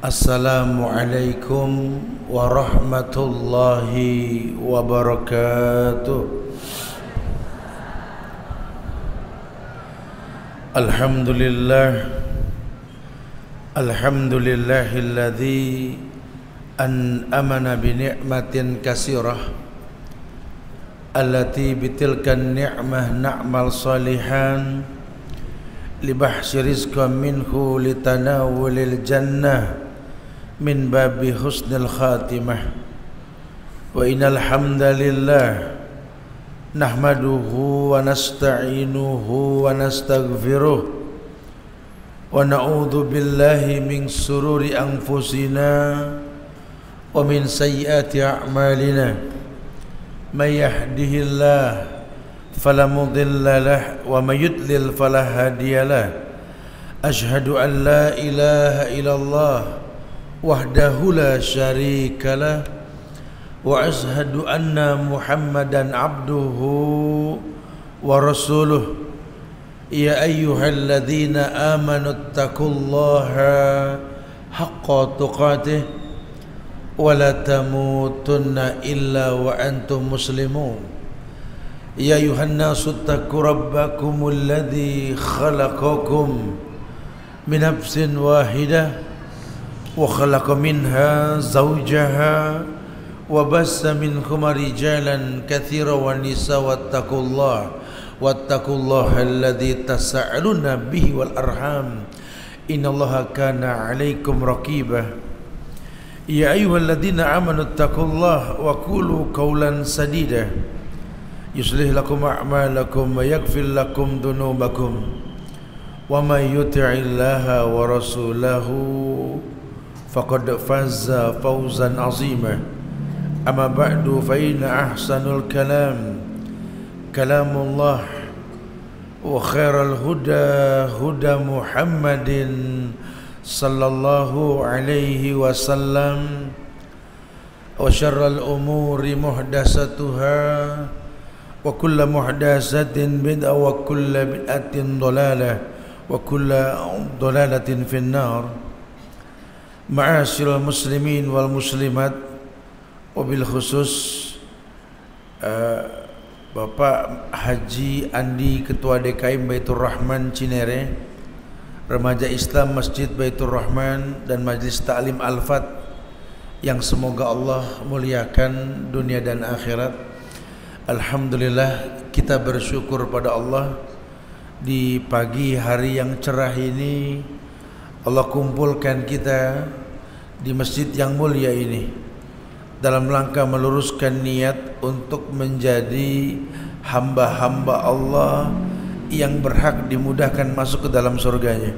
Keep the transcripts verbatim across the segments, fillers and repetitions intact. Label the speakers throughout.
Speaker 1: Assalamualaikum warahmatullahi wabarakatuh. Alhamdulillah Alhamdulillahilladzi an'amana bi ni'matin katsirah allati bitilkan ni'mah na'mal salihan libahsi rizqan minhu litanawulil jannah min babi husnil khatimah. Wa innal hamdalillah nahmaduhu wa nasta'inuhu wa nastaghfiruh wa na'udzu billahi min sururi anfusina wa min sayyiati a'malina. May yahdihillahu fala mudilla lahu wa may yudlil fala hadiya lahu. Asyhadu an la ilaha illallah wahdahu la syarika lah wa ashhadu anna Muhammadan abduhu wa rasuluh. Ya ayyuhalladzina amanu taqullaha haqqa tuqatih wa la tamutunna illa wa antum muslimun. Ya ayuhan nasu taqu rabbakumul ladzi khalaqakum min nafsin wahidah wa khalaqa minha zawjaha wa bassa minhuma rijalan katsiran wa nisaa wattaqullaha wattaqullaha alladzi tasaaluna bihi wal arham innallaha kana 'alaikum raqiba. Ya ayyuhalladzina amanu taqullaha wa qulu qawlan sadida yuslih lakum a'malakum wa yaghfir lakum dhunubakum wa may yuti'illaha wa rasulahu faqad faza fawzan 'azima. Amma ba'du fa inna ahsanul kalam kalamullah wa khairal huda huda Muhammadin sallallahu alaihi wasallam wa syarral umuri muhdatsatuha wa kullu muhdatsatin bid'ah wa kullu bid'atin dhalalah wa kullu dhalalatin finnar. Ma'asyiral muslimin wal muslimat, wabil khusus uh, Bapak Haji Andi, Ketua D K M Baitur Rahman Cinere, Remaja Islam Masjid Baitur Rahman dan Majelis Ta'lim Al-Fat yang semoga Allah muliakan dunia dan akhirat. Alhamdulillah, kita bersyukur pada Allah di pagi hari yang cerah ini Allah kumpulkan kita di masjid yang mulia ini dalam rangka meluruskan niat untuk menjadi hamba-hamba Allah yang berhak dimudahkan masuk ke dalam surganya.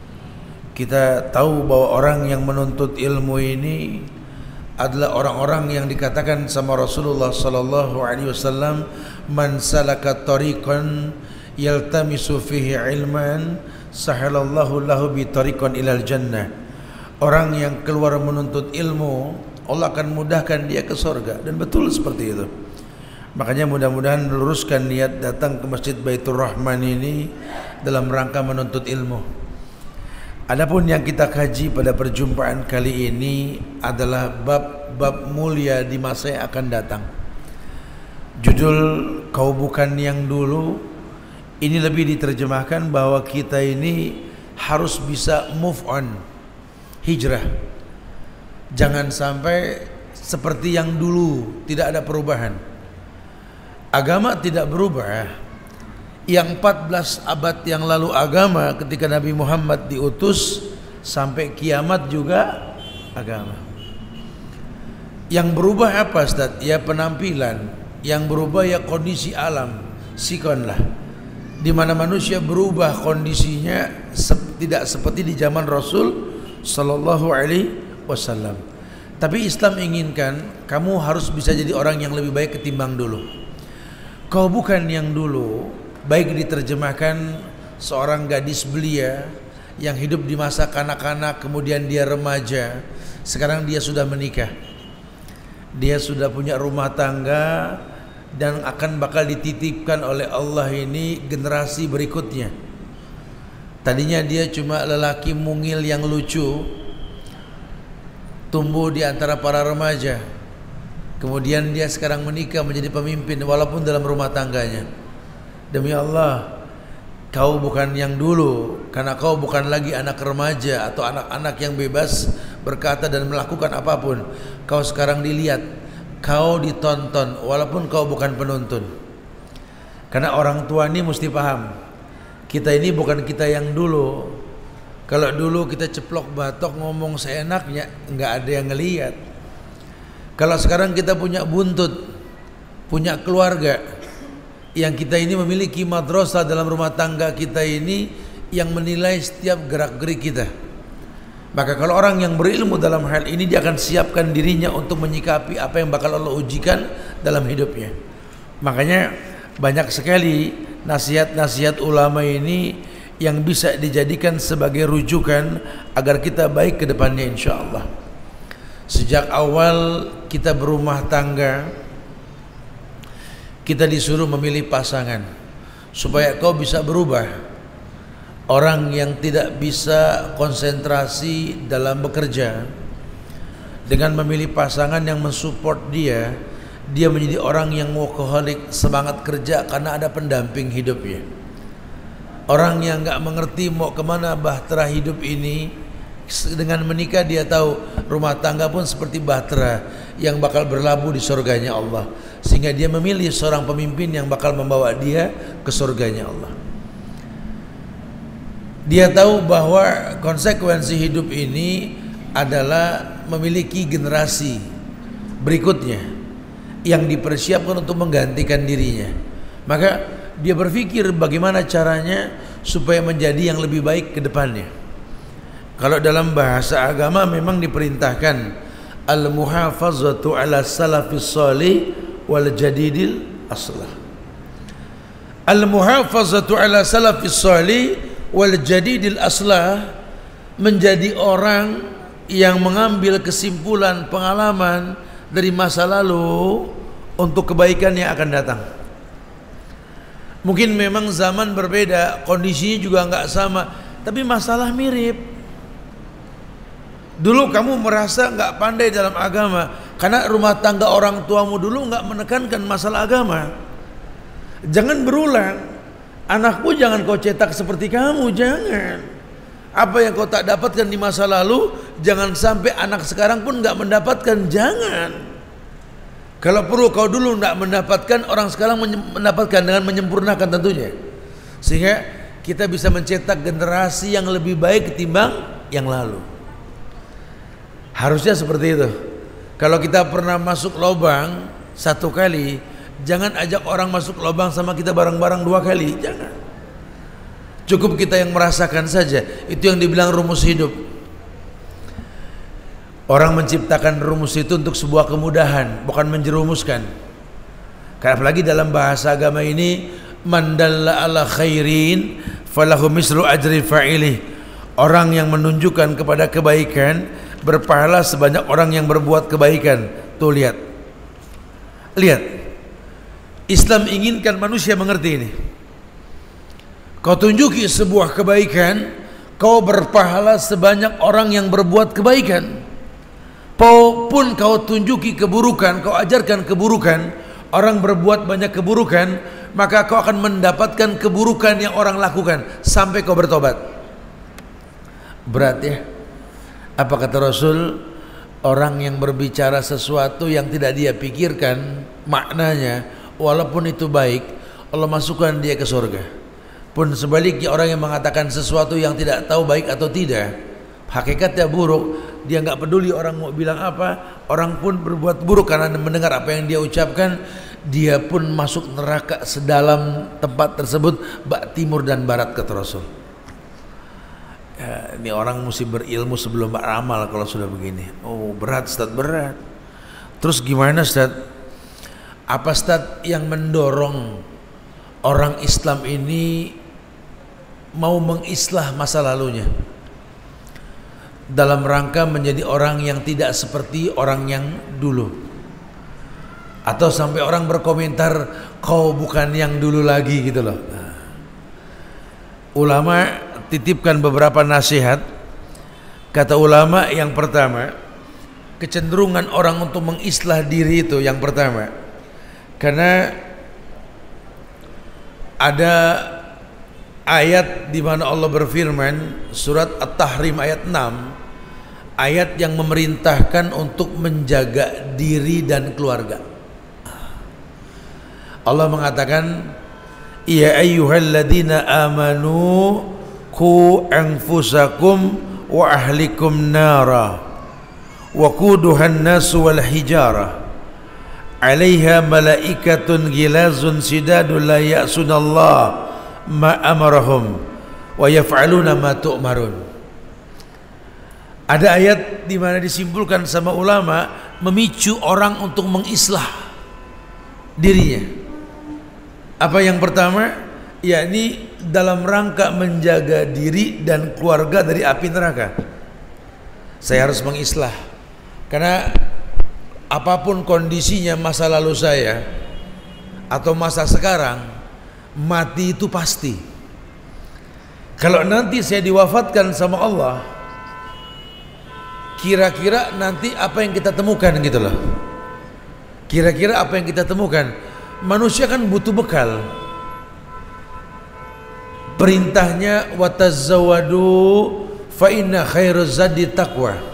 Speaker 1: Kita tahu bahwa orang yang menuntut ilmu ini adalah orang-orang yang dikatakan sama Rasulullah sallallahu alaihi wasallam, man salaka tariqan yaltamisu fihi ilman sahalallahu lahu bi tariqan ilal jannah. Orang yang keluar menuntut ilmu, Allah akan mudahkan dia ke surga, dan betul seperti itu. Makanya mudah-mudahan meluruskan niat datang ke Masjid Baitur Rahman ini dalam rangka menuntut ilmu. Adapun yang kita kaji pada perjumpaan kali ini adalah bab-bab mulia di masa yang akan datang. Judul Kau Bukan Yang Dulu ini lebih diterjemahkan bahwa kita ini harus bisa move on, hijrah. Jangan sampai seperti yang dulu, tidak ada perubahan. Agama tidak berubah. Yang empat belas abad yang lalu agama ketika Nabi Muhammad diutus sampai kiamat juga agama. Yang berubah apa, Ustaz? Ya penampilan. Yang berubah ya kondisi alam, sikonlah. Di mana manusia berubah kondisinya sep, tidak seperti di zaman Rasul sallallahu alaihi wasallam. Tapi Islam inginkan kamu harus bisa jadi orang yang lebih baik ketimbang dulu. Kau bukan yang dulu, baik diterjemahkan seorang gadis belia yang hidup di masa kanak-kanak, kemudian dia remaja, sekarang dia sudah menikah, dia sudah punya rumah tangga, dan akan bakal dititipkan oleh Allah ini generasi berikutnya. Tadinya dia cuma lelaki mungil yang lucu, tumbuh di antara para remaja, kemudian dia sekarang menikah menjadi pemimpin walaupun dalam rumah tangganya. Demi Allah, kau bukan yang dulu, karena kau bukan lagi anak remaja atau anak-anak yang bebas berkata dan melakukan apapun. Kau sekarang dilihat, kau ditonton walaupun kau bukan penuntun. Karena orang tua ini mesti paham, kita ini bukan kita yang dulu. Kalau dulu kita ceplok batok ngomong seenaknya, nggak ada yang ngelihat. Kalau sekarang kita punya buntut, punya keluarga, yang kita ini memiliki madrasah dalam rumah tangga kita ini yang menilai setiap gerak-gerik kita. Maka kalau orang yang berilmu dalam hal ini, dia akan siapkan dirinya untuk menyikapi apa yang bakal Allah ujikan dalam hidupnya. Makanya banyak sekali nasihat-nasihat ulama ini yang bisa dijadikan sebagai rujukan agar kita baik ke depannya insyaallah. Sejak awal kita berumah tangga, kita disuruh memilih pasangan supaya kau bisa berubah. Orang yang tidak bisa konsentrasi dalam bekerja, dengan memilih pasangan yang mensupport dia, dia menjadi orang yang workaholic, semangat kerja karena ada pendamping hidupnya. Orang yang nggak mengerti mau kemana bahtera hidup ini, dengan menikah dia tahu rumah tangga pun seperti bahtera yang bakal berlabuh di surganya Allah, sehingga dia memilih seorang pemimpin yang bakal membawa dia ke surganya Allah. Dia tahu bahwa konsekuensi hidup ini adalah memiliki generasi berikutnya yang dipersiapkan untuk menggantikan dirinya. Maka dia berpikir bagaimana caranya supaya menjadi yang lebih baik ke depannya. Kalau dalam bahasa agama memang diperintahkan al-muhafazatu ala salafis salih wal jadidil aslah. Al-muhafazatu ala salafis salih wal jadidil aslah, menjadi orang yang mengambil kesimpulan pengalaman dari masa lalu untuk kebaikan yang akan datang. Mungkin memang zaman berbeda, kondisinya juga nggak sama, tapi masalah mirip. Dulu kamu merasa nggak pandai dalam agama karena rumah tangga orang tuamu dulu nggak menekankan masalah agama. Jangan berulang. Anakmu jangan kau cetak seperti kamu, jangan. Apa yang kau tak dapatkan di masa lalu, jangan sampai anak sekarang pun nggak mendapatkan, jangan. Kalau perlu kau dulu tidak mendapatkan, orang sekarang mendapatkan dengan menyempurnakan tentunya, sehingga kita bisa mencetak generasi yang lebih baik ketimbang yang lalu. Harusnya seperti itu. Kalau kita pernah masuk lubang satu kali, jangan ajak orang masuk lubang sama kita bareng-bareng dua kali, jangan. Cukup kita yang merasakan saja. Itu yang dibilang rumus hidup. Orang menciptakan rumus itu untuk sebuah kemudahan, bukan menjerumuskan. Karena apalagi dalam bahasa agama ini, man dalla ala khairin falahu mislu ajri fa'ilih. Orang yang menunjukkan kepada kebaikan berpahala sebanyak orang yang berbuat kebaikan. Tuh lihat, lihat. Islam inginkan manusia mengerti ini. Kau tunjuki sebuah kebaikan, kau berpahala sebanyak orang yang berbuat kebaikan. Pun kau tunjuki keburukan, kau ajarkan keburukan, orang berbuat banyak keburukan, maka kau akan mendapatkan keburukan yang orang lakukan sampai kau bertobat. Berat ya. Apa kata Rasul? Orang yang berbicara sesuatu yang tidak dia pikirkan maknanya, walaupun itu baik, Allah masukkan dia ke surga. Pun sebaliknya, orang yang mengatakan sesuatu yang tidak tahu baik atau tidak, hakikatnya buruk, dia nggak peduli orang mau bilang apa, orang pun berbuat buruk karena mendengar apa yang dia ucapkan, dia pun masuk neraka sedalam tempat tersebut, bak timur dan barat, kata Rasul. Ya, ini orang mesti berilmu sebelum beramal kalau sudah begini. Oh berat Ustaz, berat. Terus gimana Ustaz? Apa Ustaz yang mendorong orang Islam ini mau mengislah masa lalunya dalam rangka menjadi orang yang tidak seperti orang yang dulu? Atau sampai orang berkomentar, kau bukan yang dulu lagi gitu loh. Nah, ulama titipkan beberapa nasihat. Kata ulama yang pertama, kecenderungan orang untuk mengislah diri itu yang pertama, karena ada ayat di mana Allah berfirman, surat At-Tahrim ayat enam, ayat yang memerintahkan untuk menjaga diri dan keluarga. Allah mengatakan, ya ayyuhalladzina amanu qu anfusakum wa ahlikum nara wa quduhan nasu wal hijarah 'alaiha malaikatun ghilazun sidadun la ya'sunallah ma amarahum wa yaf'aluna ma tu'marun. Ada ayat di mana disimpulkan sama ulama memicu orang untuk mengislah dirinya. Apa yang pertama? Yakni dalam rangka menjaga diri dan keluarga dari api neraka. Saya harus mengislah, karena apapun kondisinya masa lalu saya atau masa sekarang, mati itu pasti. Kalau nanti saya diwafatkan sama Allah, kira-kira nanti apa yang kita temukan gitu loh. Kira-kira apa yang kita temukan? Manusia kan butuh bekal. Perintahnya watazawwadu fa inna khairuz zadi taqwa.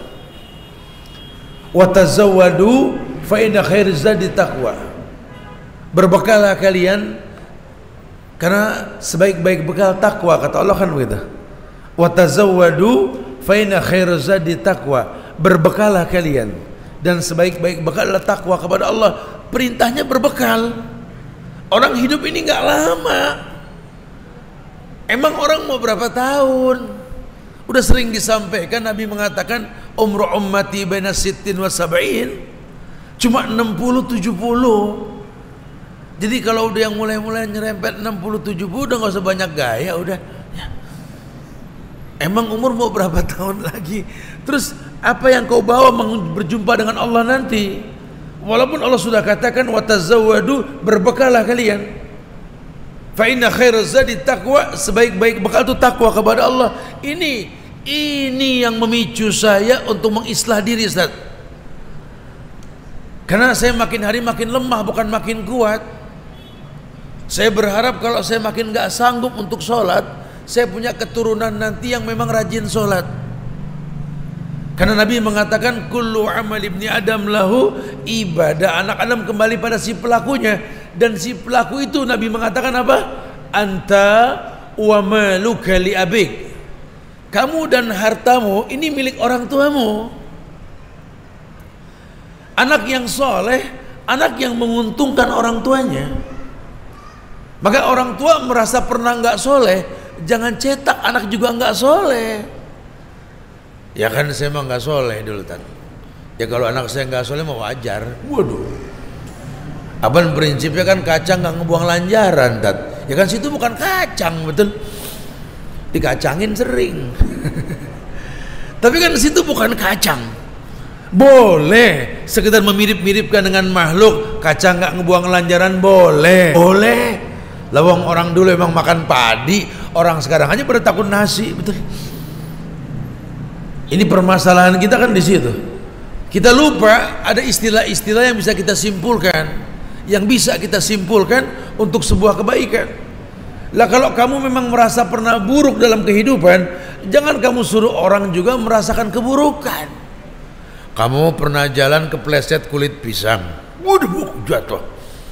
Speaker 1: Watazawwadu fa inna khairuz zadi taqwa. Berbekallah kalian karena sebaik-baik bekal takwa, kata Allah kan begitu. Watazawwadu fa inna khairuz zadi taqwa. Berbekallah kalian dan sebaik-baik bekal adalah takwa kepada Allah. Perintahnya berbekal. Orang hidup ini nggak lama. Emang orang mau berapa tahun? Udah sering disampaikan, Nabi mengatakan umru ummati baina sittin wa sab'in, cuma enam puluh tujuh puluh. Jadi kalau udah yang mulai-mulai nyerempet enam puluh tujuh puluh udah nggak usah banyak gaya, udah ya. Emang umur mau berapa tahun lagi? Terus apa yang kau bawa berjumpa dengan Allah nanti? Walaupun Allah sudah katakan watazawwadu, berbekallah kalian. Fa inna khairaz zadi taqwa, sebaik-baik bekal itu takwa kepada Allah. Ini ini yang memicu saya untuk mengislah diri, Ustaz. Karena saya makin hari makin lemah, bukan makin kuat. Saya berharap kalau saya makin gak sanggup untuk sholat, saya punya keturunan nanti yang memang rajin sholat. Karena Nabi mengatakan kullu amal ibni adam lahu ibadah. Anak Adam kembali pada si pelakunya, dan si pelaku itu Nabi mengatakan apa? Anta wa maluka li abik. Kamu dan hartamu ini milik orang tuamu. Anak yang soleh, anak yang menguntungkan orang tuanya. Maka orang tua merasa pernah nggak soleh, jangan cetak anak juga nggak soleh. Ya kan saya mah nggak soleh dulu tadi. Ya kalau anak saya nggak soleh mau wajar. Waduh. Abang prinsipnya kan kacang nggak ngebuang lanjaran, tat. Ya kan situ bukan kacang, betul. Dikacangin sering. Tapi kan situ bukan kacang. Boleh sekedar memirip-miripkan dengan makhluk. Kacang nggak ngebuang lanjaran boleh. Boleh. Lawang orang dulu emang makan padi, orang sekarang aja pada takut nasi, betul. Ini permasalahan kita kan di situ. Kita lupa ada istilah-istilah yang bisa kita simpulkan, yang bisa kita simpulkan untuk sebuah kebaikan. Lah kalau kamu memang merasa pernah buruk dalam kehidupan, jangan kamu suruh orang juga merasakan keburukan. Kamu pernah jalan kepleset kulit pisang, waduh jatuh.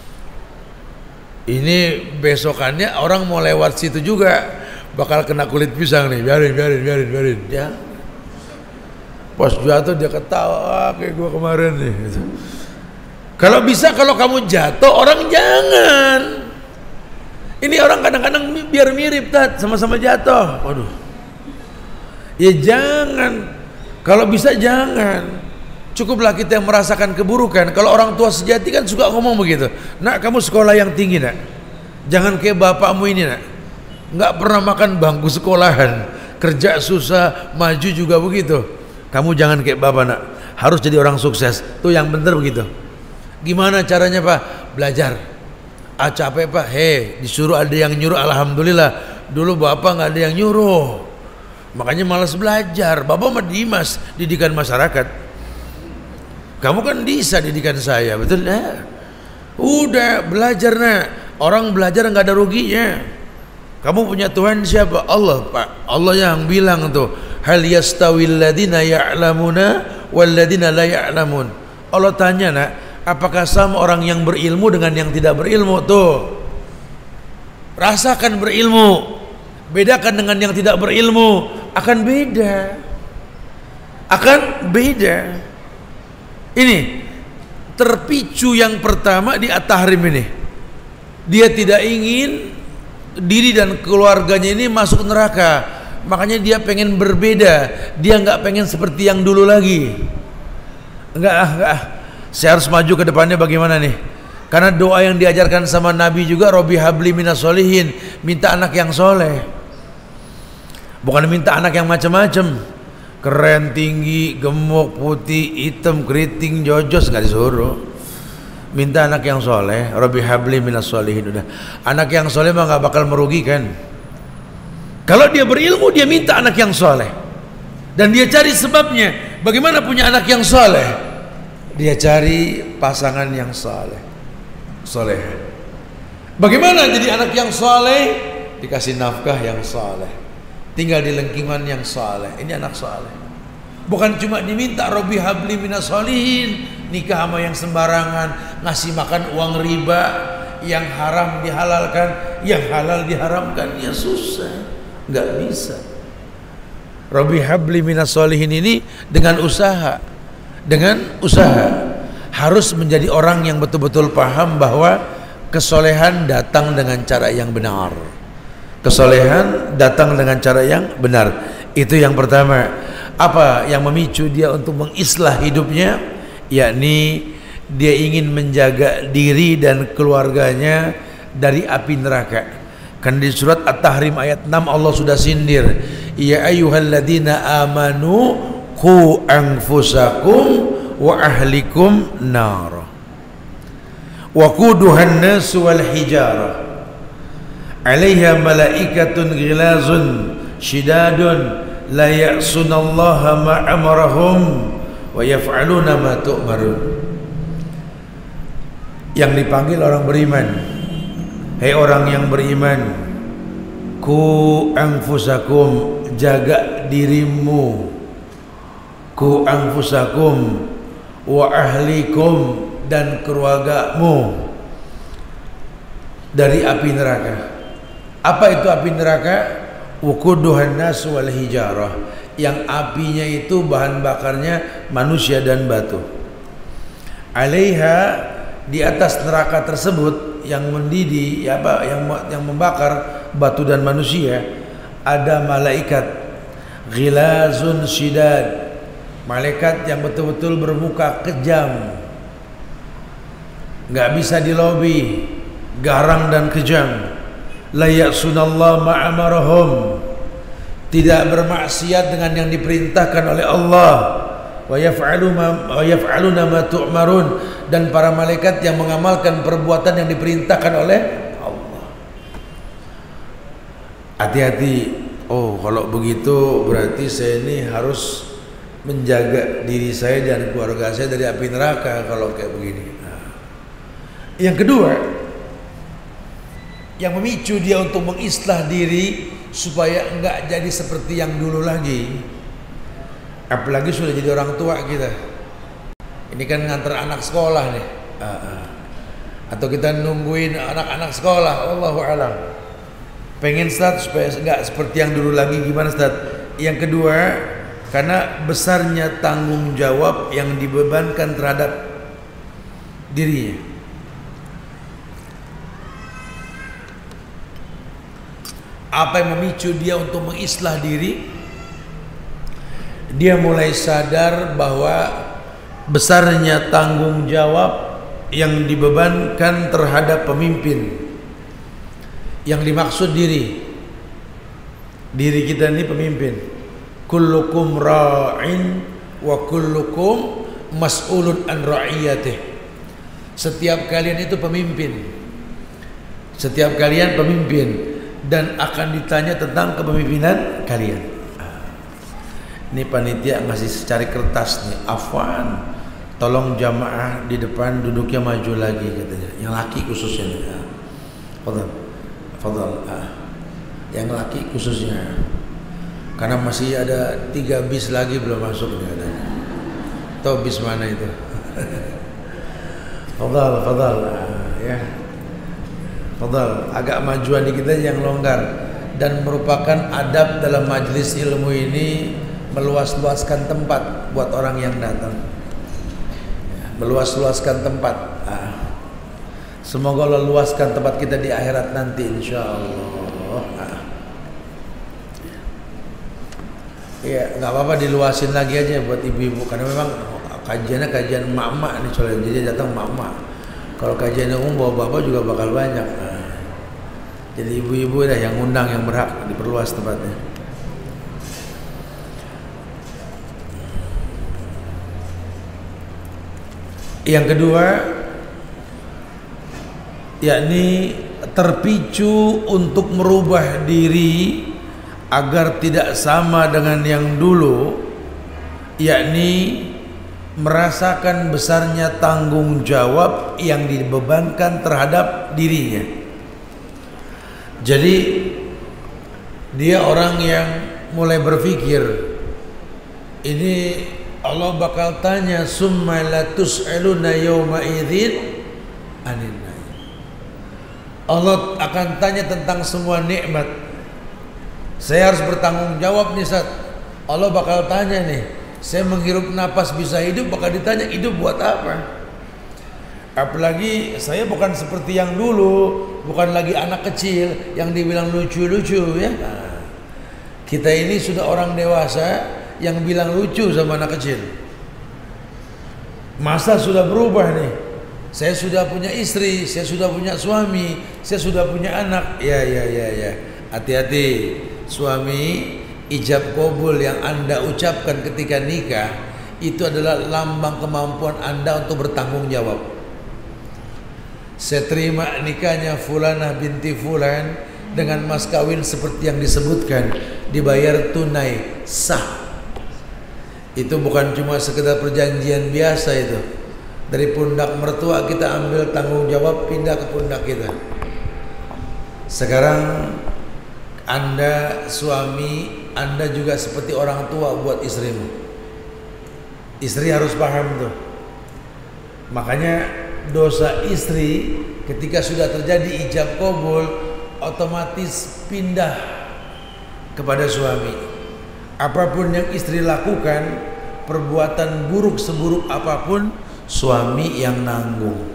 Speaker 1: Ini besokannya orang mau lewat situ juga bakal kena kulit pisang nih, biarin, biarin, biarin, biarin. Ya. Pas jatuh dia ketawa kayak gua kemarin nih. Gitu. Kalau bisa kalau kamu jatuh orang jangan. Ini orang kadang-kadang biar mirip tat sama-sama jatuh. Waduh. Ya jangan. Kalau bisa jangan. Cukuplah kita yang merasakan keburukan. Kalau orang tua sejati kan suka ngomong begitu. Nak kamu sekolah yang tinggi nak. Jangan kayak bapakmu ini nak. Nggak pernah makan bangku sekolahan. Kerja susah, maju juga begitu. Kamu jangan kayak bapak nak, harus jadi orang sukses. Tuh yang bener begitu. Gimana caranya pak? Belajar. Ah capek pak, hei disuruh ada yang nyuruh, alhamdulillah. Dulu bapak nggak ada yang nyuruh, makanya malas belajar. Bapak mah Dimas, didikan masyarakat. Kamu kan bisa didikan saya, betul ya? Udah belajar nak. Orang belajar nggak ada ruginya. Kamu punya Tuhan siapa? Allah, Pak. Allah yang bilang tuh, hal yastawil ladina ya'lamuna wal ladina la ya'lamun. Allah tanya nak, apakah sama orang yang berilmu dengan yang tidak berilmu? Tuh, rasakan berilmu, bedakan dengan yang tidak berilmu, akan beda, akan beda. Ini terpicu yang pertama di At-Tahrim ini. Dia tidak ingin diri dan keluarganya ini masuk neraka, makanya dia pengen berbeda. Dia nggak pengen seperti yang dulu lagi. Enggak ah, enggak ah. Saya harus maju ke depannya bagaimana nih? Karena doa yang diajarkan sama Nabi juga, Robbi habli minas solihin, minta anak yang soleh. Bukan minta anak yang macam-macam. Keren, tinggi, gemuk, putih, hitam, keriting, jojos, nggak disuruh. Minta anak yang soleh. Rabbi habli minas solihin. Udah, anak yang soleh mah nggak bakal merugikan. Kalau dia berilmu, dia minta anak yang soleh, dan dia cari sebabnya. Bagaimana punya anak yang soleh? Dia cari pasangan yang soleh, soleh. Bagaimana jadi anak yang soleh? Dikasih nafkah yang soleh, tinggal di lingkungan yang saleh. Ini anak saleh. Bukan cuma diminta Robbi habli minas solihin, nikah sama yang sembarangan, ngasih makan uang riba, yang haram dihalalkan, yang halal diharamkan. Ya susah, nggak bisa. Robbi habli minas solihin ini dengan usaha, dengan usaha. Harus menjadi orang yang betul-betul paham bahwa kesolehan datang dengan cara yang benar. Kesolehan datang dengan cara yang benar. Itu yang pertama. Apa yang memicu dia untuk mengislah hidupnya? Yakni dia ingin menjaga diri dan keluarganya dari api neraka. Kan di surat At-Tahrim ayat enam Allah sudah sindir, ya ayyuhalladzina amanu qu anfusakum wa ahlikum nar wa quduhan nas wal hijarah alaiha malaikatun ghilazun shidadun la ya'sunallaha ma amarahum wa yaf'aluna ma tu'marun. Yang dipanggil orang beriman, hei orang yang beriman, ku anfusakum, jaga dirimu, ku anfusakum wa ahlikum, dan keluargamu dari api neraka. Apa itu api neraka? Wukuduhan nas wal hijarah, yang apinya itu bahan bakarnya manusia dan batu. Alaiha, di atas neraka tersebut yang mendidih, ya apa, yang yang membakar batu dan manusia, ada malaikat ghilazun shidad, malaikat yang betul-betul bermuka kejam, nggak bisa dilobi, garang dan kejam. La ya'sunallah ma'amarahum, tidak bermaksiat dengan yang diperintahkan oleh Allah. Wa yaf'aluna ma tu'marun, dan para malaikat yang mengamalkan perbuatan yang diperintahkan oleh Allah. Hati-hati. Oh, kalau begitu berarti saya ini harus menjaga diri saya dan keluarga saya dari api neraka kalau kayak begini. Nah, yang kedua, yang memicu dia untuk mengislah diri supaya enggak jadi seperti yang dulu lagi. Apalagi sudah jadi orang tua kita. Ini kan ngantar anak sekolah nih. Atau kita nungguin anak-anak sekolah, Allahu a'lam. Pengen Ustaz supaya enggak seperti yang dulu lagi, gimana Ustaz? Yang kedua, karena besarnya tanggung jawab yang dibebankan terhadap dirinya. Apa yang memicu dia untuk mengislah diri? Dia mulai sadar bahwa besarnya tanggung jawab yang dibebankan terhadap pemimpin. Yang dimaksud diri, diri kita ini pemimpin. Kullukum ra'in wa kullukum mas'ulun an ra'iyatih. Setiap kalian itu pemimpin. Setiap kalian pemimpin dan akan ditanya tentang kepemimpinan kalian. Ini panitia masih cari kertas nih, afwan, tolong jamaah di depan duduknya maju lagi katanya. Yang laki khususnya nih. Fadhal. Fadhal. Ah. Yang laki khususnya. Karena masih ada tiga bis lagi belum masuk nih katanya. Tahu bis mana itu? Fadhal, fadhal. Ah, ya. Fadhal, agak majuan dikit aja yang longgar. Dan merupakan adab dalam majelis ilmu ini meluas-luaskan tempat buat orang yang datang. Meluas-luaskan tempat. Ah. Semoga Allah luaskan tempat kita di akhirat nanti insyaallah. Ah. Ya, nggak apa-apa diluasin lagi aja buat ibu-ibu karena memang kajiannya kajian emak-emak nih soalnya jadi datang emak-emak. Kalau kajian umum bapak-bapak juga bakal banyak. Ah. Jadi ibu-ibu dah yang undang yang berhak diperluas tempatnya. Yang kedua, yakni terpicu untuk merubah diri agar tidak sama dengan yang dulu, yakni merasakan besarnya tanggung jawab yang dibebankan terhadap dirinya. Jadi dia orang yang mulai berpikir, ini Allah bakal tanya summa latus'aluna yawma idzin anin na'im. Allah akan tanya tentang semua nikmat. Saya harus bertanggung jawab nih Ustaz. Allah bakal tanya nih, saya menghirup napas bisa hidup, bakal ditanya hidup buat apa? Apalagi saya bukan seperti yang dulu, bukan lagi anak kecil yang dibilang lucu-lucu ya. Nah, kita ini sudah orang dewasa yang bilang lucu sama anak kecil. Masa sudah berubah nih. Saya sudah punya istri, saya sudah punya suami, saya sudah punya anak. Ya ya ya ya. Hati-hati. Suami, ijab qabul yang Anda ucapkan ketika nikah itu adalah lambang kemampuan Anda untuk bertanggung jawab. Saya terima nikahnya Fulanah binti Fulan dengan mas kawin seperti yang disebutkan, dibayar tunai sah. Itu bukan cuma sekedar perjanjian biasa itu. Dari pundak mertua kita ambil tanggung jawab pindah ke pundak kita. Sekarang Anda suami, Anda juga seperti orang tua buat istrimu. Istri harus paham tuh. Makanya dosa istri ketika sudah terjadi ijab qabul otomatis pindah kepada suami. Apapun yang istri lakukan, perbuatan buruk seburuk apapun, suami yang nanggung.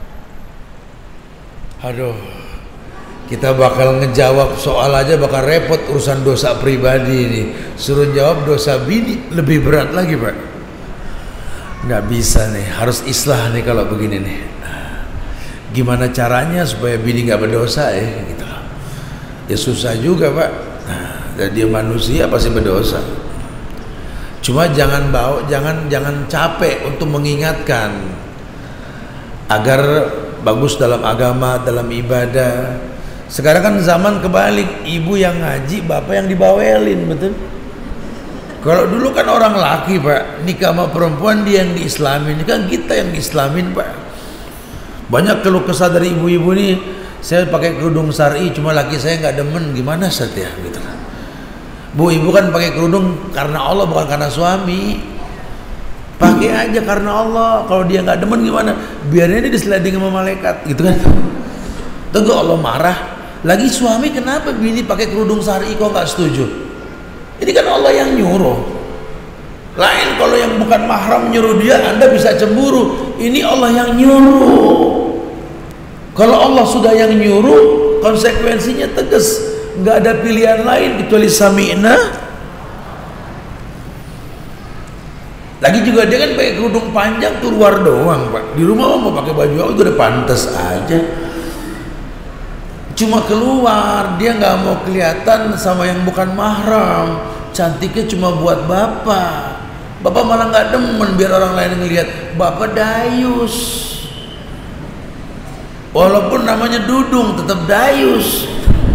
Speaker 1: Aduh, kita bakal ngejawab soal aja bakal repot urusan dosa pribadi ini. Suruh jawab dosa bini lebih berat lagi Pak. Nggak bisa nih, harus islah nih kalau begini nih. Nah, gimana caranya supaya bini nggak berdosa ya? Gitu. Ya susah juga Pak. Nah, dia manusia pasti berdosa. Cuma jangan bawa, jangan jangan capek untuk mengingatkan agar bagus dalam agama, dalam ibadah. Sekarang kan zaman kebalik, ibu yang ngaji, bapak yang dibawelin, betul? Kalau dulu kan orang laki Pak, nikah sama perempuan dia yang diislamin, ini kan kita yang diislamin Pak. Banyak keluh kesah dari ibu-ibu nih, saya pakai kerudung syar'i cuma laki saya nggak demen, gimana setia gitu. Bu, ibu kan pakai kerudung karena Allah bukan karena suami. Pakai aja karena Allah. Kalau dia nggak demen gimana? Biarnya dia disliding sama malaikat, gitu kan? Tunggu Allah marah. Lagi suami kenapa bini pakai kerudung syar'i kok nggak setuju? Ini kan Allah yang nyuruh. Lain kalau yang bukan mahram nyuruh dia, Anda bisa cemburu. Ini Allah yang nyuruh. Kalau Allah sudah yang nyuruh, konsekuensinya tegas. Nggak ada pilihan lain kecuali sami'na. Lagi juga dia kan pakai kerudung panjang tuh luar doang Pak. Di rumah mau pakai baju aku udah pantas aja. Cuma keluar, dia nggak mau kelihatan sama yang bukan mahram. Cantiknya cuma buat bapak. Bapak malah nggak demen biar orang lain ngelihat. Bapak dayus. Walaupun namanya dudung, tetap dayus.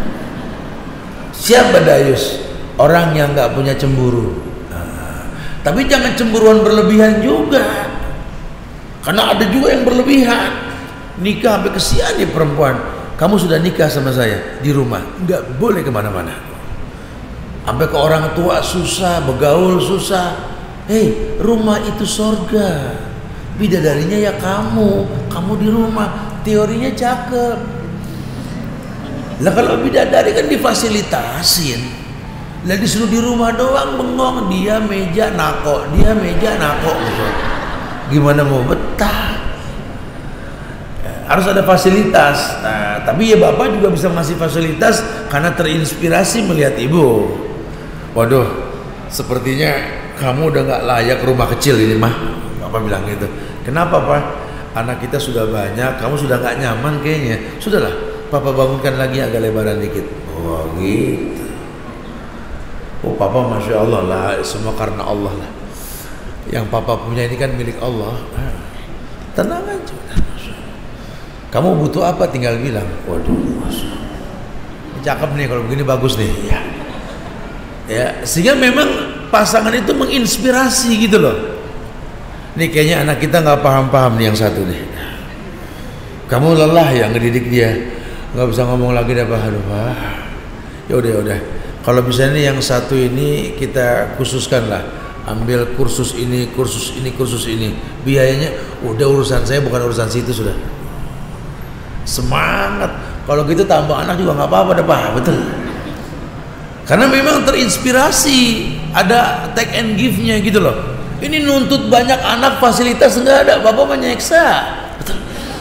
Speaker 1: Siapa dayus? Orang yang nggak punya cemburu. Nah, tapi jangan cemburuan berlebihan juga. Karena ada juga yang berlebihan, nikah sampai kesian nih perempuan, kamu sudah nikah sama saya di rumah, nggak boleh kemana-mana. Sampai ke orang tua susah, begaul susah. Hei, rumah itu sorga, bidadarinya ya kamu, kamu di rumah, teorinya cakep. Lah kalau bidadari kan difasilitasin, lah disuruh di rumah doang bengong, dia meja nako, dia meja nako, gimana mau betah? Harus ada fasilitas. Nah, tapi ya bapak juga bisa ngasih fasilitas karena terinspirasi melihat ibu. Waduh, sepertinya kamu udah nggak layak rumah kecil ini mah. Bapak bilang gitu. Kenapa pak? Anak kita sudah banyak, kamu sudah nggak nyaman kayaknya. Sudahlah, papa bangunkan lagi agak lebaran dikit. Oh gitu. Oh papa masya Allah lah, semua karena Allah lah. Yang papa punya ini kan milik Allah. Tenang aja. Kamu butuh apa tinggal bilang. Waduh, cakep nih kalau begini, bagus nih. Ya, ya sehingga memang pasangan itu menginspirasi gitu loh. Nih kayaknya anak kita nggak paham-paham nih yang satu nih. Kamu lelah ya ngedidik dia, nggak bisa ngomong lagi dah bah. Aduh, bah. Ya udah, ya udah. Kalau bisa nih yang satu ini kita khususkan lah. Ambil kursus ini, kursus ini, kursus ini. Biayanya udah urusan saya, bukan urusan situ sudah. Semangat. Kalau gitu tambah anak juga nggak apa-apa deh pak, betul. Karena memang terinspirasi, ada take and give-nya gitu loh. Ini nuntut banyak anak, fasilitas nggak ada, bapak menyeksa, betul.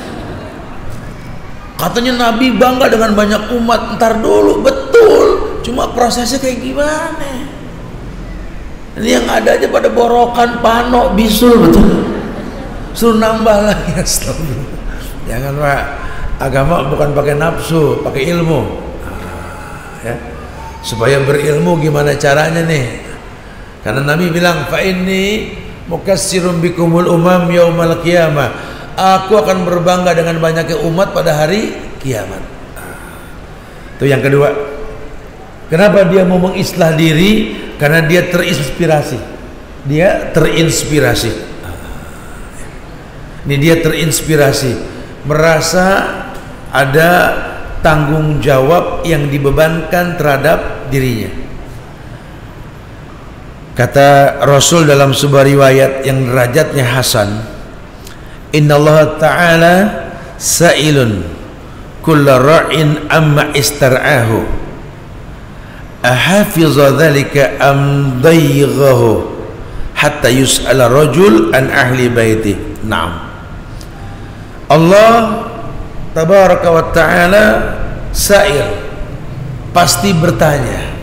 Speaker 1: Katanya Nabi bangga dengan banyak umat, ntar dulu, betul. Cuma prosesnya kayak gimana? Ini yang ada aja pada borokan, pano, bisul, betul. Suruh nambah lagi, astagfirullah. Jangan pak. Agama bukan pakai nafsu, pakai ilmu. Nah, ya. Supaya berilmu gimana caranya nih? Karena Nabi bilang, fa inni mukassirum bikumul umam yaumal qiyamah. Aku akan berbangga dengan banyaknya umat pada hari kiamat. Itu yang kedua. Kenapa dia mau mengislah diri? Karena dia terinspirasi. Dia terinspirasi. Ini dia terinspirasi, merasa ada tanggung jawab yang dibebankan terhadap dirinya. Kata Rasul dalam sebuah riwayat yang derajatnya hasan, innallaha ta'ala sa'ilun kulla ra'in amma istar'ahu ahafiza dhalika am dayghahu hatta yus'ala rajul an ahli baiti. Naam, Allah tabaraka wa ta'ala sa'il, pasti bertanya.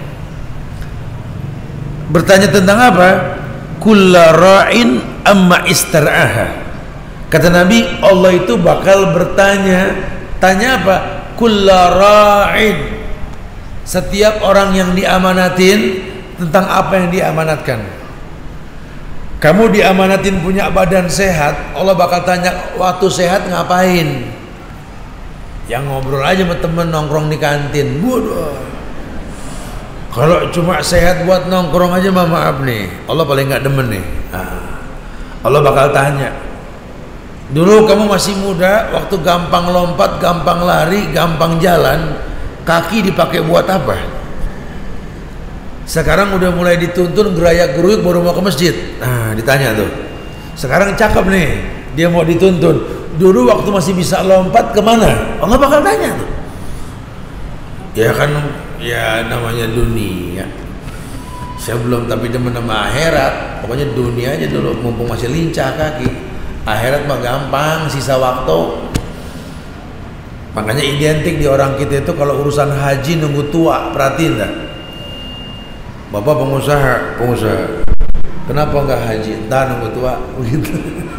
Speaker 1: Bertanya tentang apa? Kulla ra'in amma istar'aha. Kata Nabi, Allah itu bakal bertanya. Tanya apa? Kulla ra'in, setiap orang yang diamanatin tentang apa yang diamanatkan. Kamu diamanatin punya badan sehat, Allah bakal tanya, waktu sehat ngapain? Yang ngobrol aja sama temen, nongkrong di kantin. Waduh, kalau cuma sehat buat nongkrong aja mah maaf nih, Allah paling nggak demen nih. Nah, Allah bakal tanya, dulu kamu masih muda, waktu gampang lompat, gampang lari, gampang jalan, kaki dipakai buat apa? Sekarang udah mulai dituntun gerayak geruyuk baru mau ke masjid. Nah ditanya tuh, sekarang cakep nih, dia mau dituntun. Dulu waktu masih bisa lompat kemana? Allah bakal tanya tuh. Ya kan, ya namanya dunia. Saya belum tapi demen sama akhirat. Pokoknya dunia aja dulu, mumpung masih lincah kaki. Akhirat mah gampang, sisa waktu. Makanya identik di orang kita itu kalau urusan haji nunggu tua, perhatiin dah. Bapak pengusaha, pengusaha. Kenapa enggak haji? Entah nunggu tua, begitu.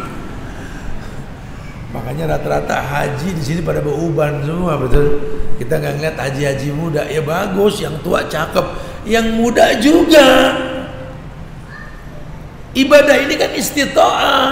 Speaker 1: Makanya rata-rata haji di sini pada beruban semua, betul. Kita nggak ngeliat haji-haji muda, ya bagus, yang tua cakep, yang muda juga. Ibadah ini kan istita'ah.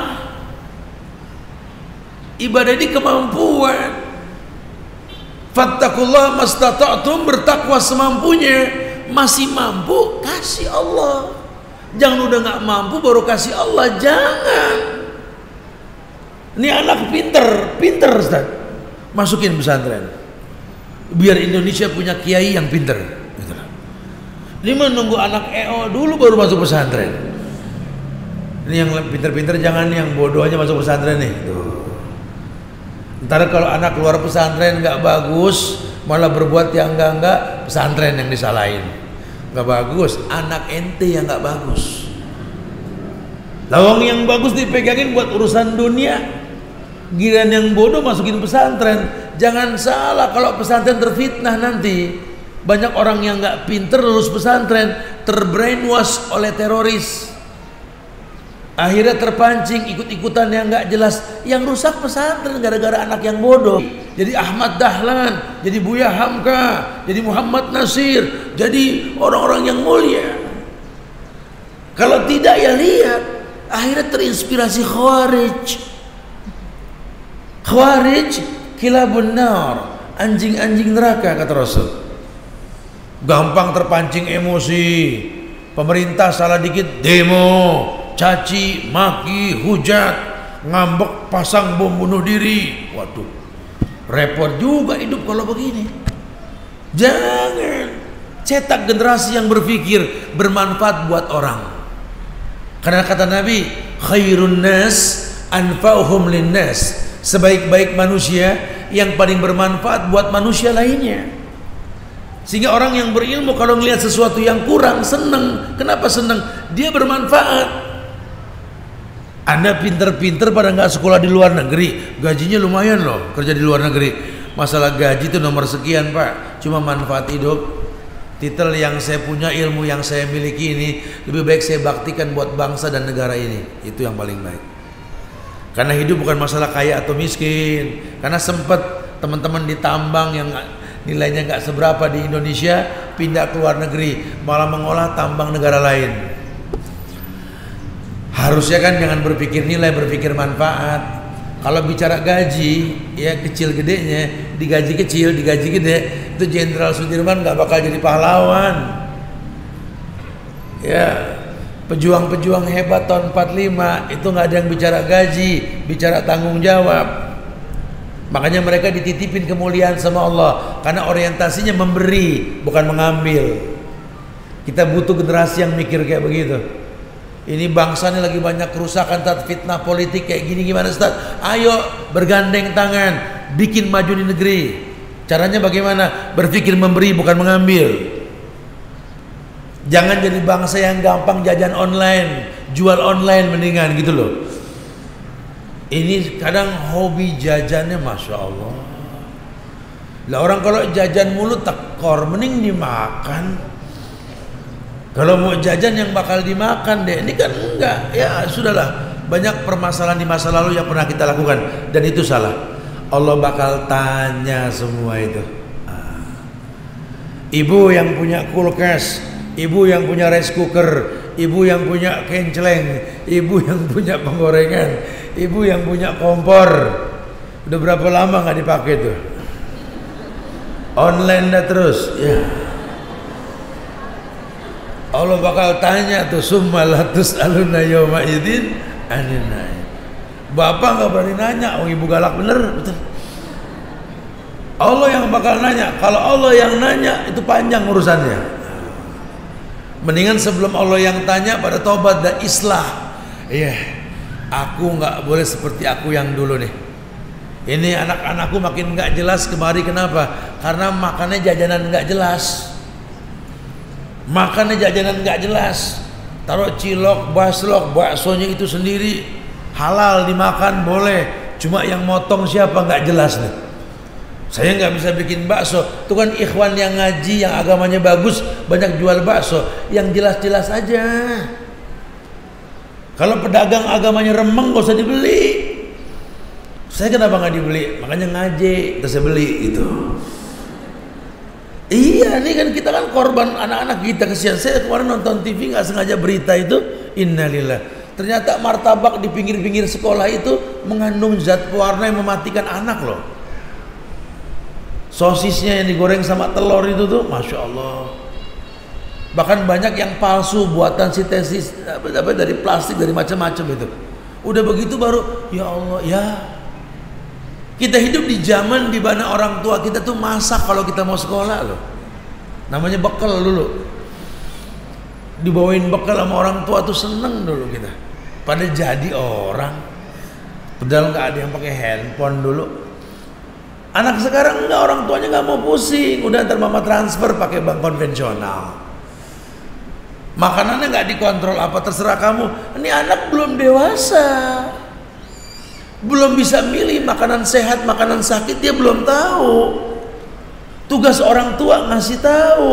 Speaker 1: Ibadah ini kemampuan. Fattakullah mastata'tum, bertakwa semampunya. Masih mampu, kasih Allah. Jangan udah nggak mampu baru kasih Allah, jangan. Ini anak pinter, pinter Ustaz. Masukin pesantren. Biar Indonesia punya kiai yang pinter. Gitu. Ini menunggu anak E O dulu baru masuk pesantren. Ini yang pinter-pinter, jangan yang bodoh aja masuk pesantren nih. Tuh. Ntar kalau anak keluar pesantren nggak bagus, malah berbuat yang enggak-enggak, pesantren yang disalahin. Nggak bagus, anak ente yang nggak bagus. Lawang yang bagus dipegangin buat urusan dunia. Giliran yang bodoh masukin pesantren. Jangan salah, kalau pesantren terfitnah nanti banyak orang yang nggak pinter lulus pesantren terbrainwash oleh teroris, akhirnya terpancing ikut-ikutan yang nggak jelas, yang rusak pesantren gara-gara anak yang bodoh. Jadi Ahmad Dahlan, jadi Buya Hamka, jadi Muhammad Nasir, jadi orang-orang yang mulia. Kalau tidak ya lihat, akhirnya terinspirasi Khawarij. Khawarij kilabun nar, anjing-anjing neraka kata Rasul. Gampang terpancing emosi. Pemerintah salah dikit demo, caci, maki, hujat, ngambek, pasang bom bunuh diri. Waduh, repot juga hidup kalau begini. Jangan cetak generasi yang berpikir bermanfaat buat orang. Karena kata Nabi, khairun nas anfa'uhum linnas. Sebaik-baik manusia yang paling bermanfaat buat manusia lainnya. Sehingga orang yang berilmu kalau melihat sesuatu yang kurang senang. Kenapa senang? Dia bermanfaat. Anda pinter-pinter pada nggak sekolah di luar negeri, gajinya lumayan loh kerja di luar negeri. Masalah gaji itu nomor sekian Pak, cuma manfaat hidup. Titel yang saya punya, ilmu yang saya miliki ini lebih baik saya baktikan buat bangsa dan negara ini. Itu yang paling baik. Karena hidup bukan masalah kaya atau miskin. Karena sempat teman-teman di tambang yang nilainya nggak seberapa di Indonesia pindah ke luar negeri, malah mengolah tambang negara lain. Harusnya kan jangan berpikir nilai, berpikir manfaat. Kalau bicara gaji, ya kecil gedenya, digaji kecil, digaji gede, itu Jenderal Sudirman nggak bakal jadi pahlawan. Ya. Pejuang-pejuang hebat tahun empat puluh lima itu nggak ada yang bicara gaji, bicara tanggung jawab. Makanya mereka dititipin kemuliaan sama Allah karena orientasinya memberi, bukan mengambil. Kita butuh generasi yang mikir kayak begitu. Ini bangsa ini lagi banyak kerusakan, tat fitnah politik kayak gini, gimana Ustaz? Ayo bergandeng tangan, bikin maju di negeri. Caranya bagaimana? Berpikir memberi, bukan mengambil. Jangan jadi bangsa yang gampang jajan online, jual online mendingan gitu loh. Ini kadang hobi jajannya Masya Allah. Lah orang kalau jajan mulu tekor, mending dimakan. Kalau mau jajan yang bakal dimakan deh, ini kan enggak. Ya sudahlah, banyak permasalahan di masa lalu yang pernah kita lakukan dan itu salah. Allah bakal tanya semua itu. Ibu yang punya kulkas, ibu yang punya rice cooker, ibu yang punya kenceleng, ibu yang punya penggorengan, ibu yang punya kompor, udah berapa lama nggak dipakai tuh? Online dah terus, ya. Allah bakal tanya tuh, summa latus aluna yawma idzin anin naim. Bapak nggak berani nanya, oh ibu galak bener, betul. Allah yang bakal nanya. Kalau Allah yang nanya itu panjang urusannya. Mendingan sebelum Allah yang tanya pada tobat dan islah. Iya, aku nggak boleh seperti aku yang dulu nih. Ini anak-anakku makin nggak jelas kemari, kenapa? Karena makannya jajanan nggak jelas. Makannya jajanan nggak jelas. Taruh cilok, baslok, baksonya itu sendiri halal dimakan boleh. Cuma yang motong siapa nggak jelas nih. Saya nggak bisa bikin bakso. Itu kan ikhwan yang ngaji, yang agamanya bagus, banyak jual bakso. Yang jelas-jelas aja. Kalau pedagang agamanya remeng gak usah dibeli. Saya kenapa nggak dibeli? Makanya ngaji, terus saya beli itu. Iya, ini kan kita kan korban anak-anak kita, kesian. Saya kemarin nonton T V nggak sengaja berita itu, innalillah. Ternyata martabak di pinggir-pinggir sekolah itu mengandung zat pewarna yang mematikan anak loh. Sosisnya yang digoreng sama telur itu tuh, masya Allah. Bahkan banyak yang palsu, buatan sintesis apa, apa dari plastik, dari macam-macam itu. Udah begitu baru, ya Allah ya. Kita hidup di zaman di mana orang tua kita tuh masak kalau kita mau sekolah loh. Namanya bekal dulu. Dibawain bekal sama orang tua tuh seneng dulu kita. Pada jadi orang. Padahal nggak ada yang pakai handphone dulu. Anak sekarang enggak, orang tuanya nggak mau pusing. Udah ntar mama transfer pakai bank konvensional. Makanannya nggak dikontrol apa, terserah kamu. Ini anak belum dewasa. Belum bisa milih makanan sehat, makanan sakit, dia belum tahu. Tugas orang tua ngasih tahu,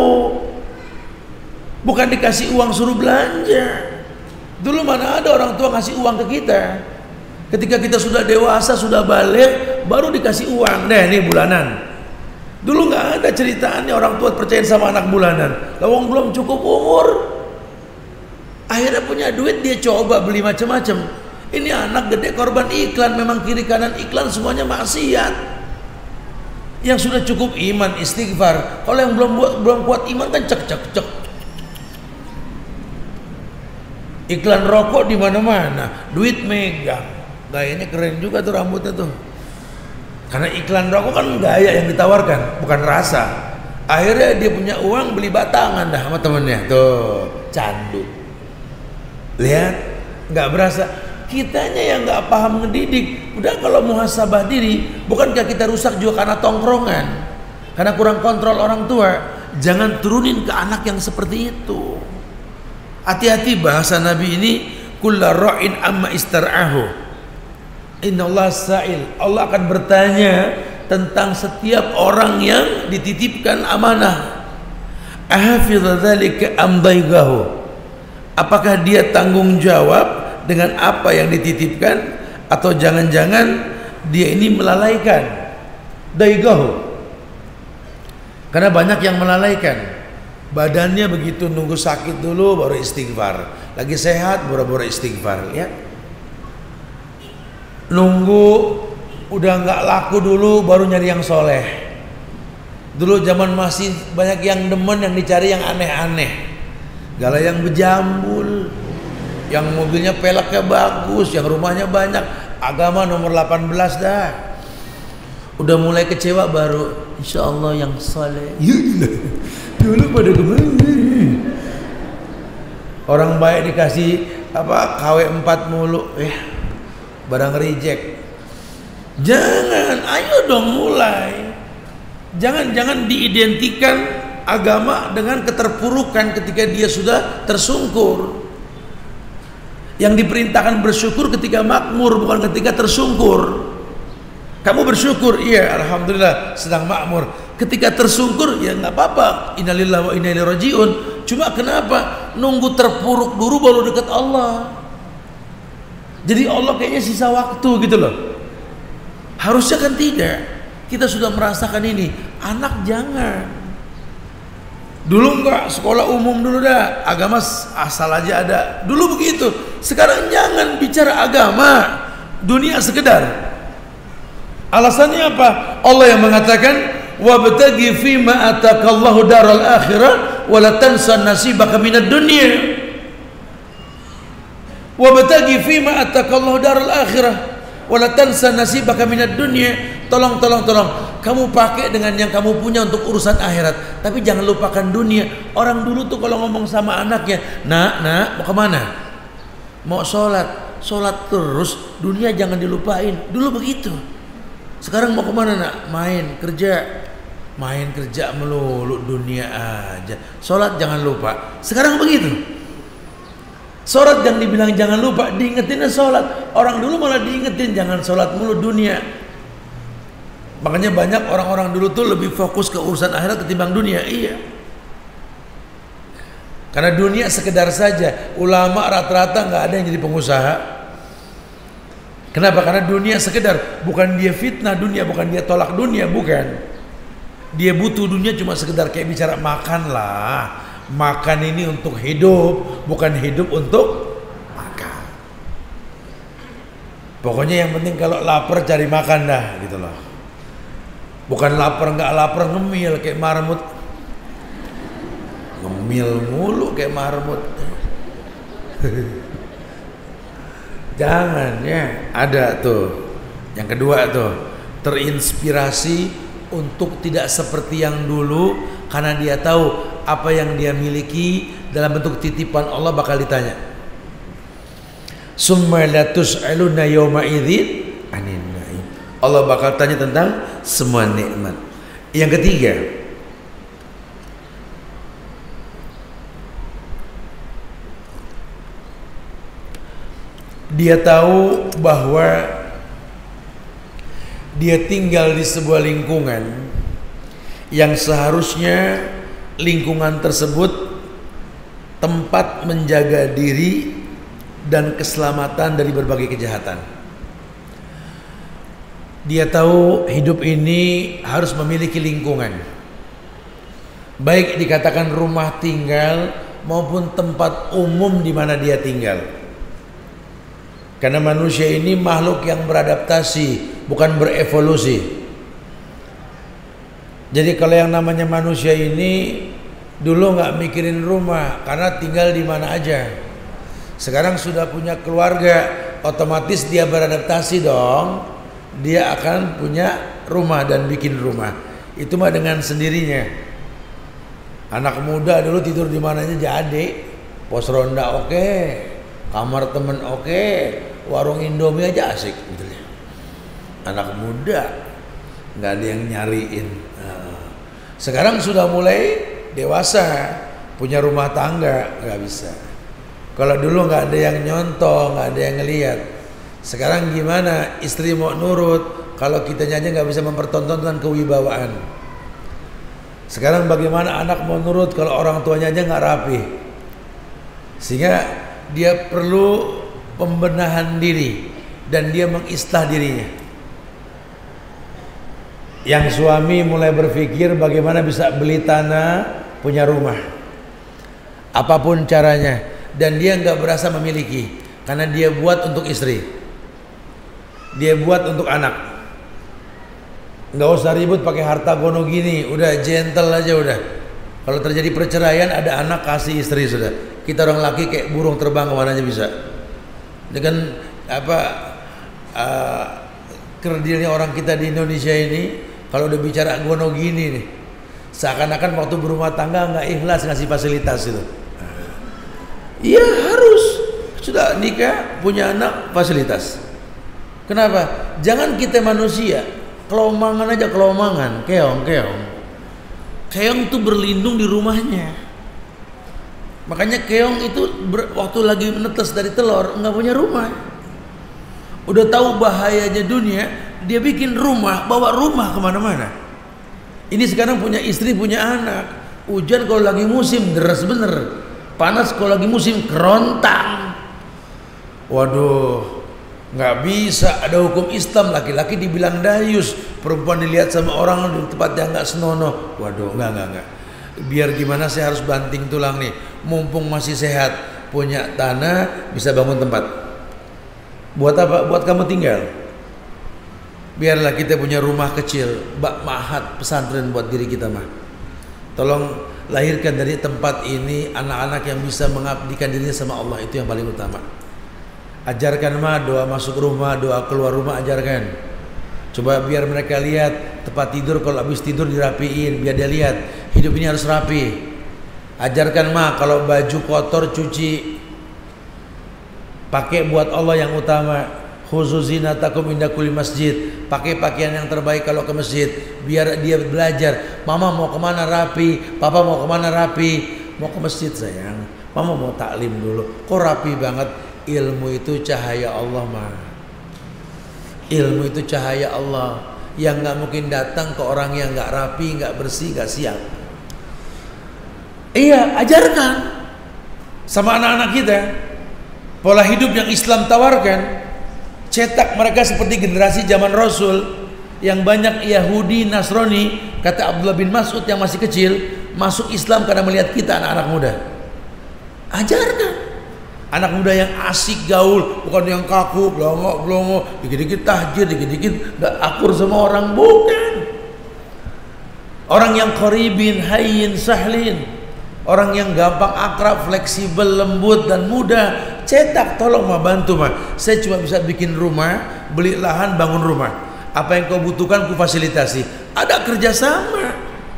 Speaker 1: bukan dikasih uang suruh belanja. Dulu mana ada orang tua ngasih uang ke kita. Ketika kita sudah dewasa, sudah balik, baru dikasih uang. Nah ini bulanan. Dulu nggak ada ceritaannya orang tua percaya sama anak bulanan. Lawang belum cukup umur, akhirnya punya duit, dia coba beli macam-macam. Ini anak gede korban iklan, memang kiri kanan iklan semuanya maksiat. Yang sudah cukup iman istighfar. Kalau yang belum buat, belum kuat iman kan cek cek cek. Iklan rokok di mana-mana, duit megang. Gayanya keren juga tuh rambutnya tuh. Karena iklan rokok kan gaya yang ditawarkan, bukan rasa. Akhirnya dia punya uang beli batangan dah sama temennya. Tuh, candu. Lihat, nggak berasa. Kitanya yang nggak paham ngedidik. Udah kalau muhasabah diri, bukankah kita rusak juga karena tongkrongan, karena kurang kontrol orang tua? Jangan turunin ke anak yang seperti itu. Hati-hati bahasa Nabi ini, kullu ra'in amma istar'ahu. Innallaha sa'il. Allah akan bertanya tentang setiap orang yang dititipkan amanah. Ahafidha dzalika am daygahu. Apakah dia tanggung jawab dengan apa yang dititipkan, atau jangan-jangan dia ini melalaikan? Daigahu. Karena banyak yang melalaikan. Badannya begitu nunggu sakit dulu baru istighfar, lagi sehat baru-baru istighfar, ya. Nunggu udah nggak laku dulu baru nyari yang soleh. Dulu zaman masih banyak yang demen, yang dicari yang aneh-aneh. Gala yang bejambul, yang mobilnya peleknya bagus, yang rumahnya banyak. Agama nomor delapan belas dah. Udah mulai kecewa baru, insya Allah yang soleh. Dulu pada kemana? Orang baik dikasih apa K W empat mulu, eh barang reject. Jangan, ayo dong mulai. Jangan jangan diidentikan agama dengan keterpurukan ketika dia sudah tersungkur. Yang diperintahkan bersyukur ketika makmur, bukan ketika tersungkur. Kamu bersyukur, iya alhamdulillah sedang makmur. Ketika tersungkur, ya nggak apa-apa. Innalillahi wa inna ilaihi rajiun. Cuma kenapa nunggu terpuruk dulu baru dekat Allah? Jadi Allah kayaknya sisa waktu gitu loh. Harusnya kan tidak. Kita sudah merasakan ini. Anak jangan. Dulu enggak, sekolah umum dulu dah, agama asal aja ada. Dulu begitu. Sekarang jangan bicara agama, dunia sekedar. Alasannya apa? Allah yang mengatakan, wabtaghi fima atakallahu daral akhirah wa la tansa nasibaka minad dunya. Wabtaghi fima atakallahu daral akhirah wa la tansa nasibaka minad dunya. Tolong, tolong, tolong. Kamu pakai dengan yang kamu punya untuk urusan akhirat, tapi jangan lupakan dunia. Orang dulu tuh kalau ngomong sama anaknya, nak, nak, mau kemana? Mau sholat, sholat terus. Dunia jangan dilupain. Dulu begitu. Sekarang mau kemana nak? Main, kerja. Main kerja melulu, dunia aja. Sholat jangan lupa. Sekarang begitu. Sholat yang dibilang jangan lupa, diingetinnya sholat. Orang dulu malah diingetin jangan sholat mulu, dunia. Makanya banyak orang-orang dulu tuh lebih fokus ke urusan akhirat ketimbang dunia. Iya. Karena dunia sekedar saja. Ulama rata-rata nggak ada yang jadi pengusaha. Kenapa? Karena dunia sekedar. Bukan dia fitnah dunia, bukan dia tolak dunia, bukan. Dia butuh dunia cuma sekedar kayak bicara makan lah. Makan ini untuk hidup, bukan hidup untuk makan. Pokoknya yang penting kalau lapar cari makan dah, gitu loh. Bukan lapar nggak lapar ngemil kayak marmut. Ngemil mulu kayak marmut. Jangan ya, ada tuh. Yang kedua tuh, terinspirasi untuk tidak seperti yang dulu karena dia tahu apa yang dia miliki dalam bentuk titipan Allah bakal ditanya. Summa latus'aluna yawma idzin anin na'im. Allah bakal tanya tentang semua nikmat. Yang ketiga, dia tahu bahwa dia tinggal di sebuah lingkungan yang seharusnya lingkungan tersebut tempat menjaga diri dan keselamatan dari berbagai kejahatan. Dia tahu hidup ini harus memiliki lingkungan, baik dikatakan rumah tinggal maupun tempat umum di mana dia tinggal. Karena manusia ini makhluk yang beradaptasi, bukan berevolusi. Jadi kalau yang namanya manusia ini dulu nggak mikirin rumah karena tinggal di mana aja. Sekarang sudah punya keluarga, otomatis dia beradaptasi dong. Dia akan punya rumah dan bikin rumah. Itu mah dengan sendirinya. Anak muda dulu tidur di mana aja jadi, pos ronda oke. Okay. Kamar temen oke, okay. Warung Indomie aja asik gitu. Anak muda nggak ada yang nyariin. Nah, sekarang sudah mulai dewasa, punya rumah tangga, nggak bisa. Kalau dulu nggak ada yang nyontoh, nggak ada yang ngelihat. Sekarang gimana? Istri mau nurut, kalau kita aja nggak bisa mempertontonkan kewibawaan. Sekarang bagaimana anak mau nurut kalau orang tuanya aja nggak rapi? Sehingga dia perlu pembenahan diri dan dia mengislah dirinya. Yang suami mulai berpikir bagaimana bisa beli tanah, punya rumah, apapun caranya, dan dia nggak berasa memiliki karena dia buat untuk istri, dia buat untuk anak. Nggak usah ribut pakai harta gono gini, udah gentle aja udah. Kalau terjadi perceraian ada anak kasih istri sudah. Kita orang laki kayak burung terbang kemana aja bisa. Ini kan apa uh, kerdilnya orang kita di Indonesia ini, kalau udah bicara gono gini nih, seakan-akan waktu berumah tangga nggak ikhlas ngasih fasilitas itu. Iya harus, sudah nikah punya anak fasilitas. Kenapa? Jangan kita manusia kelomangan aja, kelomangan, keong keong. Keong tuh berlindung di rumahnya. Makanya keong itu ber, waktu lagi menetes dari telur nggak punya rumah. Udah tahu bahayanya dunia, dia bikin rumah, bawa rumah kemana-mana. Ini sekarang punya istri, punya anak. Hujan kalau lagi musim deras bener, panas kalau lagi musim kerontang. Waduh, nggak bisa. Ada hukum Islam, laki-laki dibilang dayus, perempuan dilihat sama orang di tempat yang nggak senonoh. Waduh, nggak nggak nggak. Biar gimana saya harus banting tulang nih, mumpung masih sehat, punya tanah, bisa bangun tempat. Buat apa? Buat kamu tinggal. Biarlah kita punya rumah kecil, bak mahat pesantren buat diri kita mah. Tolong lahirkan dari tempat ini anak-anak yang bisa mengabdikan dirinya sama Allah, itu yang paling utama. Ajarkan mah doa masuk rumah, doa keluar rumah, ajarkan. Coba biar mereka lihat tempat tidur, kalau habis tidur dirapiin, biar dia lihat hidup ini harus rapi. Ajarkan mah kalau baju kotor cuci, pakai buat Allah yang utama. Khuzuzinatakum inda kulli masjid, pakai pakaian yang terbaik kalau ke masjid, biar dia belajar. Mama mau kemana rapi, papa mau kemana rapi, mau ke masjid sayang. Mama mau taklim dulu, kok rapi banget. Ilmu itu cahaya Allah mah. Ilmu itu cahaya Allah yang nggak mungkin datang ke orang yang nggak rapi, nggak bersih, nggak siap. Iya, ajarkan sama anak-anak kita pola hidup yang Islam tawarkan. Cetak mereka seperti generasi zaman Rasul yang banyak Yahudi, Nasrani. Kata Abdullah bin Mas'ud yang masih kecil, masuk Islam karena melihat kita anak-anak muda. Ajarkan anak muda yang asik gaul, bukan yang kaku, blongo-blongo, dikit-dikit tahjud, dikit-dikit gak akur sama orang, bukan. Orang yang qaribin, hayyin, sahlin, Orang yang gampang akrab, fleksibel, lembut dan mudah, cetak, tolong mah bantu mah. Saya cuma bisa bikin rumah, beli lahan, bangun rumah. Apa yang kau butuhkan ku fasilitasi. Ada kerjasama.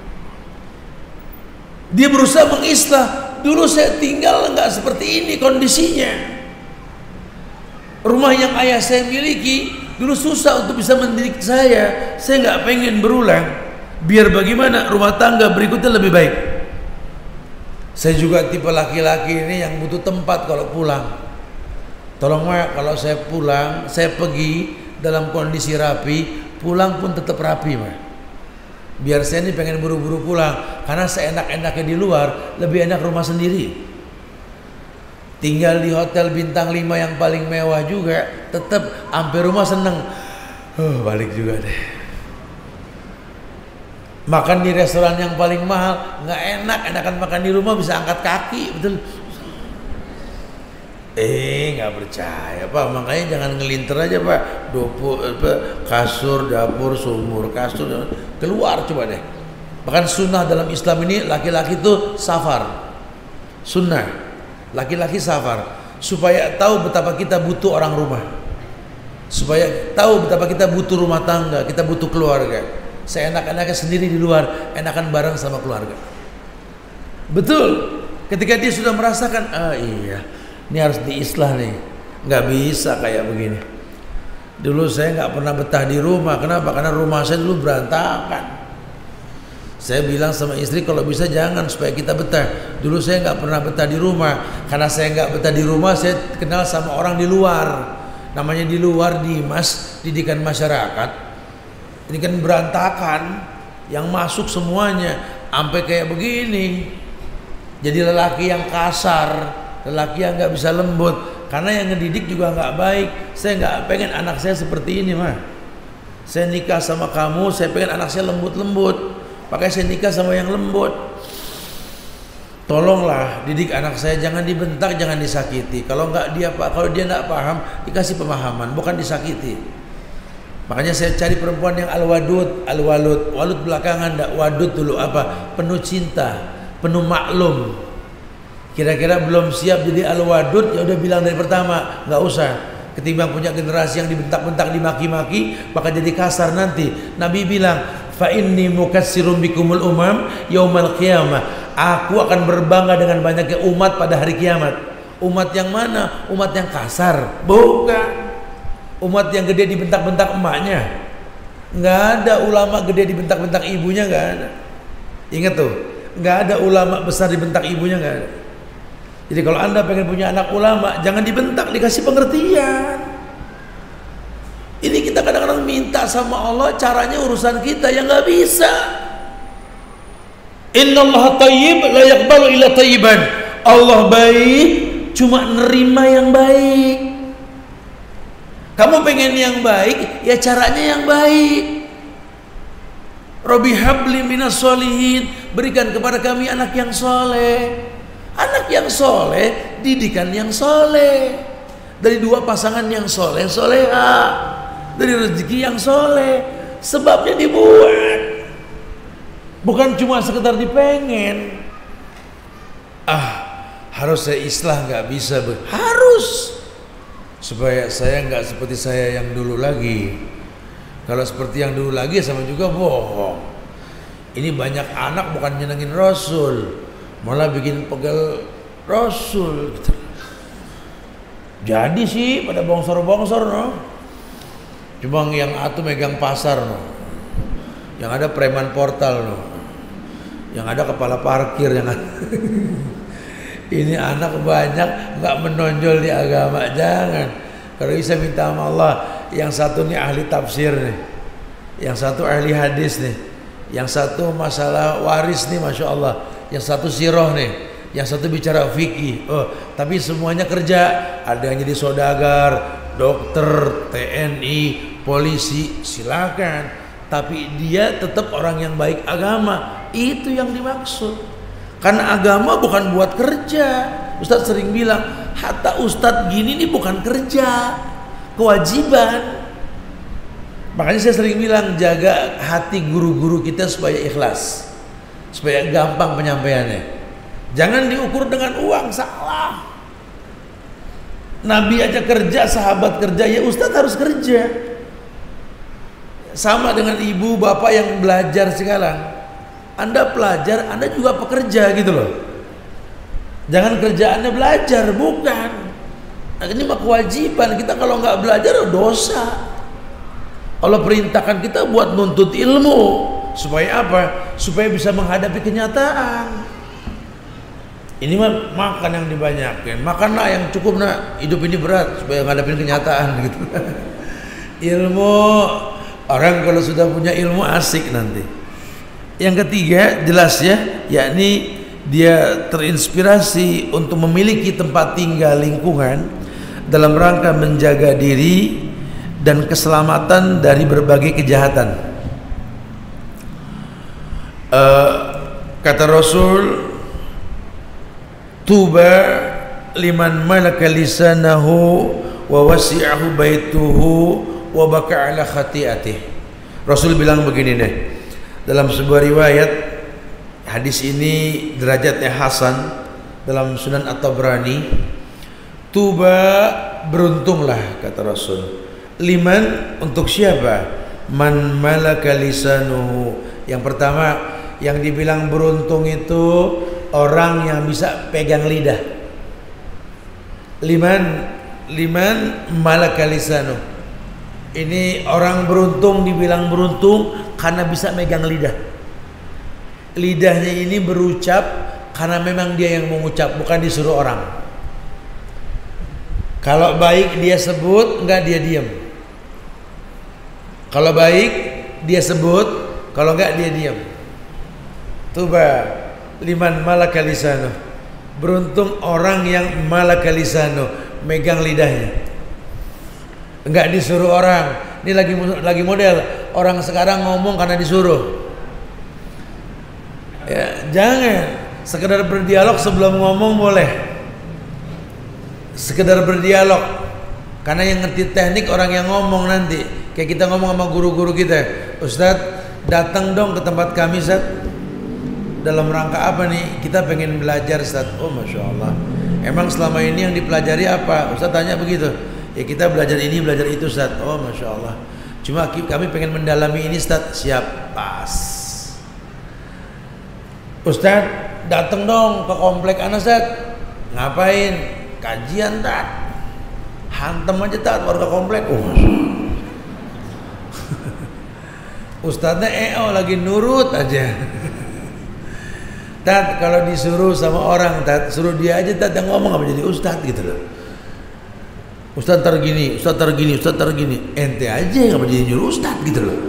Speaker 1: Dia berusaha mengislah. Dulu saya tinggal nggak seperti ini kondisinya. Rumah yang ayah saya miliki dulu susah untuk bisa mendidik saya. Saya nggak pengen berulang. Biar bagaimana rumah tangga berikutnya lebih baik. Saya juga tipe laki-laki ini yang butuh tempat kalau pulang. Tolong Mak, kalau saya pulang, saya pergi dalam kondisi rapi, pulang pun tetap rapi Mak. Biar saya ini pengen buru-buru pulang, karena seenak-enaknya di luar, lebih enak rumah sendiri. Tinggal di hotel bintang lima yang paling mewah juga, tetap hampir rumah seneng. Oh, balik juga deh. Makan di restoran yang paling mahal nggak enak, enakan makan di rumah bisa angkat kaki, betul? Eh nggak percaya Pak, makanya jangan ngelinter aja Pak. Dopo, apa, kasur, dapur, sumur, kasur, keluar coba deh. Bahkan sunnah dalam Islam ini laki-laki itu safar, sunnah laki-laki safar supaya tahu betapa kita butuh orang rumah, supaya tahu betapa kita butuh rumah tangga, kita butuh keluarga. Saya enak-enaknya sendiri di luar, enakan bareng sama keluarga. Betul. Ketika dia sudah merasakan, ah iya, ini harus diislah nih. Nggak bisa kayak begini. Dulu saya nggak pernah betah di rumah. Kenapa? Karena rumah saya dulu berantakan. Saya bilang sama istri kalau bisa jangan supaya kita betah. Dulu saya nggak pernah betah di rumah. Karena saya nggak betah di rumah, saya kenal sama orang di luar. Namanya di luar Dimas, didikan masyarakat. Ini kan berantakan, yang masuk semuanya sampai kayak begini. Jadi lelaki yang kasar, lelaki yang nggak bisa lembut, karena yang ngedidik juga nggak baik. Saya nggak pengen anak saya seperti ini mah. Saya nikah sama kamu, saya pengen anak saya lembut-lembut. Makanya saya nikah sama yang lembut. Tolonglah didik anak saya, jangan dibentak, jangan disakiti. Kalau nggak dia pak, kalau dia nggak paham, dikasih pemahaman, bukan disakiti. Makanya saya cari perempuan yang al-wadud, al-walud. Walud belakangan, ndak wadud dulu apa? Penuh cinta, penuh maklum. Kira-kira belum siap jadi al-wadud, ya udah bilang dari pertama, nggak usah. Ketimbang punya generasi yang dibentak-bentak, dimaki-maki, maka jadi kasar nanti. Nabi bilang, fa inni mukatsirum bikumul umam yaumal qiyamah. Aku akan berbangga dengan banyaknya umat pada hari kiamat. Umat yang mana? Umat yang kasar? Bukan. Umat yang gede dibentak-bentak emaknya. Nggak ada ulama gede dibentak-bentak ibunya, nggak ada. Ingat tuh, nggak ada ulama besar dibentak ibunya, nggak ada. Jadi kalau anda pengen punya anak ulama, jangan dibentak, dikasih pengertian. Ini kita kadang-kadang minta sama Allah, caranya urusan kita yang nggak bisa. Innallaha thayyib la yaqbalu illa thayyiban. Allah baik, cuma nerima yang baik. Kamu pengen yang baik, ya caranya yang baik. Rabbi habli minas solihin, berikan kepada kami anak yang soleh. Anak yang soleh, didikan yang soleh. Dari dua pasangan yang soleh, soleha. Dari rezeki yang soleh. Sebabnya dibuat. Bukan cuma sekedar dipengen. Ah, harus saya islah, nggak bisa. Harus. Supaya saya nggak seperti saya yang dulu lagi. Kalau seperti yang dulu lagi sama juga bohong. Ini banyak anak bukan nyenengin Rasul, malah bikin pegel Rasul gitu. Jadi sih pada bongsor-bongsor no. Cuma yang atuh megang pasar no. Yang ada preman portal no. Yang ada kepala parkir yang ada. Ini anak banyak nggak menonjol di agama, jangan. Kalau bisa minta sama Allah, yang satu nih ahli tafsir nih, yang satu ahli hadis nih, yang satu masalah waris nih, masya Allah, yang satu sirah nih, yang satu bicara fikih. Oh, tapi semuanya kerja, ada yang jadi saudagar, dokter, T N I, polisi, silakan. Tapi dia tetap orang yang baik agama, itu yang dimaksud. Karena agama bukan buat kerja. Ustadz sering bilang, hatta ustadz gini nih bukan kerja, kewajiban. Makanya saya sering bilang, jaga hati guru-guru kita supaya ikhlas, supaya gampang penyampaiannya. Jangan diukur dengan uang, salah. Nabi aja kerja, sahabat kerja, ya ustadz harus kerja. Sama dengan ibu bapak yang belajar sekarang. Anda pelajar, Anda juga pekerja gitu loh. Jangan kerjaannya belajar, bukan. Nah, ini mah kewajiban kita, kalau nggak belajar dosa. Allah perintahkan kita buat nuntut ilmu supaya apa? Supaya bisa menghadapi kenyataan. Ini mah makan yang dibanyakin, makanlah yang cukup nak, hidup ini berat supaya menghadapi kenyataan gitu. Ilmu, orang kalau sudah punya ilmu asik nanti. Yang ketiga jelas ya, yakni dia terinspirasi untuk memiliki tempat tinggal lingkungan dalam rangka menjaga diri dan keselamatan dari berbagai kejahatan. Uh, kata Rasul, tuba liman malaka lisanahu wa wasi'ahu baituhu wa baka ala khati'atih. Rasul bilang begini nih dalam sebuah riwayat, hadis ini derajatnya hasan dalam Sunan At-Tabrani. Tuba, beruntunglah kata Rasul, liman, untuk siapa? Man malaka lisanuhu. Yang pertama yang dibilang beruntung itu orang yang bisa pegang lidah. Liman liman malaka lisanu. Ini orang beruntung, dibilang beruntung karena bisa megang lidah. Lidahnya ini berucap karena memang dia yang mengucap, bukan disuruh orang. Kalau baik dia sebut, enggak dia diam. Kalau baik dia sebut, kalau enggak dia diam. Tuba liman malaka lisanu. Beruntung orang yang malaka lisanu, megang lidahnya. Enggak disuruh orang. Ini lagi lagi model orang sekarang ngomong karena disuruh. Ya, jangan sekedar berdialog sebelum ngomong boleh. Sekedar berdialog. Karena yang ngerti teknik orang yang ngomong nanti. Kayak kita ngomong sama guru-guru kita, Ustadz datang dong ke tempat kami Ustadz. Dalam rangka apa nih? Kita pengen belajar Ustadz. Oh Masya Allah. Emang selama ini yang dipelajari apa? Ustadz tanya begitu. Ya kita belajar ini, belajar itu Ustadz. Oh Masya Allah. Cuma kami pengen mendalami ini Ustadz. Siap, pas. Ustadz datang dong ke komplek anak Ustadz. Ngapain? Kajian Tat. Hantem aja Tat warga komplek. Oh Masya Allah. Ustadznya E O lagi nurut aja. Tat, kalau disuruh sama orang Tat, suruh dia aja Tat yang ngomong, apa jadi ustadz gitu loh. Ustadz tar gini, ustadz tar gini, ustadz tar gini. Ente aja yang apa jadi nyuruh ustadz gitu loh.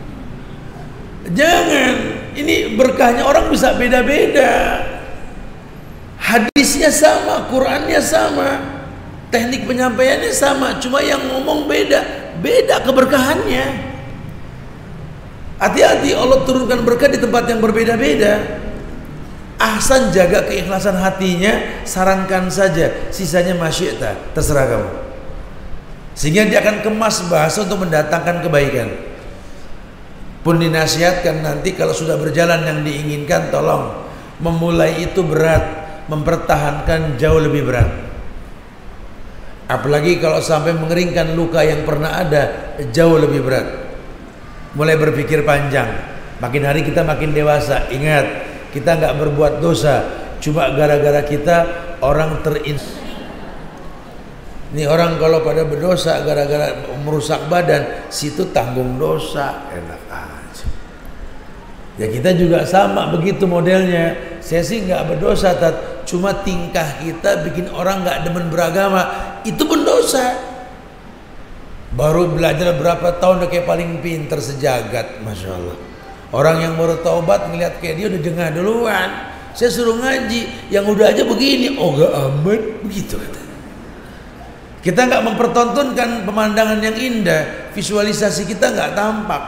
Speaker 1: Jangan, ini berkahnya orang bisa beda-beda. Hadisnya sama, Qurannya sama, teknik penyampaiannya sama, cuma yang ngomong beda, beda keberkahannya. Hati-hati, Allah turunkan berkah di tempat yang berbeda-beda. Ahsan, jaga keikhlasan hatinya, sarankan saja, sisanya masyi'ta, terserah kamu. Sehingga dia akan kemas bahasa untuk mendatangkan kebaikan. Pun dinasihatkan nanti kalau sudah berjalan yang diinginkan, tolong, memulai itu berat, mempertahankan jauh lebih berat. Apalagi kalau sampai mengeringkan luka yang pernah ada, jauh lebih berat. Mulai berpikir panjang. Makin hari kita makin dewasa. Ingat, kita nggak berbuat dosa, cuma gara-gara kita orang terins. Ini orang kalau pada berdosa gara-gara merusak badan, situ tanggung dosa, enak aja. Ya kita juga sama begitu modelnya. Saya sih nggak berdosa, Tat. Cuma tingkah kita bikin orang nggak demen beragama, itu pun dosa. Baru belajar berapa tahun udah kayak paling pinter sejagat, Masya Allah. Orang yang baru taubat ngeliat kayak dia udah jengah duluan. Saya suruh ngaji, yang udah aja begini, oh gak aman, begitu kata. Kita nggak mempertontonkan pemandangan yang indah, visualisasi kita nggak tampak.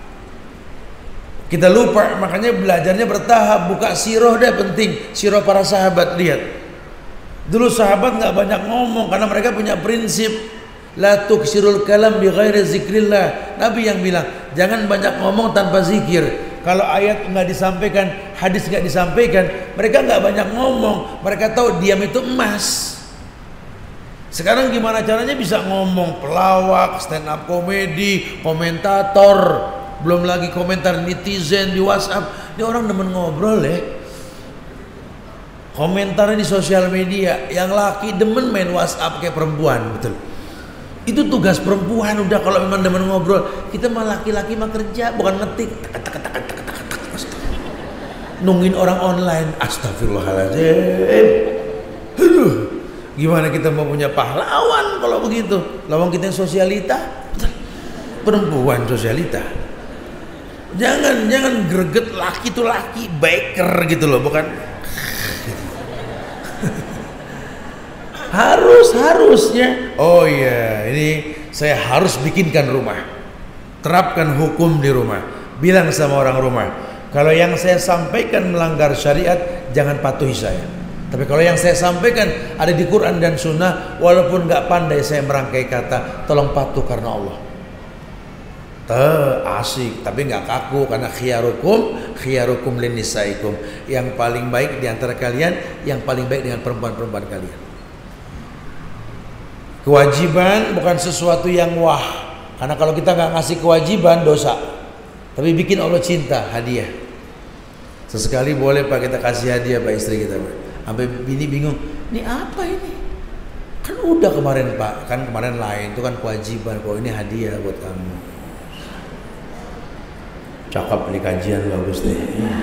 Speaker 1: Kita lupa, makanya belajarnya bertahap. Buka sirah deh, penting. Sirah para sahabat, lihat. Dulu sahabat nggak banyak ngomong karena mereka punya prinsip. La tuksirul kalam bi ghairi zikrillah. Nabi yang bilang, jangan banyak ngomong tanpa zikir. Kalau ayat nggak disampaikan, hadis nggak disampaikan, mereka nggak banyak ngomong. Mereka tahu diam itu emas. Sekarang gimana caranya bisa ngomong? Pelawak, stand up komedi, komentator, belum lagi komentar netizen di WhatsApp. Ini orang demen ngobrol ya. Komentarnya di sosial media. Yang laki demen main WhatsApp kayak perempuan, betul. Itu tugas perempuan udah kalau memang demen ngobrol. Kita mah laki-laki mah kerja, bukan ngetik. Nungguin orang online. Astagfirullahaladzim. Aduh, gimana kita mau punya pahlawan kalau begitu? Lawang kita yang sosialita, perempuan sosialita. Jangan jangan greget, laki tuh laki, biker gitu loh, bukan. Harus harusnya. Oh iya, ini saya harus bikinkan rumah. Terapkan hukum di rumah. Bilang sama orang rumah, kalau yang saya sampaikan melanggar syariat, jangan patuhi saya. Tapi kalau yang saya sampaikan ada di Quran dan Sunnah, walaupun nggak pandai saya merangkai kata, tolong patuh karena Allah. Tuh, asik, tapi nggak kaku karena khiyarukum khiyarukum linisaikum. Yang paling baik di antara kalian, yang paling baik dengan perempuan-perempuan kalian. Kewajiban bukan sesuatu yang wah, karena kalau kita nggak ngasih kewajiban dosa. Tapi bikin Allah cinta, hadiah. Sesekali boleh Pak kita kasih hadiah Pak istri kita, Pak. Sampai bini bingung, ini apa ini? Kan udah kemarin Pak, kan kemarin lain, itu kan kewajiban. Kok ini hadiah buat kamu. Cakep nih kajian bagus deh.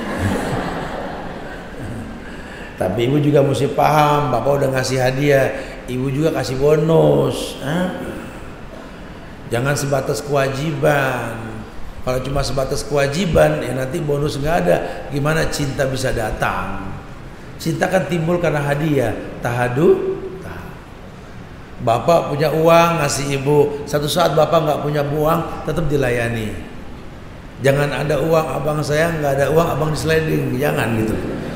Speaker 1: Tapi ibu juga mesti paham, bapak udah ngasih hadiah, ibu juga kasih bonus. Hah? Jangan sebatas kewajiban. Kalau cuma sebatas kewajiban, ya nanti bonus nggak ada. Gimana cinta bisa datang? Cinta kan timbul karena hadiah. Tahadu. Bapak punya uang ngasih ibu, satu saat bapak nggak punya uang, tetap dilayani. Jangan ada uang abang saya, nggak ada uang abang disliding, jangan gitu.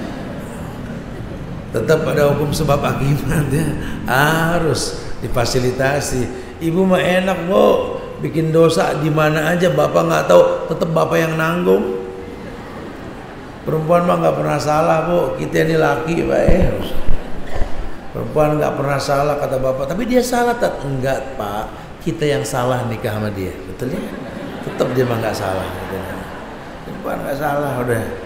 Speaker 1: Tetap ada hukum sebab akibat ya, harus difasilitasi. Ibu mah enak bu, bikin dosa di mana aja bapak nggak tahu, tetap bapak yang nanggung. Perempuan mah nggak pernah salah bu, kita ini laki pak ya. Perempuan nggak pernah salah kata bapak, tapi dia salah tak? Enggak pak, kita yang salah nikah sama dia, betul ya? Tetap dia mah nggak salah. Perempuan nggak salah udah.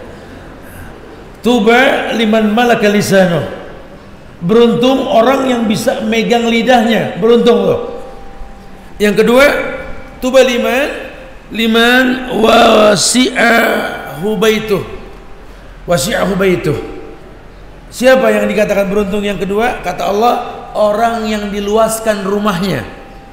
Speaker 1: Tuba liman malaka lisanu. Beruntung orang yang bisa megang lidahnya, beruntung loh. Yang kedua, tuba liman liman wasi'ahu baituh. Wasi'ahu baituh. Siapa yang dikatakan beruntung yang kedua? Kata Allah, orang yang diluaskan rumahnya.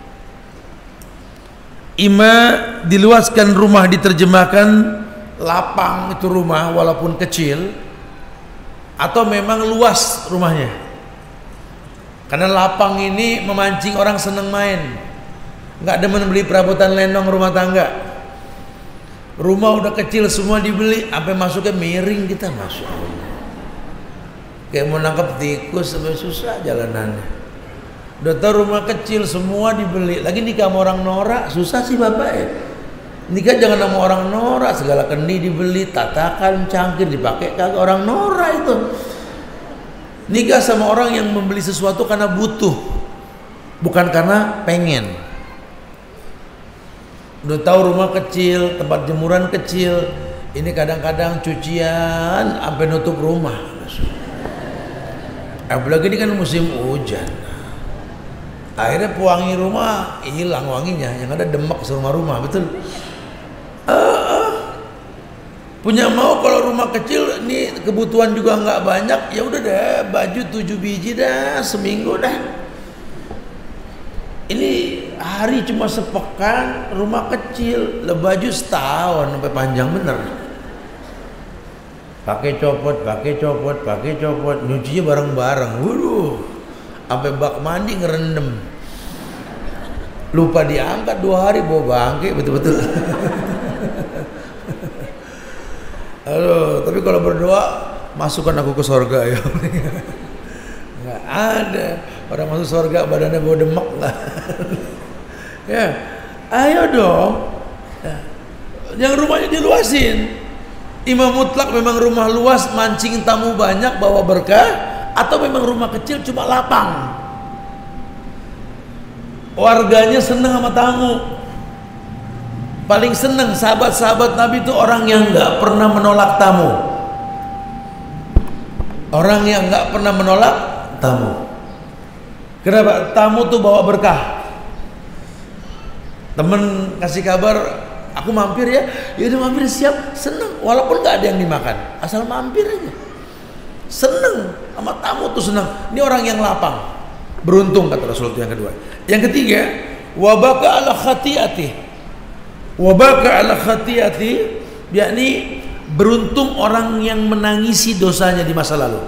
Speaker 1: Ima diluaskan rumah diterjemahkan lapang itu rumah walaupun kecil, atau memang luas rumahnya. Karena lapang ini memancing orang seneng main. Nggak demen beli perabotan lenong rumah tangga. Rumah udah kecil semua dibeli, sampai masuknya miring kita, masuk. Kayak mau nangkep tikus sampai susah jalanannya. Udah tahu rumah kecil semua dibeli. Lagi nikah sama orang norak, susah sih bapak ya. Nikah jangan sama orang norak, segala kendi dibeli, tatakan, cangkir dipakai kagak, orang norak itu. Nikah sama orang yang membeli sesuatu karena butuh, bukan karena pengen. Udah tahu rumah kecil, tempat jemuran kecil, ini kadang-kadang cucian sampai nutup rumah. Apalagi ini kan musim hujan. Akhirnya pewangi rumah hilang wanginya, yang ada demak serumah-rumah, betul. Uh, punya mau kalau rumah kecil ini kebutuhan juga nggak banyak, ya udah deh baju tujuh biji dah seminggu dah. Ini hari cuma sepekan, rumah kecil, le baju setahun sampai panjang bener. Pakai copot, pakai copot, pakai copot, nyucinya bareng-bareng. Waduh, sampai bak mandi ngerendam. Lupa diangkat dua hari bawa bangke betul-betul. Aduh, tapi kalau berdoa masukkan aku ke surga ya. Nggak ada orang masuk surga badannya bau demak lah. Ya, ayo dong. Ya. Yang rumahnya diluasin. Imam mutlak memang rumah luas, mancing tamu banyak, bawa berkah, atau memang rumah kecil cuma lapang. Warganya senang sama tamu. Paling senang sahabat-sahabat Nabi itu orang yang nggak pernah menolak tamu. Orang yang nggak pernah menolak tamu. Kenapa? Tamu tuh bawa berkah. Temen kasih kabar, aku mampir ya, ya udah mampir, siap, seneng, walaupun nggak ada yang dimakan, asal mampir aja, seneng sama tamu tuh seneng. Ini orang yang lapang, beruntung kata Rasul itu yang kedua. Yang ketiga, wabaka ala khati'ati, wabaka ala khati'ati, yakni beruntung orang yang menangisi dosanya di masa lalu.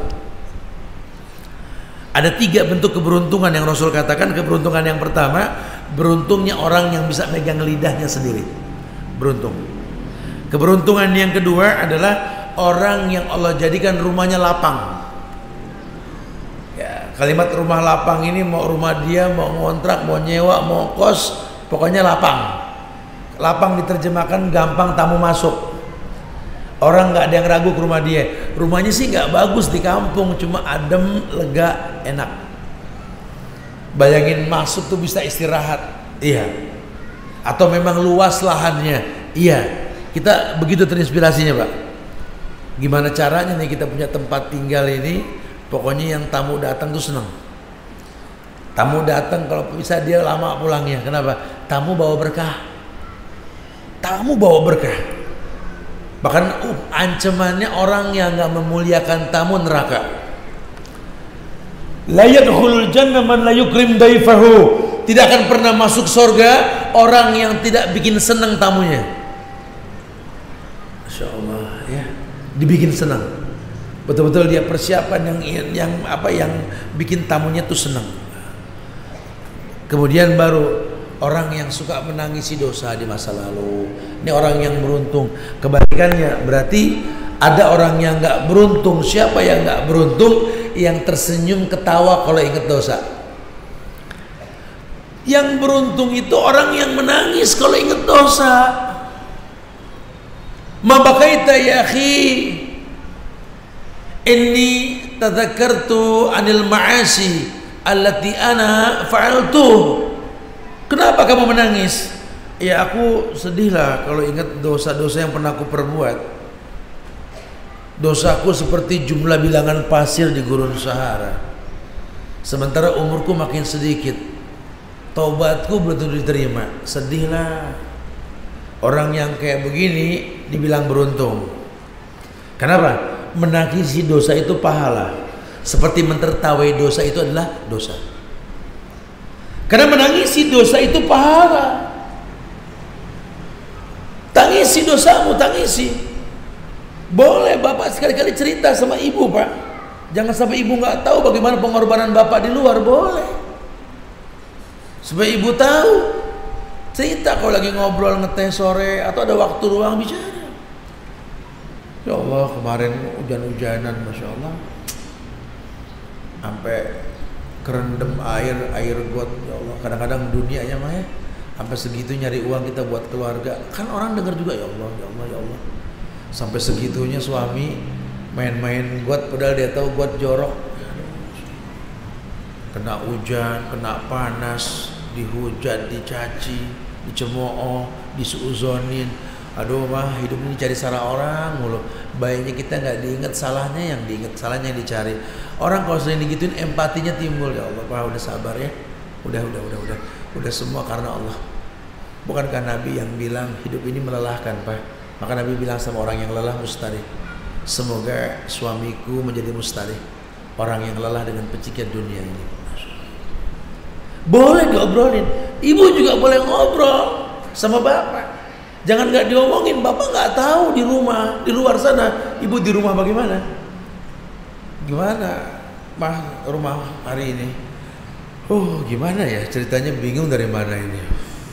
Speaker 1: Ada tiga bentuk keberuntungan yang Rasul katakan. Keberuntungan yang pertama, beruntungnya orang yang bisa megang lidahnya sendiri, beruntung. Keberuntungan yang kedua adalah orang yang Allah jadikan rumahnya lapang. Ya, kalimat rumah lapang ini mau rumah dia, mau ngontrak, mau nyewa, mau kos, pokoknya lapang. Lapang diterjemahkan gampang tamu masuk. Orang nggak ada yang ragu ke rumah dia. Rumahnya sih nggak bagus di kampung, cuma adem, lega, enak. Bayangin masuk tuh bisa istirahat, iya. Atau memang luas lahannya, iya. Kita begitu terinspirasinya, Pak. Gimana caranya nih kita punya tempat tinggal ini? Pokoknya yang tamu datang tuh senang. Tamu datang kalau bisa dia lama pulangnya. Kenapa? Tamu bawa berkah. Tamu bawa berkah. Bahkan uh, ancamannya orang yang nggak memuliakan tamu neraka. La yadkhulul jannah man la yukrim daifahu. Tidak akan pernah masuk surga orang yang tidak bikin senang tamunya. Masya Allah ya, dibikin senang. Betul-betul dia persiapan yang yang apa yang bikin tamunya tuh senang. Kemudian baru orang yang suka menangisi dosa di masa lalu. Ini orang yang beruntung. Kebalikannya berarti ada orang yang nggak beruntung. Siapa yang nggak beruntung? Yang tersenyum ketawa kalau ingat dosa. Yang beruntung itu orang yang menangis kalau ingat dosa. Ma bakaita ya akhi, inni tadzakartu anil ma'asi allati ana fa'altu. Kenapa kamu menangis? Ya aku sedihlah kalau ingat dosa-dosa yang pernah aku perbuat. Dosaku seperti jumlah bilangan pasir di gurun Sahara. Sementara umurku makin sedikit. Taubatku belum diterima. Sedihlah. Orang yang kayak begini dibilang beruntung. Kenapa? Menangisi dosa itu pahala. Seperti mentertawai dosa itu adalah dosa. Karena menangisi dosa itu pahala. Tangisi dosamu, tangisi. Boleh bapak sekali-kali cerita sama ibu, Pak. Jangan sampai ibu nggak tahu bagaimana pengorbanan bapak di luar. Boleh. Supaya ibu tahu. Cerita kalau lagi ngobrol ngeteh sore atau ada waktu ruang bicara. Ya Allah, kemarin hujan-hujanan, Masya Allah, sampai kerendam air, air got. Ya Allah, kadang-kadang dunia ya mah ya, sampai segitu nyari uang kita buat keluarga. Kan orang dengar juga, ya Allah, ya Allah, ya Allah. Sampai segitunya suami main-main got, padahal dia tahu got jorok. Kena hujan, kena panas, dihujat, dicaci, dicemooh, disuuzonin. Aduh mah hidup ini cari salah orang mulu. Baiknya kita nggak diingat salahnya, yang diingat salahnya yang dicari. Orang kalau sering digituin empatinya timbul. Ya Allah, Pak, udah sabar ya. Udah, udah, udah, udah, udah semua karena Allah. Bukankah Nabi yang bilang hidup ini melelahkan, Pak? Maka Nabi bilang sama orang yang lelah mustarih, semoga suamiku menjadi mustarih, orang yang lelah dengan pencikir dunia ini. Boleh diobrolin. Ibu juga boleh ngobrol sama bapak. Jangan nggak diomongin, bapak nggak tahu di rumah, di luar sana. Ibu di rumah bagaimana? Gimana, mah rumah hari ini? Oh, gimana ya ceritanya, bingung dari mana ini.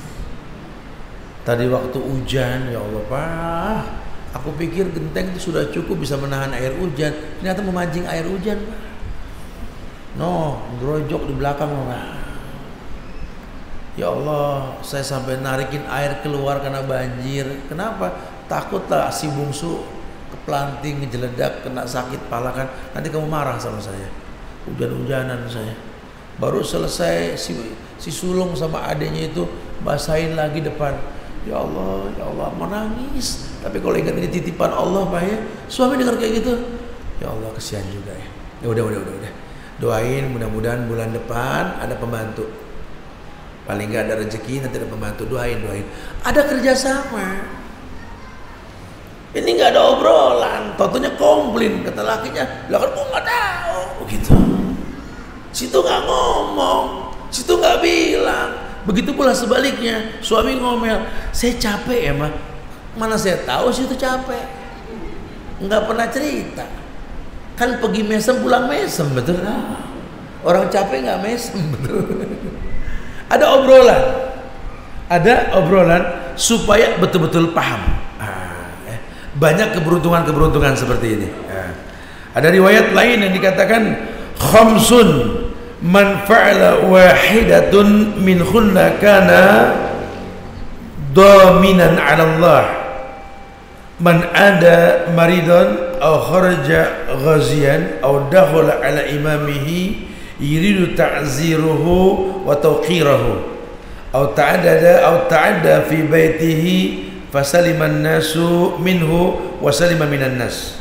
Speaker 1: Tadi waktu hujan, ya Allah Pak, aku pikir genteng itu sudah cukup bisa menahan air hujan. Ternyata memancing air hujan, Pak. No, gerojok di belakang, Pak. Ya Allah, saya sampai narikin air keluar karena banjir. Kenapa? Takutlah si bungsu planting, ngejeledak, kena sakit pala kan, nanti kamu marah sama saya. Hujan-hujanan saya. Baru selesai si, si sulung sama adiknya itu basahin lagi depan. Ya Allah, ya Allah, menangis. Tapi kalau ingat ini titipan Allah, Pak ya. Suami dengar kayak gitu, ya Allah kesian juga ya. Ya udah, udah, udah, udah. Doain mudah-mudahan bulan depan ada pembantu. Paling nggak ada rezeki, nanti ada pembantu. Doain, doain. Ada kerjasama. Ini nggak ada obrolan, totonya komplain, kata lakinya, lah kan gua nggak tahu, begitu. Situ nggak ngomong, situ nggak bilang. Begitu pula sebaliknya, suami ngomel, saya capek ya mah, mana saya tahu situ capek, nggak pernah cerita. Kan pergi mesem pulang mesem, betul? Orang capek nggak mesem, betul? Ada obrolan, ada obrolan supaya betul-betul paham. Banyak keberuntungan-keberuntungan seperti ini. Ya. Ada riwayat lain yang dikatakan khamsun man fa'ala wahidatun min khunna kana dominan 'ala Allah. Man ada maridun aw kharaja ghaziyan aw dakhala 'ala imamihi yuridu ta'ziruhu wa tawqirahu aw ta'addada aw ta'adda fi baitihi fasaliman nasu minhu wasalima minan nas.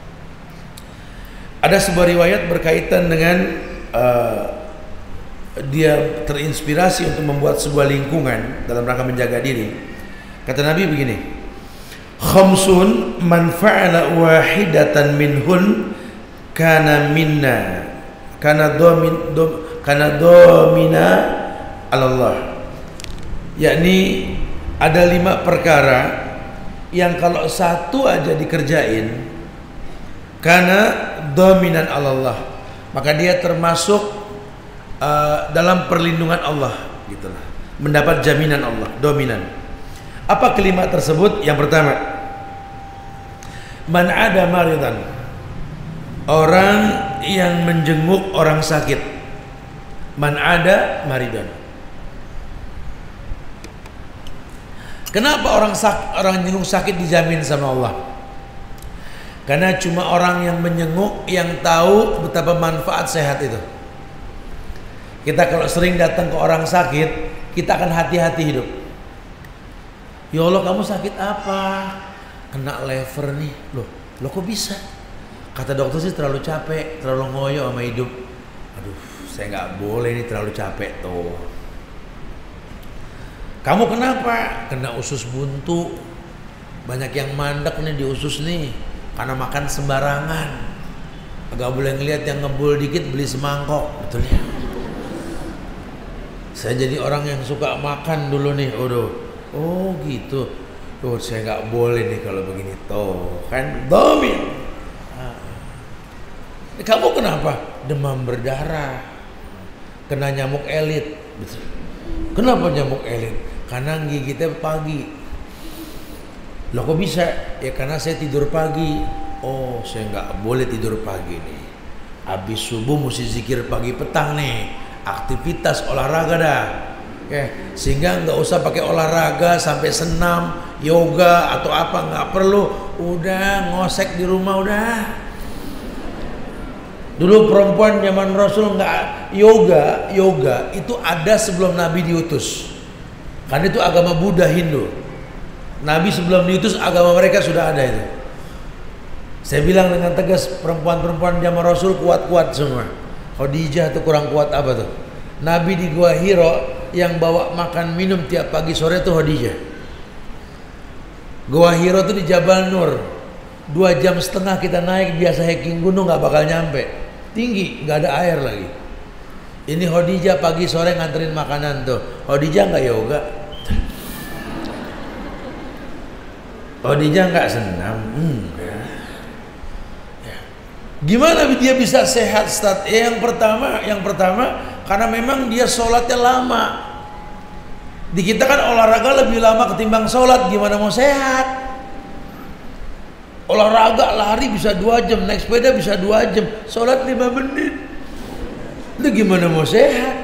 Speaker 1: Ada sebuah riwayat berkaitan dengan uh, dia terinspirasi untuk membuat sebuah lingkungan dalam rangka menjaga diri. Kata Nabi begini, khamsun man fa'ala wahidatan minhun kana minna kana domin do, kana domina Allah, yakni ada lima perkara yang kalau satu aja dikerjain karena dominan Allah, maka dia termasuk uh, dalam perlindungan Allah, gitulah, mendapat jaminan Allah, dominan. Apa kelima tersebut? Yang pertama, man ada maridan, orang yang menjenguk orang sakit. Man ada maridan. Kenapa orang sak, orang jenguk sakit dijamin sama Allah? Karena cuma orang yang menyenguk yang tahu betapa manfaat sehat itu. Kita kalau sering datang ke orang sakit, kita akan hati-hati hidup. Ya Allah, kamu sakit apa? Kena lever nih. Loh, loh kok bisa? Kata dokter sih terlalu capek, terlalu ngoyo sama hidup. Aduh, saya nggak boleh nih terlalu capek tuh. Kamu kenapa? Kena usus buntu. Banyak yang mandek nih di usus nih, karena makan sembarangan. Agak boleh ngelihat yang ngebul dikit beli semangkok, betul ya? Saya jadi orang yang suka makan dulu nih. Aduh, oh gitu. Oh, saya nggak boleh nih kalau begini tuh, kan domin. Nah. Kamu kenapa? Demam berdarah, kena nyamuk elit. Betul. Kenapa nyamuk elit? Karena gigitnya pagi. Loh kok bisa? Ya karena saya tidur pagi. Oh, saya nggak boleh tidur pagi nih. Habis subuh mesti zikir pagi petang nih. Aktivitas olahraga dah. Oke, sehingga nggak usah pakai olahraga sampai senam, yoga atau apa, nggak perlu. Udah ngosek di rumah udah. Dulu perempuan zaman Rasul nggak yoga, yoga itu ada sebelum Nabi diutus. Karena itu agama Buddha Hindu. Nabi sebelum diutus agama mereka sudah ada itu. Saya bilang dengan tegas, perempuan-perempuan zaman Rasul kuat-kuat semua. Khadijah itu kurang kuat apa tuh? Nabi di Gua Hiro yang bawa makan minum tiap pagi sore itu Khadijah. Gua Hiro itu di Jabal Nur. Dua jam setengah kita naik, biasa hiking gunung nggak bakal nyampe. Tinggi, nggak ada air lagi. Ini Khadijah pagi sore nganterin makanan tuh. Khadijah nggak yoga, Khadijah nggak senam. Hmm. Ya. Gimana dia bisa sehat? Stat? Eh, yang pertama, yang pertama karena memang dia sholatnya lama. Di kita kan olahraga lebih lama ketimbang sholat. Gimana mau sehat? Olahraga lari bisa dua jam, naik sepeda bisa dua jam, sholat lima menit. Itu gimana mau sehat?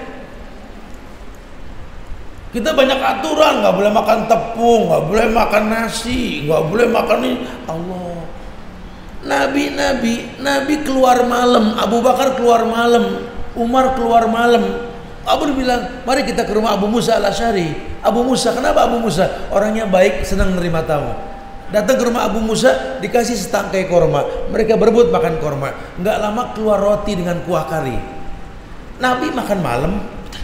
Speaker 1: Kita banyak aturan, nggak boleh makan tepung, nggak boleh makan nasi, nggak boleh makan ini. Allah, Nabi-nabi, Nabi keluar malam, Abu Bakar keluar malam, Umar keluar malam. Abu bilang, mari kita ke rumah Abu Musa al-Asy'ari. Abu Musa, kenapa Abu Musa? Orangnya baik, senang menerima tamu. Datang ke rumah Abu Musa, dikasih setangkai korma. Mereka berebut makan korma. Enggak lama keluar roti dengan kuah kari. Nabi makan malam,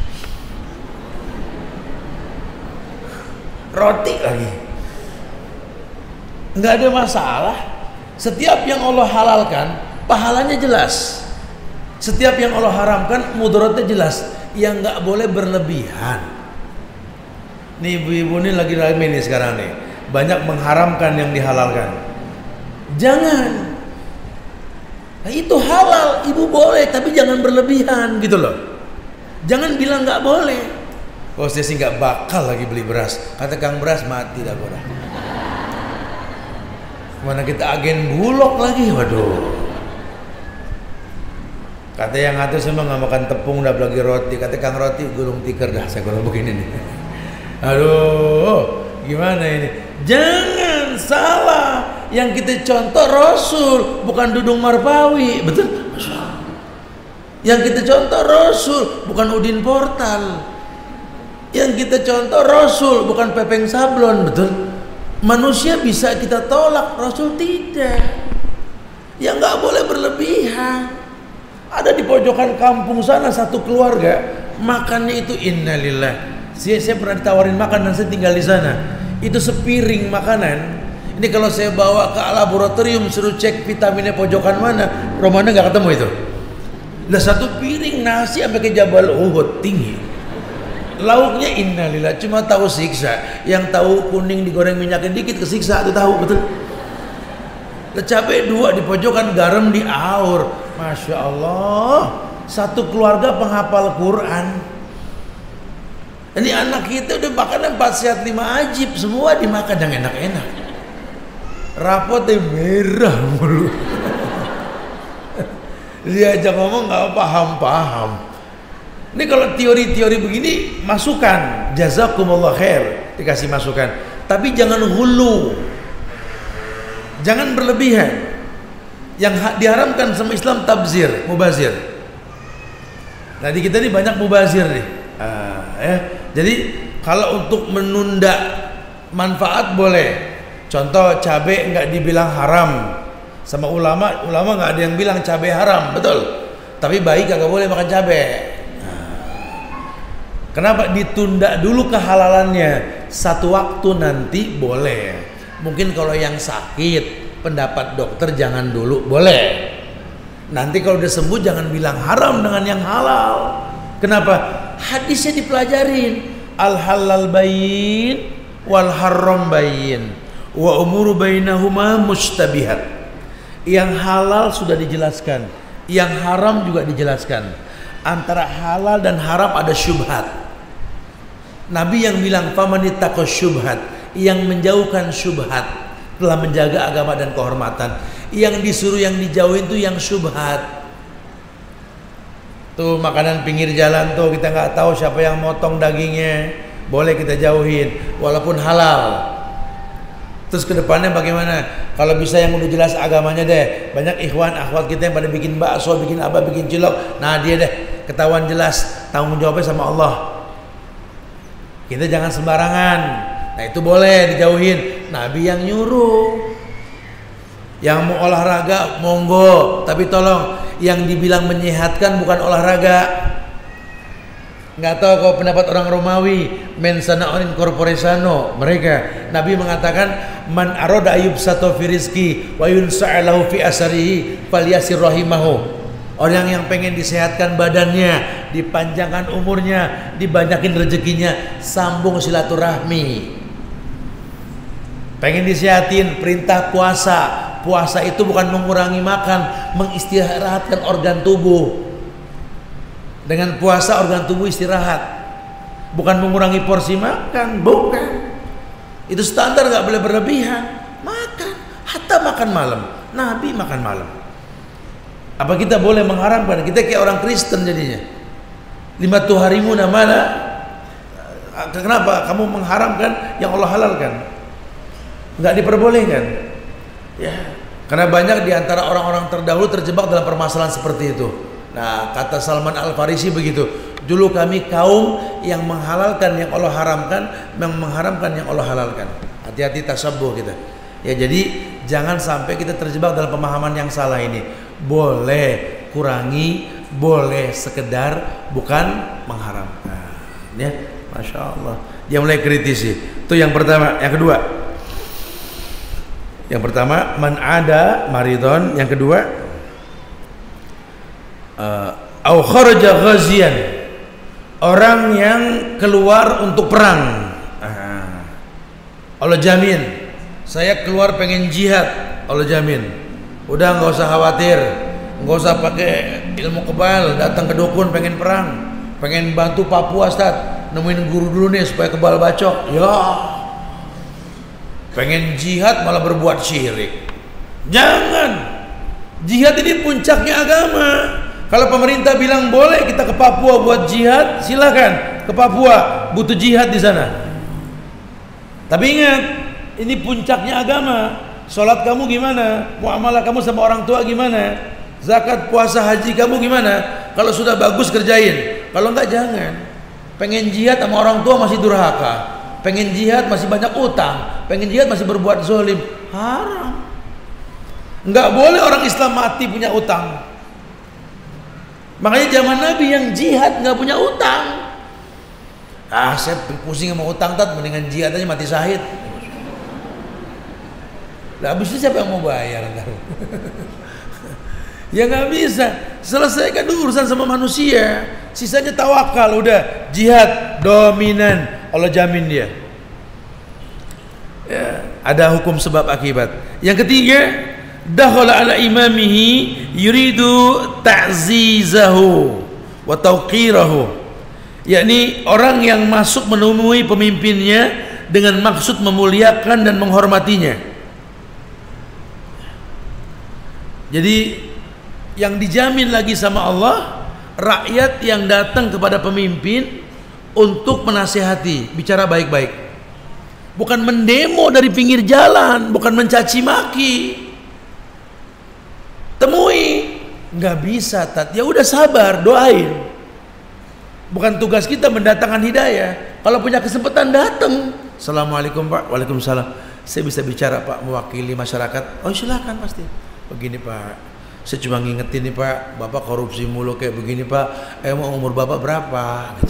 Speaker 1: roti lagi. Enggak ada masalah. Setiap yang Allah halalkan, pahalanya jelas. Setiap yang Allah haramkan, mudaratnya jelas. Yang nggak boleh berlebihan. Nih ibu-ibu ini lagi rame nih sekarang nih, banyak mengharamkan yang dihalalkan. Jangan. Nah, itu halal, ibu boleh, tapi jangan berlebihan gitu loh. Jangan bilang nggak boleh. Oh saya sih nggak bakal lagi beli beras. Kata Kang beras mati dah gua. Mana kita agen bulog lagi, waduh. Kata yang ngatur saya nggak makan tepung udah lagi roti. Kata Kang roti gulung tikar dah saya gulung begini nih. Aduh, gimana ini? Jangan salah. Yang kita contoh Rasul, bukan Dudung Marpawi, betul? Yang kita contoh Rasul, bukan Udin Portal. Yang kita contoh Rasul, bukan Pepeng Sablon, betul? Manusia bisa kita tolak, Rasul tidak. Yang nggak boleh berlebihan. Ada di pojokan kampung sana satu keluarga makannya itu innalillah. Saya, saya pernah ditawarin makan dan saya tinggal di sana. Itu sepiring makanan. Ini kalau saya bawa ke laboratorium suruh cek vitaminnya pojokan mana, Romana nggak ketemu itu. Lah satu piring nasi sampai ke Jabal Uhud tinggi. Lauknya innalillah, cuma tahu siksa. Yang tahu kuning digoreng minyakin dikit kesiksa itu tahu betul. Cabai dua di pojokan, garam di aur. Masya Allah, satu keluarga penghafal Quran. Ini anak kita udah makan empat sehat lima ajib, semua dimakan yang enak-enak. Rapotnya merah mulu. Dia aja ngomong nggak paham-paham. Ini kalau teori-teori begini masukan, jazakumullah khair, dikasih masukan. Tapi jangan hulu, jangan berlebihan. Yang diharamkan sama Islam tabzir, mubazir. Nah di kita ini banyak mubazir nih. Ah, ya. Jadi kalau untuk menunda manfaat boleh. Contoh cabai nggak dibilang haram. Sama ulama, ulama nggak ada yang bilang cabai haram, betul. Tapi bayi kagak boleh makan cabai. Nah, kenapa ditunda dulu kehalalannya? Satu waktu nanti boleh. Mungkin kalau yang sakit, pendapat dokter jangan dulu, boleh. Nanti kalau udah sembuh jangan bilang haram dengan yang halal. Kenapa? Hadisnya dipelajarin. Al halal bayin wal haram bayin wa umuru bainahuma mustabihat. Yang halal sudah dijelaskan, yang haram juga dijelaskan. Antara halal dan haram ada syubhat. Nabi yang bilang famanittaqas syubhat, yang menjauhkan syubhat telah menjaga agama dan kehormatan. Yang disuruh yang dijauhin tuh yang syubhat. Tuh makanan pinggir jalan tuh kita nggak tahu siapa yang motong dagingnya, boleh kita jauhin walaupun halal. Terus kedepannya bagaimana? Kalau bisa yang udah jelas agamanya deh. Banyak ikhwan akhwat kita yang pada bikin bakso, bikin apa, bikin cilok. Nah dia deh ketahuan jelas tanggung jawabnya sama Allah. Kita jangan sembarangan. Nah itu boleh dijauhin. Nabi yang nyuruh. Yang mau olahraga monggo, tapi tolong yang dibilang menyehatkan bukan olahraga. Nggak tahu kalau pendapat orang Romawi, mensana onin corporesano, mereka Nabi mengatakan man aroda ayub sato fi rizki wa yunsa'alahu fi asarihi falyasir rahimahu. Orang yang pengen disehatkan badannya, dipanjangkan umurnya, dibanyakin rezekinya, sambung silaturahmi. Pengen disehatin, perintah puasa. Puasa itu bukan mengurangi makan, mengistirahatkan organ tubuh. Dengan puasa organ tubuh istirahat, bukan mengurangi porsi makan, bukan. Itu standar, nggak boleh berlebihan. Makan, hatta makan malam. Nabi makan malam. Apa kita boleh mengharamkan? Kita kayak orang Kristen jadinya. Lima tuh harimu namanya. Kenapa kamu mengharamkan yang Allah halalkan? Nggak diperbolehkan. Ya, Karena banyak di antara orang-orang terdahulu terjebak dalam permasalahan seperti itu. Nah, kata Salman Al-Farisi begitu. Dulu kami kaum yang menghalalkan yang Allah haramkan, yang mengharamkan yang Allah halalkan. Hati-hati tasabbuh kita. Ya, jadi jangan sampai kita terjebak dalam pemahaman yang salah ini. Boleh kurangi, boleh sekedar, bukan mengharamkan. Ya, masya Allah. Dia mulai kritis sih. Itu yang pertama. Yang kedua. Yang pertama, man ada maridon. Yang kedua, au kharaja ghazian, orang yang keluar untuk perang. Ah. Allah jamin, saya keluar pengen jihad, Allah jamin. Udah nggak usah khawatir, nggak usah pakai ilmu kebal, datang ke dukun pengen perang, pengen bantu Papua Ustaz, nemuin guru dulu nih supaya kebal bacok. Ya, pengen jihad malah berbuat syirik. Jangan. Jihad ini puncaknya agama. Kalau pemerintah bilang boleh kita ke Papua buat jihad, silakan ke Papua, butuh jihad di sana. Tapi ingat, ini puncaknya agama. Sholat kamu gimana? Muamalah kamu sama orang tua gimana? Zakat, puasa, haji kamu gimana? Kalau sudah bagus kerjain. Kalau enggak jangan. Pengen jihad sama orang tua masih durhaka. Pengen jihad masih banyak utang, pengen jihad masih berbuat zolim, haram. Nggak boleh orang Islam mati punya utang. Makanya zaman Nabi yang jihad nggak punya utang. Ah, saya pusing sama utang, tat, mendingan jihad aja mati syahid. Lah habis itu siapa yang mau bayar ntar? Ya nggak bisa. Selesaikan dulu urusan sama manusia, sisanya tawakal. Udah jihad dominan, Allah jamin dia. Ya, ada hukum sebab akibat. Yang ketiga, dakhala ala imamihi yuridu ta'zizahu wa tawqirahu, yakni orang yang masuk menemui pemimpinnya dengan maksud memuliakan dan menghormatinya. Jadi yang dijamin lagi sama Allah, rakyat yang datang kepada pemimpin untuk menasihati, bicara baik-baik, bukan mendemo dari pinggir jalan, bukan mencaci maki. Temui, nggak bisa, tat. Ya udah sabar, doain. Bukan tugas kita mendatangkan hidayah. Kalau punya kesempatan datang. Assalamualaikum Pak. Waalaikumsalam. Saya bisa bicara Pak, mewakili masyarakat. Oh silakan pasti. Begini Pak, saya cuma ngingetin nih Pak, Bapak korupsi mulu kayak begini Pak. Emang umur Bapak berapa? Gitu.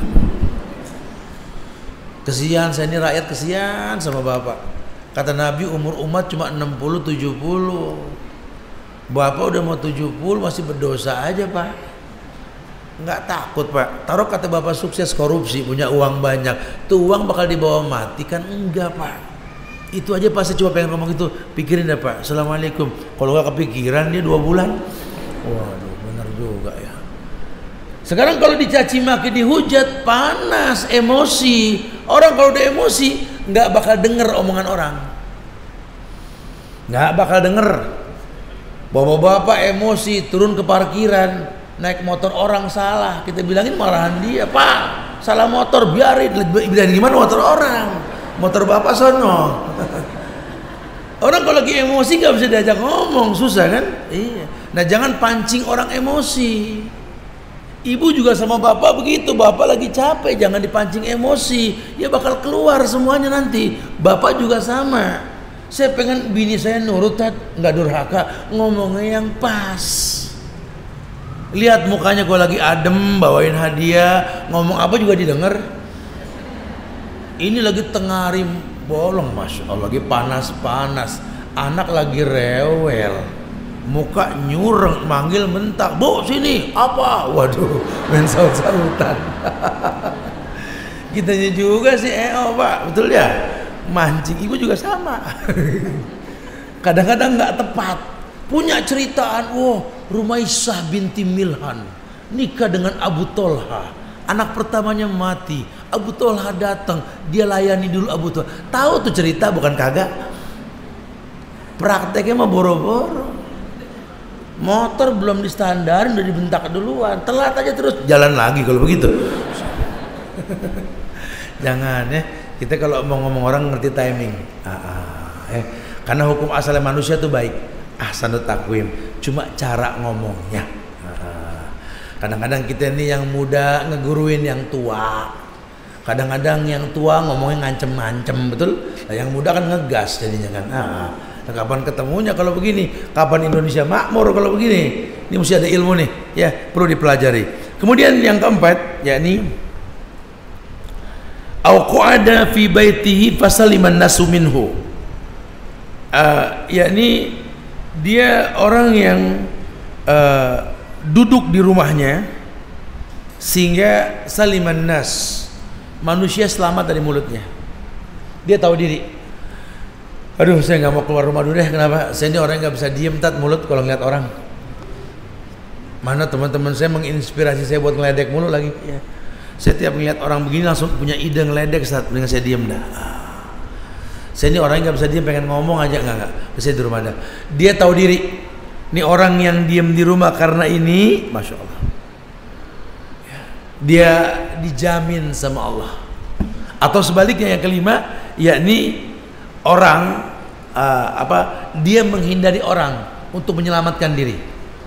Speaker 1: Kesian, saya ini rakyat kesian sama Bapak. Kata Nabi umur umat cuma enam puluh tujuh puluh. Bapak udah mau tujuh puluh masih berdosa aja Pak. Nggak takut Pak. Taruh kata Bapak sukses korupsi, punya uang banyak, tuh uang bakal dibawa mati kan? Enggak Pak. Itu aja Pak, saya coba pengen ngomong itu. Pikirin deh Pak. Assalamualaikum. Kalau nggak kepikiran dia dua bulan. Waduh, benar juga ya. Sekarang kalau dicaci maki, dihujat, panas, emosi. Orang kalau udah emosi nggak bakal denger omongan orang. Nggak bakal denger. Bapak-bapak emosi turun ke parkiran, naik motor orang salah, kita bilangin marahan dia, Pak salah motor, biarin. Bilangin gimana motor orang? Motor bapak sono. Orang kalau lagi emosi nggak bisa diajak ngomong, susah kan? Iya. Nah jangan pancing orang emosi. Ibu juga sama bapak begitu, bapak lagi capek, jangan dipancing emosi, ya bakal keluar semuanya nanti. Bapak juga sama. Saya pengen bini saya nurut, nggak durhaka, ngomongnya yang pas. Lihat mukanya gue lagi adem, bawain hadiah, ngomong apa juga didengar. Ini lagi tengah hari bolong, masya Allah, lagi panas-panas, anak lagi rewel, muka nyureng, manggil mentak, bu sini apa? Waduh, main saut-sautan. Kitanya juga sih, eh oh Pak, betul ya? Mancing, ibu juga sama. Kadang-kadang nggak tepat. Punya ceritaan, oh Rumaisah binti Milhan nikah dengan Abu Tolha, anak pertamanya mati, Abu Tolha datang, dia layani dulu Abu Tolha. Tahu tuh cerita bukan kagak. Prakteknya mah boro-boro. Motor belum distandarin udah dibentak duluan, telat aja terus jalan lagi kalau begitu. Jangan ya. Kita kalau mau ngomong orang ngerti timing. Ah, ah, eh. Karena hukum asalnya manusia tuh baik. ahsanut takwim, cuma cara ngomongnya. Kadang-kadang kita ini yang muda ngeguruin yang tua. Kadang-kadang yang tua ngomongnya ngancem-ngancem, betul? Nah, yang muda kan ngegas jadinya kan. Ah, nah, kapan ketemunya kalau begini? Kapan Indonesia makmur kalau begini? Ini mesti ada ilmu nih, ya, perlu dipelajari. Kemudian yang keempat, yakni au qa'ada fi baitihi fasaliman nasu minhu. Uh, yakni dia orang yang uh, duduk di rumahnya sehingga saliman nas, manusia selamat dari mulutnya. Dia tahu diri. Aduh, saya nggak mau keluar rumah dulu deh. Kenapa? Saya ini orang nggak bisa diem tat mulut kalau ngeliat orang. Mana teman-teman saya menginspirasi saya buat ngeledek mulu lagi. Ya. Saya tiap ngeliat orang begini langsung punya ide ngeledek saat mendingan saya diem dah. Saya ini orang yang nggak bisa diem, pengen ngomong aja nggak nggak. Saya di rumah dah. Dia tahu diri. Ini orang yang diem di rumah karena ini, masya Allah. Dia dijamin sama Allah. Atau sebaliknya yang kelima, yakni orang uh, apa? Dia menghindari orang untuk menyelamatkan diri.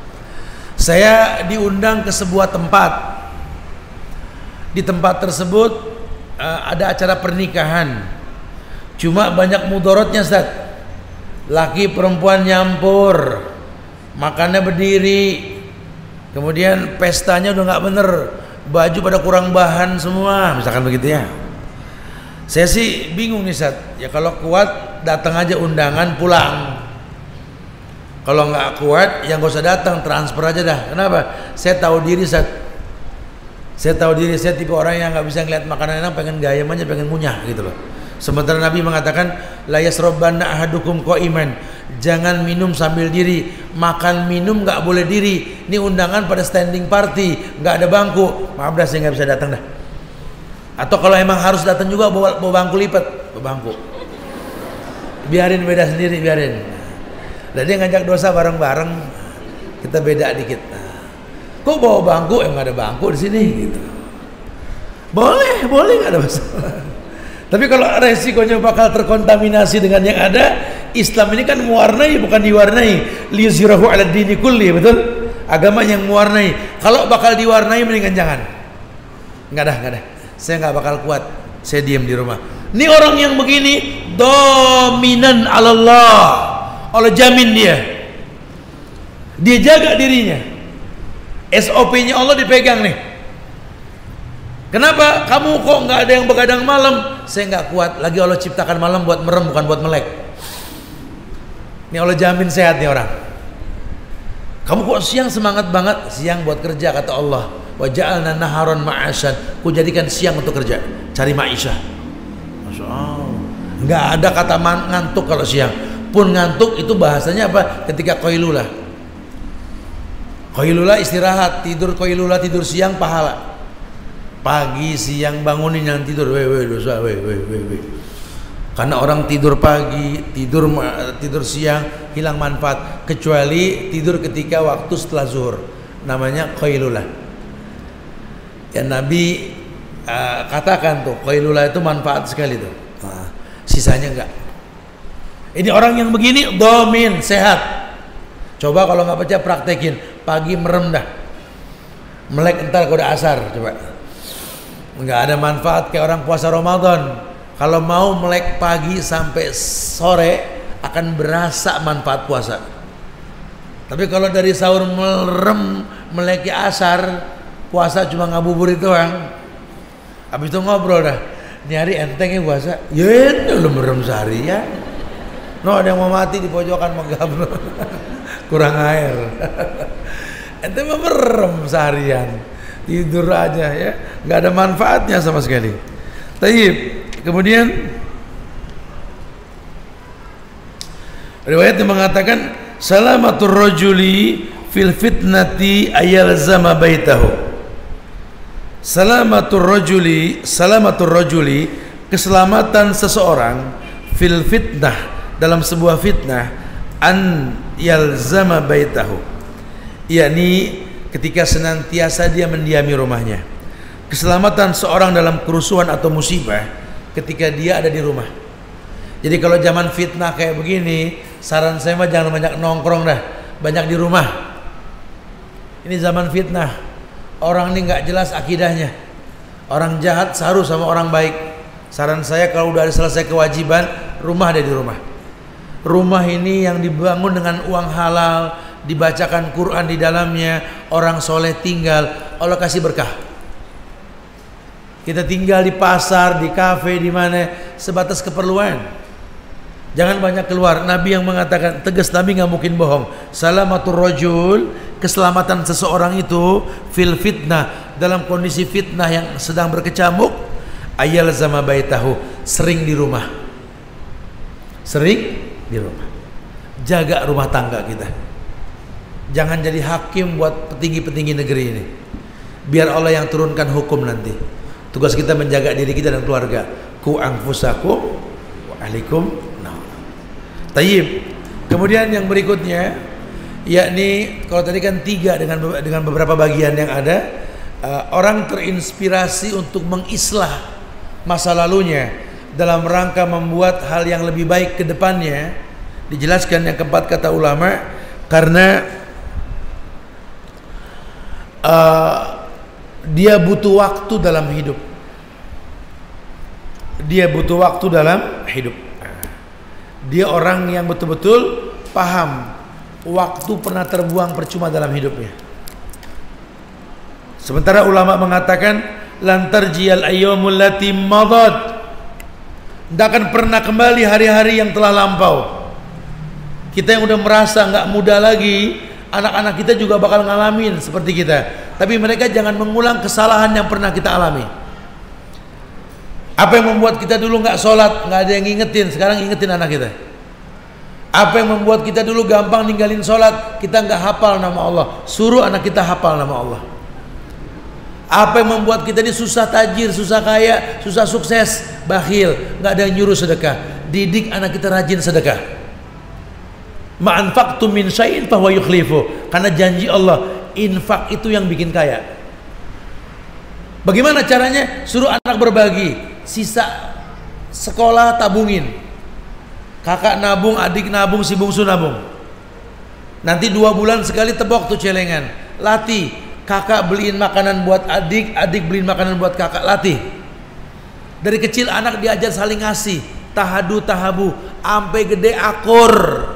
Speaker 1: Saya diundang ke sebuah tempat. Di tempat tersebut uh, ada acara pernikahan. Cuma banyak mudorotnya, Ustaz. Laki perempuan nyampur, makannya berdiri, kemudian pestanya udah nggak bener, baju pada kurang bahan semua, misalkan begitu ya. Saya sih bingung nih, Ustaz. Ya kalau kuat datang aja undangan, pulang. Kalau nggak kuat ya nggak usah datang, transfer aja dah. Kenapa? Saya tahu diri, Ustaz. Saya tahu diri, saya tipe orang yang nggak bisa ngeliat makanan enak, pengen gayam aja, pengen ngunyah gitu loh. Sementara Nabi mengatakan la yasrabanna ahadukum qa'iman, jangan minum sambil diri, makan minum nggak boleh diri. Ini undangan pada standing party, nggak ada bangku. Maaf dah, saya nggak bisa datang dah. Atau kalau emang harus datang juga bawa, bawa bangku lipat, bawa bangku. Biarin beda sendiri, biarin. Dan dia ngajak dosa bareng-bareng, kita beda dikit. Kok bawa bangku? Eh nggak ada bangku di sini gitu. Boleh, boleh, nggak ada masalah. Tapi kalau resikonya bakal terkontaminasi dengan yang ada, Islam ini kan mewarnai bukan diwarnai. Liyuzhirahu 'ala dini kulli, betul? Agama yang mewarnai. Kalau bakal diwarnai mendingan jangan. Enggak dah, enggak dah. Saya enggak bakal kuat. Saya diam di rumah. Ini orang yang begini dominan 'ala Allah. Allah jamin dia. Dia jaga dirinya. S O P-nya Allah dipegang nih. Kenapa kamu kok nggak ada yang begadang malam? Saya nggak kuat. Lagi Allah ciptakan malam buat merem, bukan buat melek. Ini Allah jamin sehat nih orang. Kamu kok siang semangat banget? Siang buat kerja, kata Allah. Wa ja'alna naharon ma'asyan. Ku jadikan siang untuk kerja, cari ma'isyah. Masya Allah. Nggak ada kata ngantuk kalau siang. Pun ngantuk itu bahasanya apa? Ketika qailulah. Qailulah istirahat, tidur qailulah, tidur siang pahala. Pagi siang bangunin yang tidur, weh weh dosa, weh weh weh weh. Karena orang tidur pagi, tidur tidur siang hilang manfaat, kecuali tidur ketika waktu setelah zuhur, namanya qailulah. Ya Nabi uh, katakan tuh qailulah itu manfaat sekali tuh. Nah, sisanya enggak. Ini orang yang begini domin sehat. Coba kalau nggak percaya praktekin, pagi merem dah, melek entar kalau udah asar, coba. Nggak ada manfaat kayak orang puasa Ramadan. Kalau mau melek pagi sampai sore akan berasa manfaat puasa. Tapi kalau dari sahur merem meleki asar, puasa cuma ngabuburit doang. Habis itu ngobrol dah. Ini hari enteng ya puasa. Ya lu merem seharian. No ada yang mau mati di pojokan megap. Kurang air. Ente mah merem seharian. Tidur aja ya, nggak ada manfaatnya sama sekali. Taib. Kemudian riwayat yang mengatakan salamatur rajuli fil fitnati ayalzama baitahu. Salamatur rajuli, salamatur rajuli, keselamatan seseorang fil fitnah, dalam sebuah fitnah, an yalzama baitahu, yakni ketika senantiasa dia mendiami rumahnya. Keselamatan seorang dalam kerusuhan atau musibah ketika dia ada di rumah. Jadi kalau zaman fitnah kayak begini, saran saya mah jangan banyak nongkrong dah, banyak di rumah. Ini zaman fitnah, orang ini nggak jelas akidahnya, orang jahat saru sama orang baik. Saran saya kalau udah selesai kewajiban, rumah deh di rumah. Rumah ini yang dibangun dengan uang halal, dibacakan Quran di dalamnya, orang soleh tinggal, Allah kasih berkah. Kita tinggal di pasar, di kafe, di mana, sebatas keperluan. Jangan banyak keluar. Nabi yang mengatakan, tegas Nabi nggak mungkin bohong. Salamatur rajul, keselamatan seseorang itu fil fitnah, dalam kondisi fitnah yang sedang berkecamuk, ayal zama baitahu, sering di rumah. Sering di rumah. Jaga rumah tangga kita. Jangan jadi hakim buat petinggi-petinggi negeri ini. Biar Allah yang turunkan hukum nanti. Tugas kita menjaga diri kita dan keluarga. Ku anfusakum wa ahlikum nar. Tayyib. Kemudian yang berikutnya, yakni kalau tadi kan tiga dengan dengan beberapa bagian yang ada, uh, orang terinspirasi untuk mengislah masa lalunya dalam rangka membuat hal yang lebih baik ke depannya. Dijelaskan yang keempat kata ulama, karena uh, dia butuh waktu dalam hidup. Dia butuh waktu dalam hidup. Dia orang yang betul-betul paham waktu pernah terbuang percuma dalam hidupnya. Sementara ulama mengatakan lan tarjiyal ayyamul lati madat, tidak akan pernah kembali hari-hari yang telah lampau. Kita yang udah merasa nggak muda lagi, anak-anak kita juga bakal ngalamin seperti kita. Tapi mereka jangan mengulang kesalahan yang pernah kita alami. Apa yang membuat kita dulu nggak sholat, nggak ada yang ngingetin, sekarang ingetin anak kita. Apa yang membuat kita dulu gampang ninggalin sholat, kita nggak hafal nama Allah, suruh anak kita hafal nama Allah. Apa yang membuat kita ini susah tajir, susah kaya, susah sukses, bakhil, nggak ada yang nyuruh sedekah, didik anak kita rajin sedekah. Ma'anfaqtum min syai'in fahuwa yukhlifu, karena janji Allah, infak itu yang bikin kaya. Bagaimana caranya? Suruh anak berbagi, sisa sekolah tabungin, kakak nabung, adik nabung, si bungsu nabung. Nanti dua bulan sekali tebok tuh celengan, latih. Kakak beliin makanan buat adik, adik beliin makanan buat kakak, latih. Dari kecil anak diajar saling ngasih, tahadu tahabu, sampai gede akur.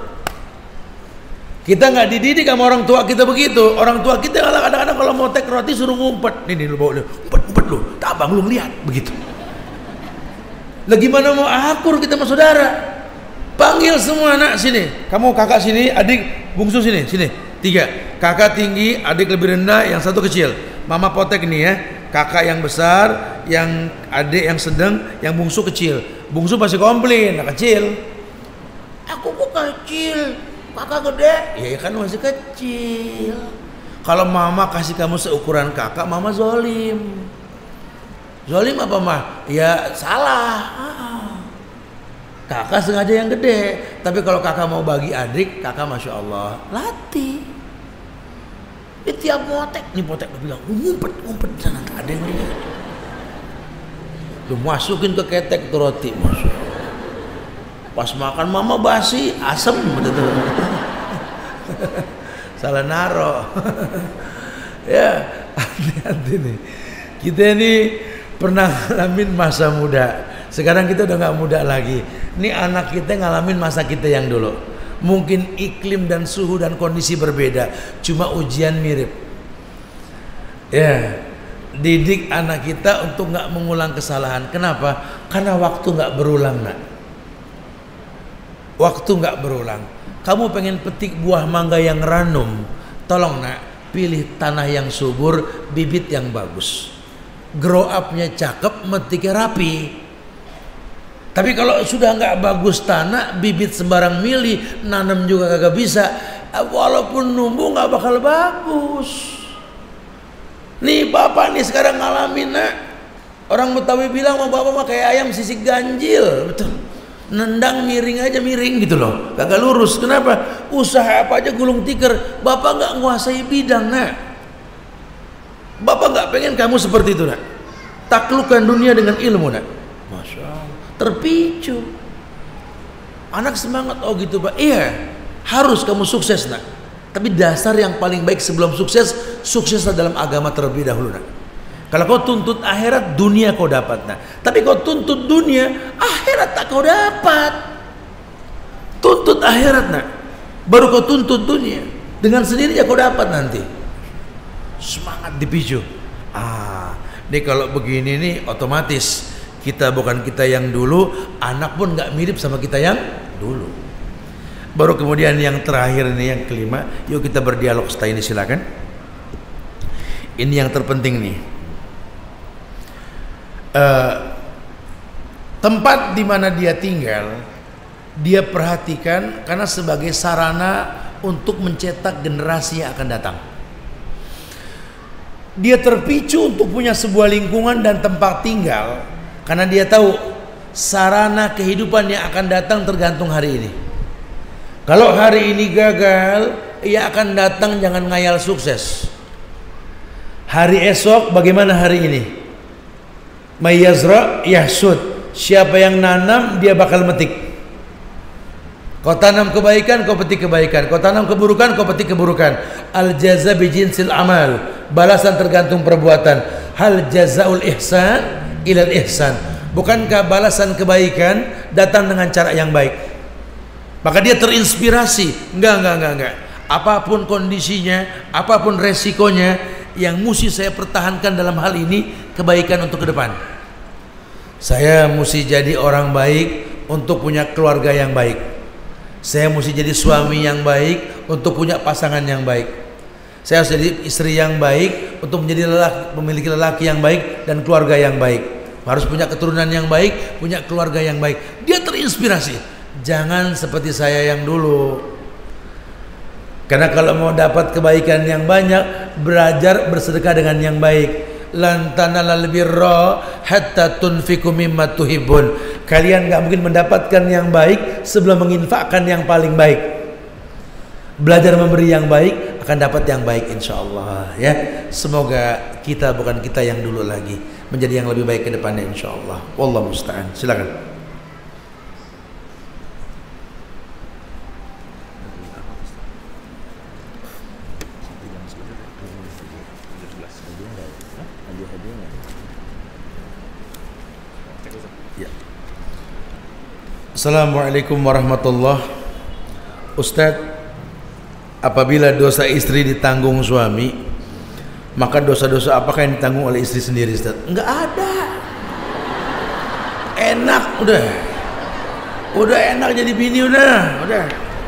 Speaker 1: Kita nggak dididik sama orang tua kita begitu. Orang tua kita kadang-kadang kalau mau tek roti suruh ngumpet. Nih nih lu bawa lu, ngumpet ngumpet lu, tak abang lu ngeliat begitu. Lah gimana mau akur kita sama saudara? Panggil semua anak sini. Kamu kakak sini, adik bungsu sini, sini. Tiga. Kakak tinggi, adik lebih rendah, yang satu kecil. Mama potek nih ya. Kakak yang besar, yang adik yang sedang, yang bungsu kecil. Bungsu pasti komplain, nah kecil. Aku kok kecil, kakak gede. Ya kan masih kecil. Kalau mama kasih kamu seukuran kakak, mama zolim. Zolim apa mah? Ya salah. Kakak sengaja yang gede. Tapi kalau kakak mau bagi adik, kakak masya Allah latih. Di tiap motek, nih motek lu bilang, ngumpet, ngumpet di sana, nggak ada yang lihat. Lu masukin ke ketek tuh roti, masya Allah. Pas makan mama basi, asem betul. Salah naro. Ya, hati-hati nih. Kita ini pernah ngalamin masa muda. Sekarang kita udah nggak muda lagi. Ini anak kita ngalamin masa kita yang dulu. Mungkin iklim dan suhu dan kondisi berbeda, cuma ujian mirip. Ya, didik anak kita untuk nggak mengulang kesalahan. Kenapa? Karena waktu nggak berulang, nak. Waktu nggak berulang. Kamu pengen petik buah mangga yang ranum, tolong nak, pilih tanah yang subur, bibit yang bagus. Grow up-nya cakep, metiknya rapi. Tapi kalau sudah nggak bagus tanah, bibit sembarang milih, nanam juga kagak bisa, walaupun numbuh nggak bakal bagus. Nih bapak nih sekarang ngalamin, nak. Orang Betawi bilang mau bapak mah kayak ayam sisik ganjil, betul. Nendang miring aja miring gitu loh, kagak lurus. Kenapa? Usaha apa aja gulung tikar. Bapak nggak nguasai bidang, nak. Bapak nggak pengen kamu seperti itu, nak. Taklukkan dunia dengan ilmu, nak. Masya Allah. Terpicu. Anak semangat, oh gitu Pak. Iya, harus kamu sukses nak. Tapi dasar yang paling baik sebelum sukses, sukseslah dalam agama terlebih dahulu nak. Kalau kau tuntut akhirat, dunia kau dapat nak. Tapi kau tuntut dunia, akhirat tak kau dapat. Tuntut akhirat nak, baru kau tuntut dunia. Dengan sendirinya kau dapat nanti. Semangat dipicu. Ah, ini kalau begini nih otomatis kita bukan kita yang dulu, anak pun nggak mirip sama kita yang dulu. Baru kemudian yang terakhir nih, yang kelima, yuk kita berdialog setelah ini, silakan. Ini yang terpenting nih. Uh, tempat di mana dia tinggal, dia perhatikan karena sebagai sarana untuk mencetak generasi yang akan datang. Dia terpicu untuk punya sebuah lingkungan dan tempat tinggal karena dia tahu sarana kehidupan yang akan datang tergantung hari ini. Kalau hari ini gagal, ia akan datang jangan ngayal sukses. Hari esok bagaimana hari ini? Mayyazra yahsud. Siapa yang nanam dia bakal metik. Kau tanam kebaikan, kau petik kebaikan. Kau tanam keburukan, kau petik keburukan. Al jaza bi jinsil amal. Balasan tergantung perbuatan. Hal jazaul ihsan ilal ihsan. Bukankah balasan kebaikan datang dengan cara yang baik? Maka dia terinspirasi. Enggak, enggak, enggak, enggak. Apapun kondisinya, apapun resikonya, yang mesti saya pertahankan dalam hal ini kebaikan untuk ke depan. Saya mesti jadi orang baik untuk punya keluarga yang baik. Saya mesti jadi suami yang baik untuk punya pasangan yang baik. Saya harus jadi istri yang baik untuk menjadi lelaki, memiliki lelaki yang baik dan keluarga yang baik. Harus punya keturunan yang baik, punya keluarga yang baik. Dia terinspirasi. Jangan seperti saya yang dulu. Karena kalau mau dapat kebaikan yang banyak, belajar bersedekah dengan yang baik. Lan tanalal birra hatta tunfiqu mimma tuhibbun. Kalian gak mungkin mendapatkan yang baik sebelum menginfakkan yang paling baik. Belajar memberi yang baik akan dapat yang baik insyaallah ya. Semoga kita bukan kita yang dulu lagi, menjadi yang lebih baik ke depannya insyaallah. Wallahu musta'an. Silakan. Assalamualaikum warahmatullahi wabarakatuh. Ustadz, apabila dosa istri ditanggung suami, maka dosa-dosa apakah yang ditanggung oleh istri sendiri, Ustadz? Enggak ada. Enak udah. Udah enak jadi bini udah, udah.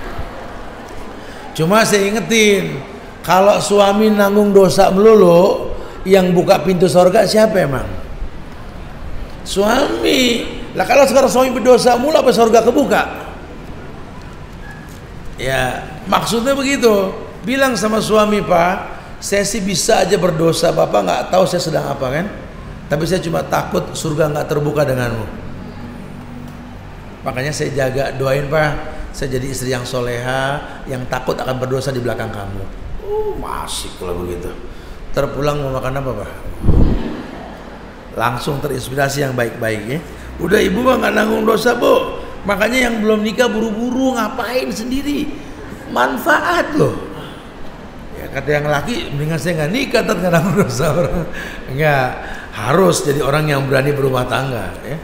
Speaker 1: Cuma saya ingetin, kalau suami nanggung dosa melulu, yang buka pintu surga siapa emang? Suami. Lah kalau sekarang suami berdosa mula apa surga kebuka? Ya, maksudnya begitu. Bilang sama suami, Pak, saya sih bisa aja berdosa, Bapak nggak tahu saya sedang apa kan? Tapi saya cuma takut surga nggak terbuka denganmu. Makanya saya jaga, doain Pak, saya jadi istri yang soleha, yang takut akan berdosa di belakang kamu. Oh, masih kalau begitu. Terpulang mau makan apa, Pak? Langsung terinspirasi yang baik-baik ya. Udah ibu mah nggak nanggung dosa, Bu. Makanya yang belum nikah buru-buru ngapain sendiri? Manfaat loh. Ya kata yang laki, mendingan saya nggak nikah, ntar nggak nanggung dosa orang. Enggak, harus jadi orang yang berani berumah tangga. Ya.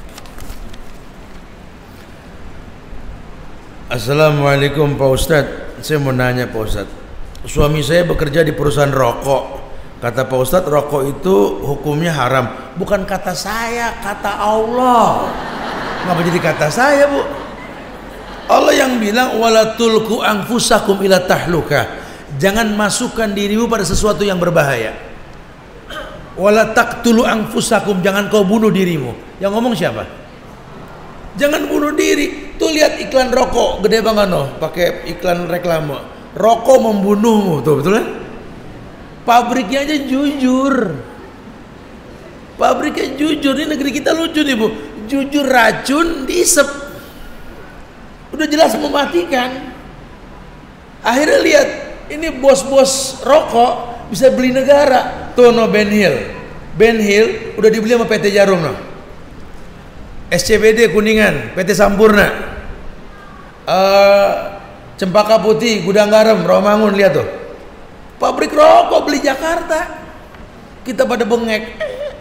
Speaker 1: Assalamualaikum Pak Ustadz. Saya mau nanya Pak Ustadz. Suami saya bekerja di perusahaan rokok. Kata Pak Ustadz, rokok itu hukumnya haram. Bukan kata saya, kata Allah. Ngapa jadi kata saya, Bu? Allah yang bilang wala tulku anfusakum ila tahluka. Jangan masukkan dirimu pada sesuatu yang berbahaya. Wala taqtulu anfusakum, jangan kau bunuh dirimu. Yang ngomong siapa? Jangan bunuh diri. Tuh lihat iklan rokok gede banget noh, pakai iklan reklame. Rokok membunuhmu, tuh betul kan? Pabriknya aja jujur. Pabriknya jujur. Ini negeri kita lucu nih, Bu. Jujur racun diisep. Udah jelas mematikan. Akhirnya lihat, ini bos-bos rokok bisa beli negara. Tuh no Ben Hill. Ben Hill udah dibeli sama P T Jarum no. S C B D Kuningan, P T Sampurna. uh, Cempaka Putih, Gudang Garam, Rawamangun, lihat tuh. Pabrik rokok beli Jakarta. Kita pada bengek.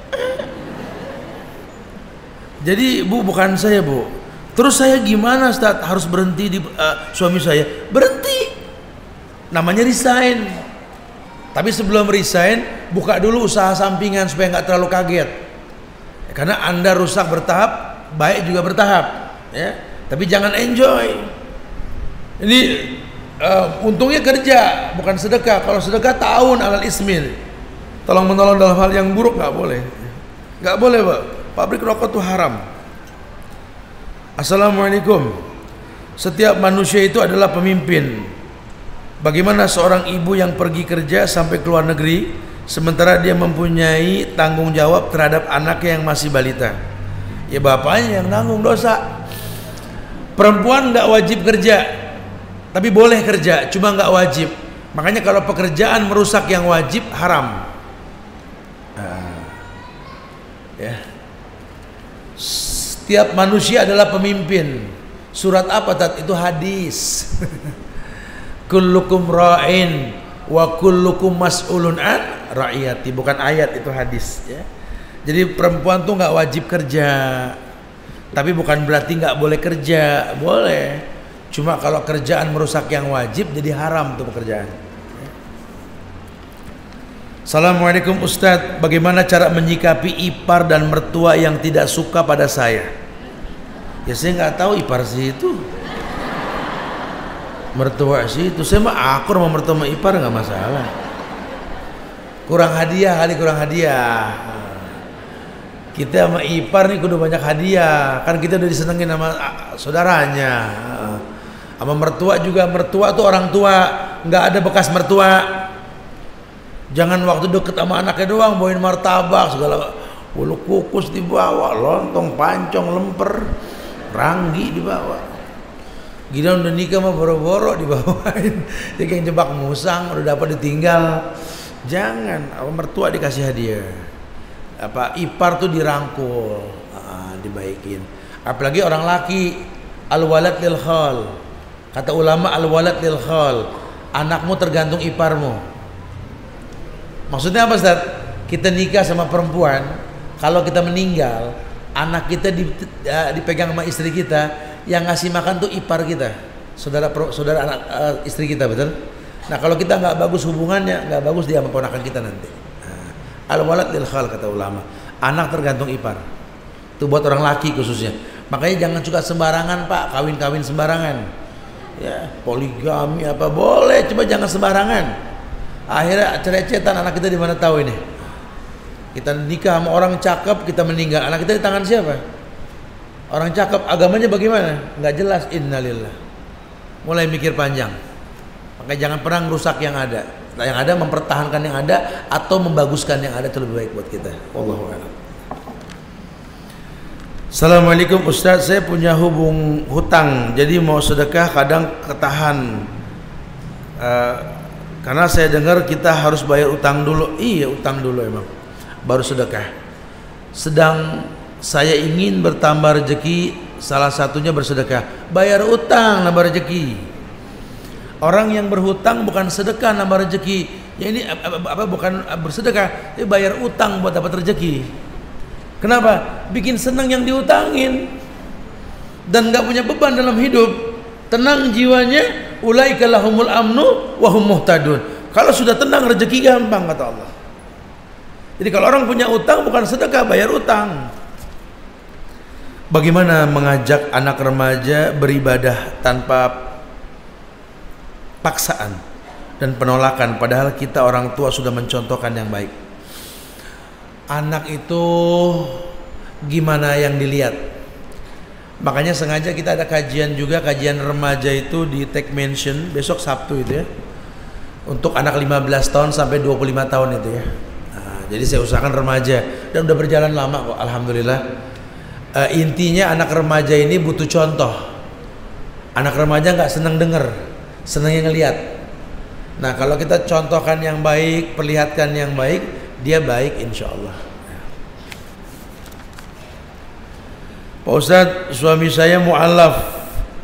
Speaker 1: Jadi Bu, bukan saya Bu. Terus saya gimana Ustaz? Harus berhenti di uh, suami saya. Berhenti. Namanya resign. Tapi sebelum resign, buka dulu usaha sampingan supaya nggak terlalu kaget. Karena Anda rusak bertahap, baik juga bertahap. Ya. Tapi jangan enjoy. Ini uh, untungnya kerja, bukan sedekah. Kalau sedekah tahun alal ismil. Tolong menolong dalam hal yang buruk nggak boleh. Nggak boleh Pak. Pabrik rokok itu haram. Assalamualaikum. Setiap manusia itu adalah pemimpin. Bagaimana seorang ibu yang pergi kerja sampai ke luar negeri, sementara dia mempunyai tanggung jawab terhadap anaknya yang masih balita? Ya bapaknya yang nanggung dosa. Perempuan nggak wajib kerja, tapi boleh kerja, cuma nggak wajib. Makanya kalau pekerjaan merusak yang wajib, haram. Nah, ya. Setiap manusia adalah pemimpin. Surat apa tat? Itu hadis. Kullukum ra'in wa kullukum mas'ulun an ra'iyati. Bukan ayat, itu hadis ya. Jadi perempuan tuh nggak wajib kerja, tapi bukan berarti nggak boleh kerja. Boleh, cuma kalau kerjaan merusak yang wajib, jadi haram tuh pekerjaan. Assalamualaikum Ustadz, bagaimana cara menyikapi ipar dan mertua yang tidak suka pada saya? Ya saya nggak tahu ipar sih itu, mertua sih itu. Saya mah akur sama mertua sama ipar nggak masalah. Kurang hadiah kali, kurang hadiah. Kita sama ipar nih kudu banyak hadiah, kan kita udah disenengin sama saudaranya. Sama mertua juga, mertua tuh orang tua, nggak ada bekas mertua. Jangan waktu deket sama anaknya doang bawain martabak segala, bulu kukus dibawa, lontong, pancong, lemper, ranggi dibawa. Gila udah nikah mah boro-boro dibawain. Dia kayak jebak musang, udah dapat ditinggal. Jangan, apa mertua dikasih hadiah. Apa ipar tuh dirangkul, ah, dibaikin. Apalagi orang laki, al-walad lil khal. Kata ulama al-walad lil khal. Anakmu tergantung iparmu. Maksudnya apa Ustaz? Kita nikah sama perempuan, kalau kita meninggal, anak kita dipegang sama istri kita, yang ngasih makan tuh ipar kita, saudara saudara anak uh, istri kita, betul? Nah kalau kita nggak bagus hubungannya, nggak bagus dia sama ponakan kita nanti. Nah, al-walad lil khal kata ulama, anak tergantung ipar. Itu buat orang laki khususnya. Makanya jangan suka sembarangan Pak, kawin-kawin sembarangan. Ya, poligami apa boleh, coba jangan sembarangan. Akhirnya cerecetan anak kita di mana tahu ini. Kita nikah sama orang cakep, kita meninggal, anak kita di tangan siapa? Orang cakep, agamanya bagaimana? Nggak jelas. Innalillah. Mulai mikir panjang. Makanya jangan pernah merusak yang ada. Nah, yang ada mempertahankan yang ada atau membaguskan yang ada itu lebih baik buat kita. Wallahu a'lam. Assalamualaikum Ustaz, saya punya hubung hutang, jadi mau sedekah kadang ketahan. Uh, Karena saya dengar kita harus bayar utang dulu. Iya, utang dulu emang, baru sedekah. Sedang saya ingin bertambah rezeki, salah satunya bersedekah. Bayar utang nambah rezeki. Orang yang berhutang bukan sedekah nambah rezeki. Ya ini apa, apa bukan bersedekah, tapi bayar utang buat dapat rezeki. Kenapa? Bikin senang yang diutangin dan nggak punya beban dalam hidup. Tenang jiwanya. Ulaika lahumul amnu wa hum muhtadun. Kalau sudah tenang rezeki gampang kata Allah. Jadi kalau orang punya utang bukan sedekah, bayar utang. Bagaimana mengajak anak remaja beribadah tanpa paksaan dan penolakan, padahal kita orang tua sudah mencontohkan yang baik. Anak itu gimana yang dilihat? Makanya sengaja kita ada kajian juga, kajian remaja itu di Tech Mansion besok Sabtu itu ya, untuk anak lima belas tahun sampai dua puluh lima tahun itu ya. Nah, jadi saya usahakan remaja dan udah berjalan lama kok, alhamdulillah. Uh, intinya anak remaja ini butuh contoh. Anak remaja nggak seneng denger, senengnya ngelihat. Nah kalau kita contohkan yang baik, perlihatkan yang baik, dia baik insya Allah. Pak Ustadz, suami saya mu'alaf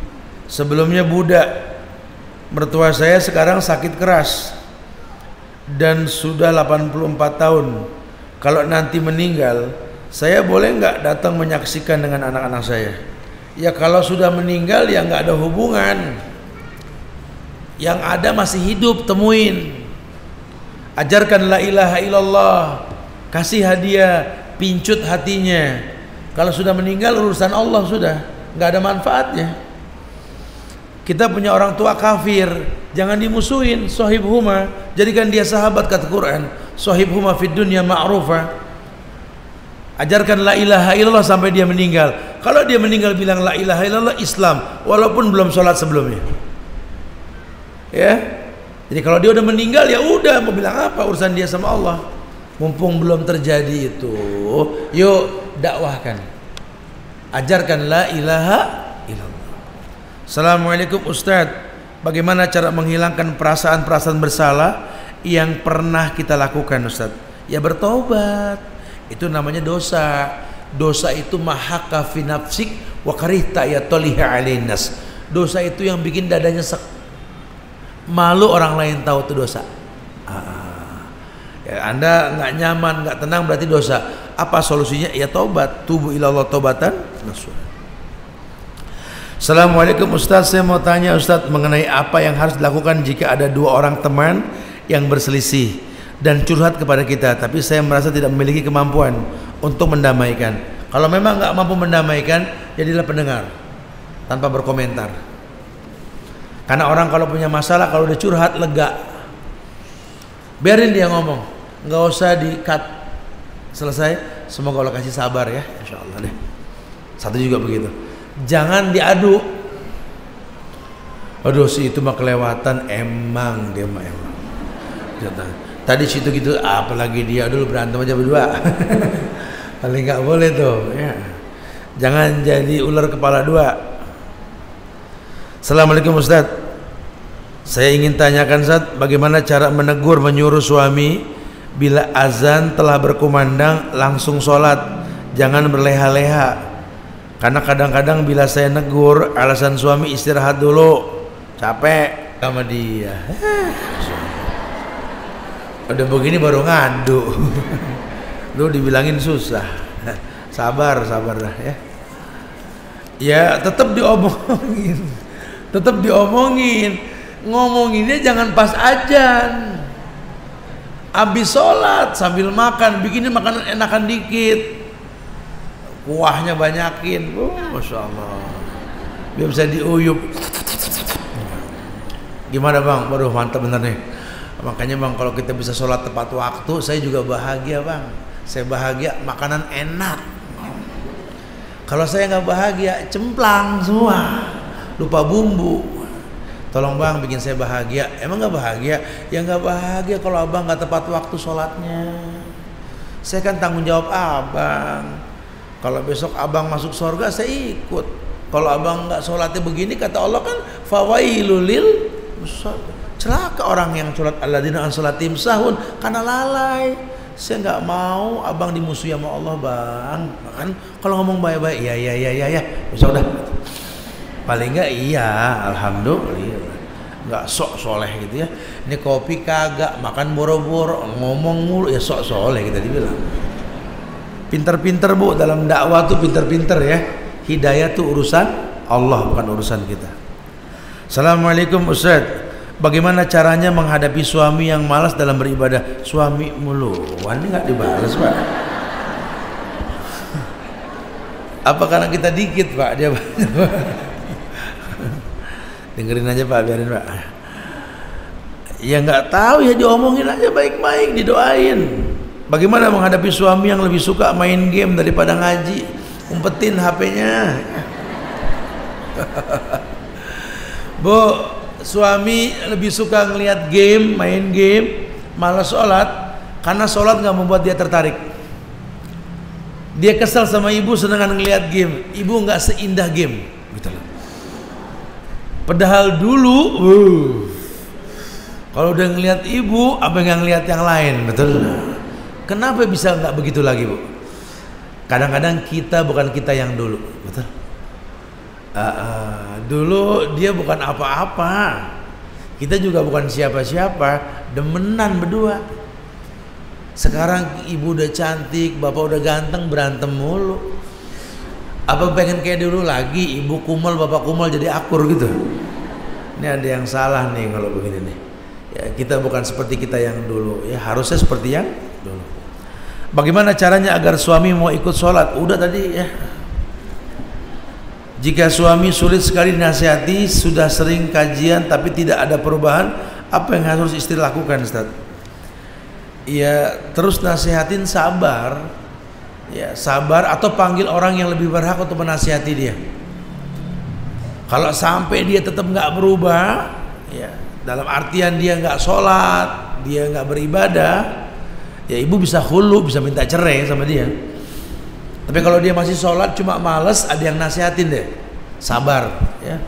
Speaker 1: Sebelumnya budak. Mertua saya sekarang sakit keras dan sudah delapan puluh empat tahun. Kalau nanti meninggal, saya boleh nggak datang menyaksikan dengan anak-anak saya? Ya kalau sudah meninggal ya nggak ada hubungan. Yang ada masih hidup, temuin. Ajarkan la ilaha illallah, kasih hadiah, pincut hatinya. Kalau sudah meninggal urusan Allah sudah, nggak ada manfaatnya. Kita punya orang tua kafir, jangan dimusuhin. Sohibhuma, jadikan dia sahabat, kata Quran. Sohibhuma fid dunya ma'rufa. Ajarkan la ilaha illallah sampai dia meninggal. Kalau dia meninggal bilang la ilaha illallah, Islam, walaupun belum sholat sebelumnya. Ya, jadi kalau dia udah meninggal ya udah, mau bilang apa, urusan dia sama Allah. Mumpung belum terjadi itu, yuk dakwahkan, ajarkan la ilaha illallah. Assalamualaikum Ustadz, bagaimana cara menghilangkan perasaan-perasaan bersalah yang pernah kita lakukan Ustadz? Ya bertobat, itu namanya dosa. Dosa itu mahaka fi nafsik wa karihta yataliha alainas. Dosa itu yang bikin dadanya sek, malu orang lain tahu itu dosa. Ah, ya, Anda nggak nyaman, nggak tenang, berarti dosa. Apa solusinya? Ya tobat, tubu ilallah tobatan nasuha. Assalamualaikum Ustaz, saya mau tanya Ustaz mengenai apa yang harus dilakukan jika ada dua orang teman yang berselisih dan curhat kepada kita, tapi saya merasa tidak memiliki kemampuan untuk mendamaikan. Kalau memang nggak mampu mendamaikan, jadilah pendengar tanpa berkomentar. Karena orang kalau punya masalah, kalau udah curhat lega, biarin dia ngomong, nggak usah di-cut. Selesai, semoga Allah kasih sabar ya, insya Allah deh. Satu juga begitu. Jangan diadu. Aduh si itu mah kelewatan, emang dia mah emang. Tadi situ gitu, apalagi dia dulu berantem aja berdua. Paling nggak boleh tuh. Ya. Jangan jadi ular kepala dua. Assalamualaikum Ustaz, saya ingin tanyakan Ustaz, bagaimana cara menegur menyuruh suami bila azan telah berkumandang langsung sholat, jangan berleha-leha. Karena kadang-kadang bila saya negur, alasan suami istirahat dulu, capek sama dia. Udah begini baru ngadu. Lu dibilangin susah. Sabar, sabar dah ya. Ya tetap diomongin, tetap diomongin. Ngomonginnya jangan pas ajan. Habis sholat sambil makan, bikinin makanan enakan dikit. Kuahnya banyakin, oh, masya Allah, biar bisa diuyup. Gimana bang? Waduh mantap bener nih. Makanya bang, kalau kita bisa sholat tepat waktu, saya juga bahagia bang. Saya bahagia, makanan enak. Kalau saya nggak bahagia, cemplang semua, lupa bumbu. Tolong bang, bikin saya bahagia. Emang nggak bahagia? Ya nggak bahagia kalau abang nggak tepat waktu sholatnya. Saya kan tanggung jawab abang. Kalau besok abang masuk surga, saya ikut. Kalau abang nggak sholatnya begini, kata Allah kan, fawailul lil musallin. Celaka orang yang sholat alladzina an sholatim sahun, karena lalai. Saya nggak mau abang dimusuhi sama Allah bang. Kan kalau ngomong baik-baik, ya ya ya ya ya, besok dah. Paling nggak iya, alhamdulillah. Nggak sok soleh gitu ya. Ini kopi kagak, makan boro-boro, ngomong mulu, ya sok soleh kita dibilang. Pinter-pinter bu, dalam dakwah tuh pinter-pinter ya. Hidayah tuh urusan Allah, bukan urusan kita. Assalamualaikum Ustaz, bagaimana caranya menghadapi suami yang malas dalam beribadah? Suami mulu, wah ini nggak dibalas pak. Apa karena kita dikit pak, dia banyak. Dengerin aja pak, biarin pak. Ya nggak tahu ya, diomongin aja baik-baik, didoain. Bagaimana menghadapi suami yang lebih suka main game daripada ngaji? Umpetin H P-nya. Bu, suami lebih suka ngelihat game, main game, malas sholat, karena sholat nggak membuat dia tertarik. Dia kesal sama ibu senengan ngelihat game, ibu nggak seindah game, gitu loh. Padahal dulu, uh, kalau udah ngelihat ibu, apa yang ngelihat yang lain, betul? Kenapa bisa nggak begitu lagi bu? Kadang-kadang kita bukan kita yang dulu, betul? Uh, uh, dulu dia bukan apa-apa, kita juga bukan siapa-siapa, demenan berdua. Sekarang ibu udah cantik, bapak udah ganteng, berantem mulu. Apa pengen kayak dulu lagi, ibu kumal, bapak kumal jadi akur gitu? Ini ada yang salah nih kalau begini nih. Ya, kita bukan seperti kita yang dulu, ya harusnya seperti yang dulu. Bagaimana caranya agar suami mau ikut sholat? Udah tadi ya. Jika suami sulit sekali dinasihati, sudah sering kajian tapi tidak ada perubahan, apa yang harus istri lakukan, Ustaz? Ya terus nasihatin, sabar, ya sabar, atau panggil orang yang lebih berhak untuk menasihati dia. Kalau sampai dia tetap nggak berubah, ya dalam artian dia nggak sholat, dia nggak beribadah, ya ibu bisa khulu, bisa minta cerai sama dia. Tapi kalau dia masih sholat cuma males, ada yang nasihatin deh, sabar ya.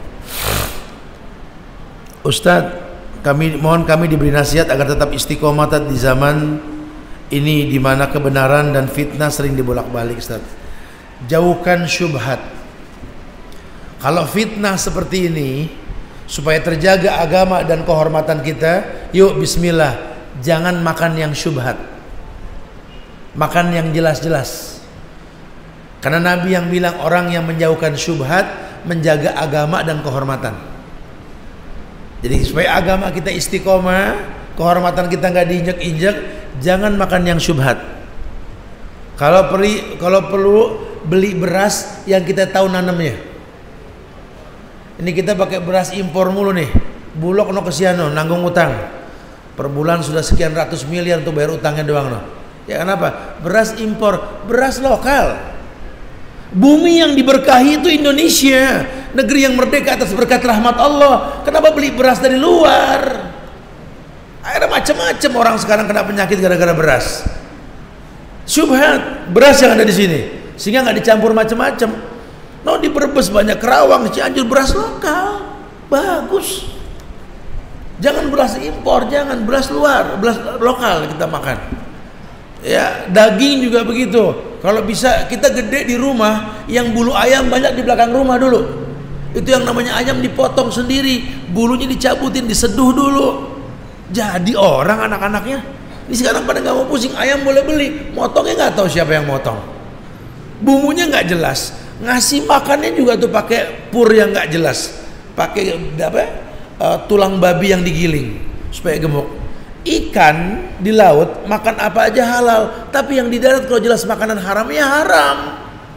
Speaker 1: Ustadz, kami mohon kami diberi nasihat agar tetap istiqomah di zaman ini di mana kebenaran dan fitnah sering dibolak-balik, Ustadz. Jauhkan syubhat. Kalau fitnah seperti ini, supaya terjaga agama dan kehormatan kita, yuk bismillah, jangan makan yang syubhat, makan yang jelas-jelas. Karena Nabi yang bilang orang yang menjauhkan syubhat menjaga agama dan kehormatan. Jadi supaya agama kita istiqomah, kehormatan kita nggak diinjek-injek, jangan makan yang syubhat. Kalau perlu, kalau perlu beli beras yang kita tahu nanamnya. Ini kita pakai beras impor mulu nih, bulog no kesiano, nanggung utang. Per bulan sudah sekian ratus miliar untuk bayar utangnya doang no. Ya kenapa? Beras impor, beras lokal. Bumi yang diberkahi itu Indonesia, negeri yang merdeka atas berkat rahmat Allah. Kenapa beli beras dari luar? Akhirnya macam-macam orang sekarang kena penyakit gara-gara beras. Syubhat, beras yang ada di sini, sehingga nggak dicampur macam-macam. No, di Brebes banyak, Kerawang, Cianjur beras lokal, bagus. Jangan beras impor, jangan beras luar, beras lokal kita makan. Ya, daging juga begitu. Kalau bisa kita gede di rumah, yang bulu ayam banyak di belakang rumah dulu. Itu yang namanya ayam dipotong sendiri, bulunya dicabutin, diseduh dulu. Jadi orang anak-anaknya ini sekarang pada nggak mau pusing, ayam boleh beli, motongnya nggak tahu siapa yang motong, bumbunya nggak jelas, ngasih makannya juga tuh pakai pur yang nggak jelas, pakai apa? Uh, tulang babi yang digiling supaya gemuk. Ikan di laut makan apa aja halal, tapi yang di darat kalau jelas makanan haramnya haram.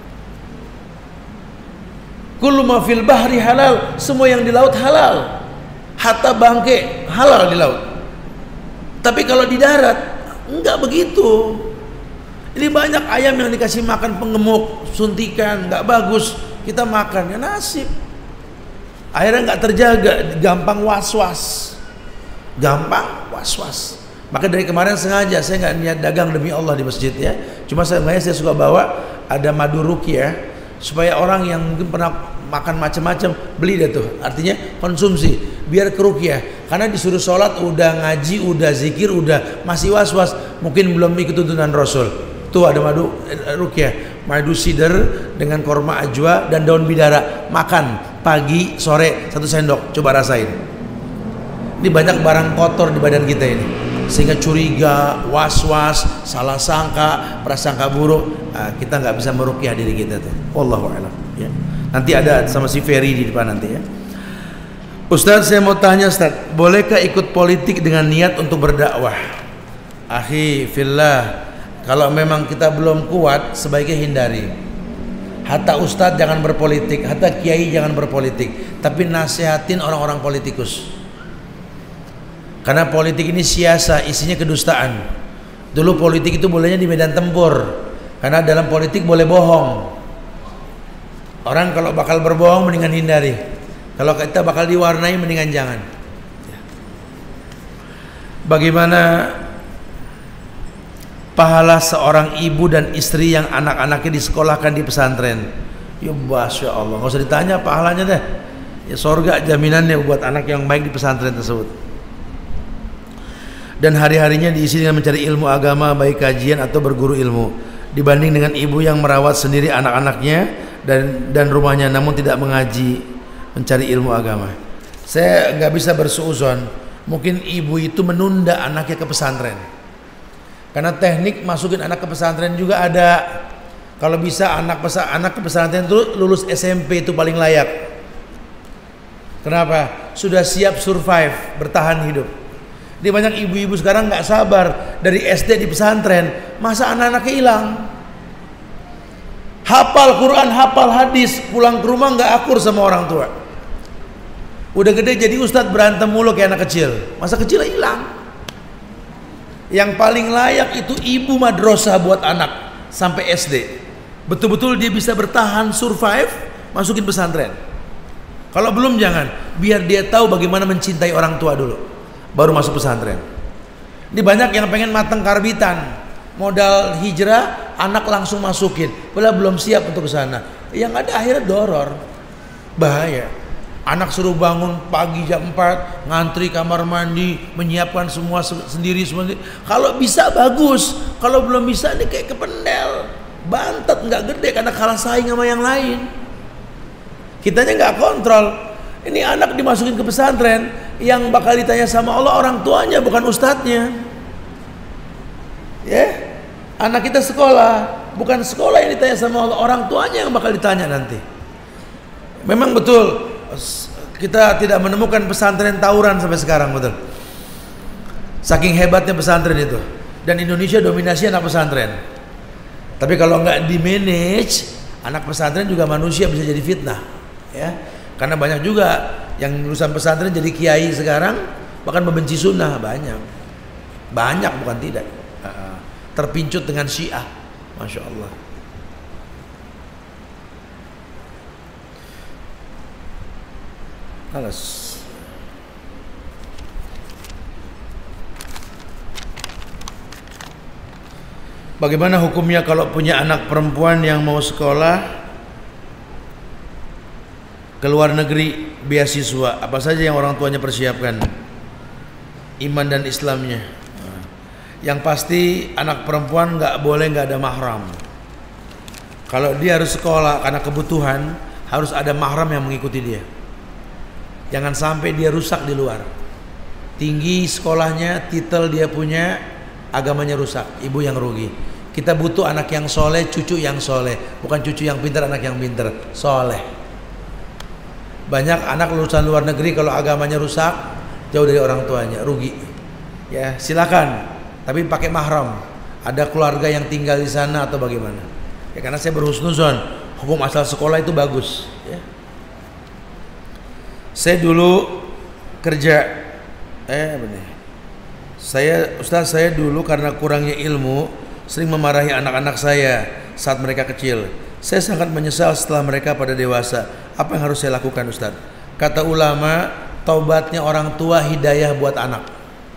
Speaker 1: Kullu ma fil bahri halal, semua yang di laut halal. Hatta bangke halal di laut. Tapi kalau di darat enggak begitu. Ini banyak ayam yang dikasih makan penggemuk, suntikan, enggak bagus, kita makan ya nasib. Akhirnya enggak terjaga, gampang was-was. Gampang was-was. Maka dari kemarin sengaja saya nggak niat dagang demi Allah di masjid ya. Cuma sengaja saya suka bawa ada madu ruqyah supaya orang yang mungkin pernah makan macam-macam beli deh tuh. Artinya konsumsi biar keruqyah. Karena disuruh sholat udah ngaji, udah zikir, udah masih was-was, mungkin belum ikut tuntunan Rasul. Tuh ada madu ruqyah, madu sidr dengan korma ajwa dan daun bidara. Makan pagi, sore satu sendok. Coba rasain. Ini banyak barang kotor di badan kita ini, sehingga curiga, was-was, salah sangka, prasangka buruk. Nah, kita nggak bisa meruqyah diri kita tuh. Wallahu a'lam. Ya. Nanti ada sama si Ferry di depan nanti ya. Ustaz, saya mau tanya Ustaz, bolehkah ikut politik dengan niat untuk berdakwah? Akhi fillah, kalau memang kita belum kuat, sebaiknya hindari. Hatta Ustaz jangan berpolitik, hatta Kiai jangan berpolitik, tapi nasihatin orang-orang politikus. Karena politik ini siasa, isinya kedustaan. Dulu politik itu bolehnya di medan tempur, karena dalam politik boleh bohong. Orang kalau bakal berbohong mendingan hindari. Kalau kita bakal diwarnai mendingan jangan. Bagaimana pahala seorang ibu dan istri yang anak-anaknya disekolahkan di pesantren? Ya masya Allah, nggak usah ditanya pahalanya deh. Ya surga jaminannya buat anak yang baik di pesantren tersebut. Dan hari-harinya diisi dengan mencari ilmu agama, baik kajian atau berguru ilmu, dibanding dengan ibu yang merawat sendiri anak-anaknya dan dan rumahnya namun tidak mengaji, mencari ilmu agama. Saya nggak bisa bersuuzon, mungkin ibu itu menunda anaknya ke pesantren. Karena teknik masukin anak ke pesantren juga ada. Kalau bisa anak pesa, anak ke pesantren itu lulus S M P itu paling layak. Kenapa? Sudah siap survive, bertahan hidup. Di banyak ibu-ibu sekarang nggak sabar dari S D di pesantren, masa anak-anaknya hilang. Hafal Quran, hafal hadis, pulang ke rumah nggak akur sama orang tua. Udah gede jadi ustadz berantem mulu kayak anak kecil, masa kecilnya hilang. Yang paling layak itu ibu madrasah buat anak sampai S D. Betul-betul dia bisa bertahan, survive, masukin pesantren. Kalau belum jangan, biar dia tahu bagaimana mencintai orang tua dulu, baru masuk pesantren. Ini banyak yang pengen mateng karbitan, modal hijrah, anak langsung masukin, padahal belum siap untuk ke sana. Yang ada akhirnya doror, bahaya. Anak suruh bangun pagi jam empat, ngantri kamar mandi, menyiapkan semua sendiri semua. Kalau bisa bagus, kalau belum bisa ini kayak kependel, bantet nggak gede karena kalah saing sama yang lain. Kitanya nggak kontrol. Ini anak dimasukin ke pesantren, yang bakal ditanya sama Allah orang tuanya bukan ustadznya. Ya, yeah. Anak kita sekolah, bukan sekolah yang ditanya sama Allah, orang tuanya yang bakal ditanya nanti. Memang betul kita tidak menemukan pesantren tawuran sampai sekarang, betul. Saking hebatnya pesantren itu, dan Indonesia dominasi anak pesantren. Tapi kalau nggak di manage, anak pesantren juga manusia bisa jadi fitnah, ya. Karena banyak juga yang lulusan pesantren jadi kiai sekarang, bahkan membenci sunnah, banyak, banyak bukan tidak. Terpincut dengan Syiah, masya Allah. Alas. Bagaimana hukumnya kalau punya anak perempuan yang mau sekolah ke luar negeri beasiswa, apa saja yang orang tuanya persiapkan, iman dan Islamnya? Yang pasti anak perempuan nggak boleh nggak ada mahram. Kalau dia harus sekolah karena kebutuhan, harus ada mahram yang mengikuti dia. Jangan sampai dia rusak di luar. Tinggi sekolahnya, titel dia punya, agamanya rusak, ibu yang rugi. Kita butuh anak yang soleh, cucu yang soleh, bukan cucu yang pintar, anak yang pintar, soleh. Banyak anak lulusan luar negeri kalau agamanya rusak, jauh dari orang tuanya, rugi. Ya silakan. Tapi pakai mahram, ada keluarga yang tinggal di sana atau bagaimana? Ya karena saya berhusnuzon, hukum asal sekolah itu bagus. Ya. Saya dulu kerja, eh benar. Saya Ustaz saya dulu karena kurangnya ilmu sering memarahi anak-anak saya saat mereka kecil. Saya sangat menyesal setelah mereka pada dewasa. Apa yang harus saya lakukan Ustaz? Kata ulama, taubatnya orang tua hidayah buat anak.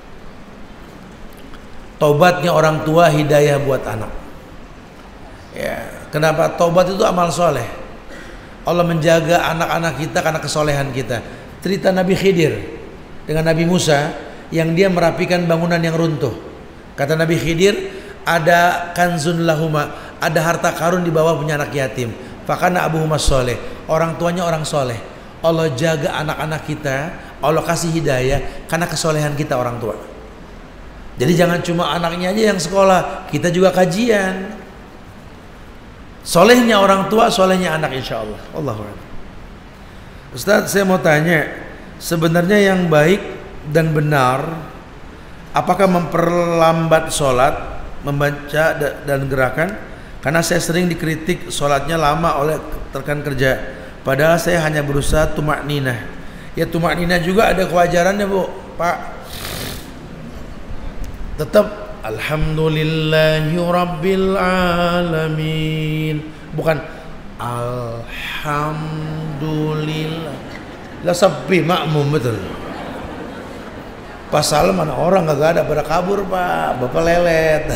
Speaker 1: Taubatnya orang tua hidayah buat anak. Ya, kenapa? Taubat itu amal soleh. Allah menjaga anak-anak kita karena kesolehan kita. Cerita Nabi Khidir dengan Nabi Musa yang dia merapikan bangunan yang runtuh. Kata Nabi Khidir, ada kanzun lahuma, ada harta karun di bawah punya anak yatim. Fakana abuhuma soleh, orang tuanya orang soleh. Allah jaga anak-anak kita, Allah kasih hidayah karena kesolehan kita orang tua. Jadi jangan cuma anaknya aja yang sekolah, kita juga kajian. Solehnya orang tua, solehnya anak insya Allah. Allahu Akbar. Ustaz, saya mau tanya, sebenarnya yang baik dan benar, apakah memperlambat sholat, membaca dan gerakan? Karena saya sering dikritik sholatnya lama oleh rekan kerja, padahal saya hanya berusaha tumak ninah. Ya tumak ninah juga ada kewajarannya Bu, Pak. Tetap alhamdulillahi rabbil alamin, bukan alhamdulillah. Lah sepi makmum betul. Pas salam mana orang kagak ada, pada kabur Pak, bapak lelet.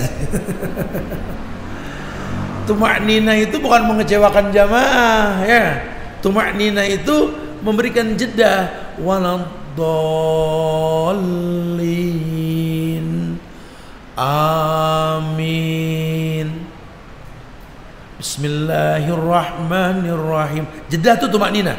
Speaker 1: Tumaknina itu bukan mengecewakan jamaah ya. Tumaknina itu memberikan jeda. Waladdallin. Amin. Bismillahirrahmanirrahim. Jeda tuh tumaknina.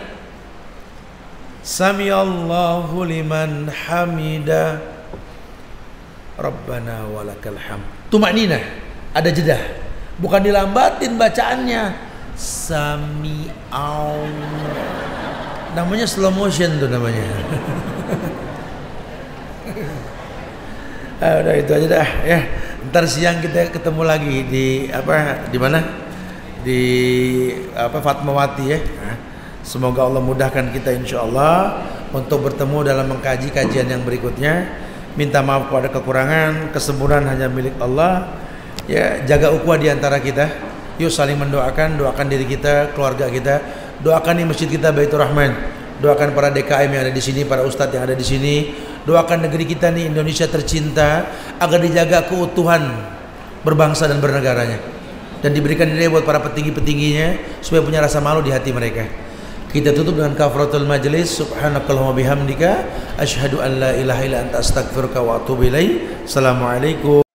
Speaker 1: Sami Allahu liman hamida. Rabbana walakal hamd. Tumaknina, ada jeda. Bukan dilambatin bacaannya. Sami Allah. Namanya slow motion tuh namanya. Ah, udah itu aja dah ya. Ntar siang kita ketemu lagi di apa? Di mana? Di apa? Fatmawati ya. Semoga Allah mudahkan kita insyaallah untuk bertemu dalam mengkaji kajian yang berikutnya. Minta maaf kepada kekurangan, kesempurnaan hanya milik Allah. Ya, jaga ukhuwah di antara kita. Yuk saling mendoakan, doakan diri kita, keluarga kita, doakan di masjid kita Baitur Rahman, doakan para D K M yang ada di sini, para ustadz yang ada di sini, doakan negeri kita nih Indonesia tercinta agar dijaga keutuhan berbangsa dan bernegaranya, dan diberikan hidayah buat para petinggi-petingginya supaya punya rasa malu di hati mereka. Kita tutup dengan kafaratul majlis. Subhanakallahumma bihamdika asyhadu an la ilaha illa anta astaghfiruka wa atubu ilaik. Assalamualaikum.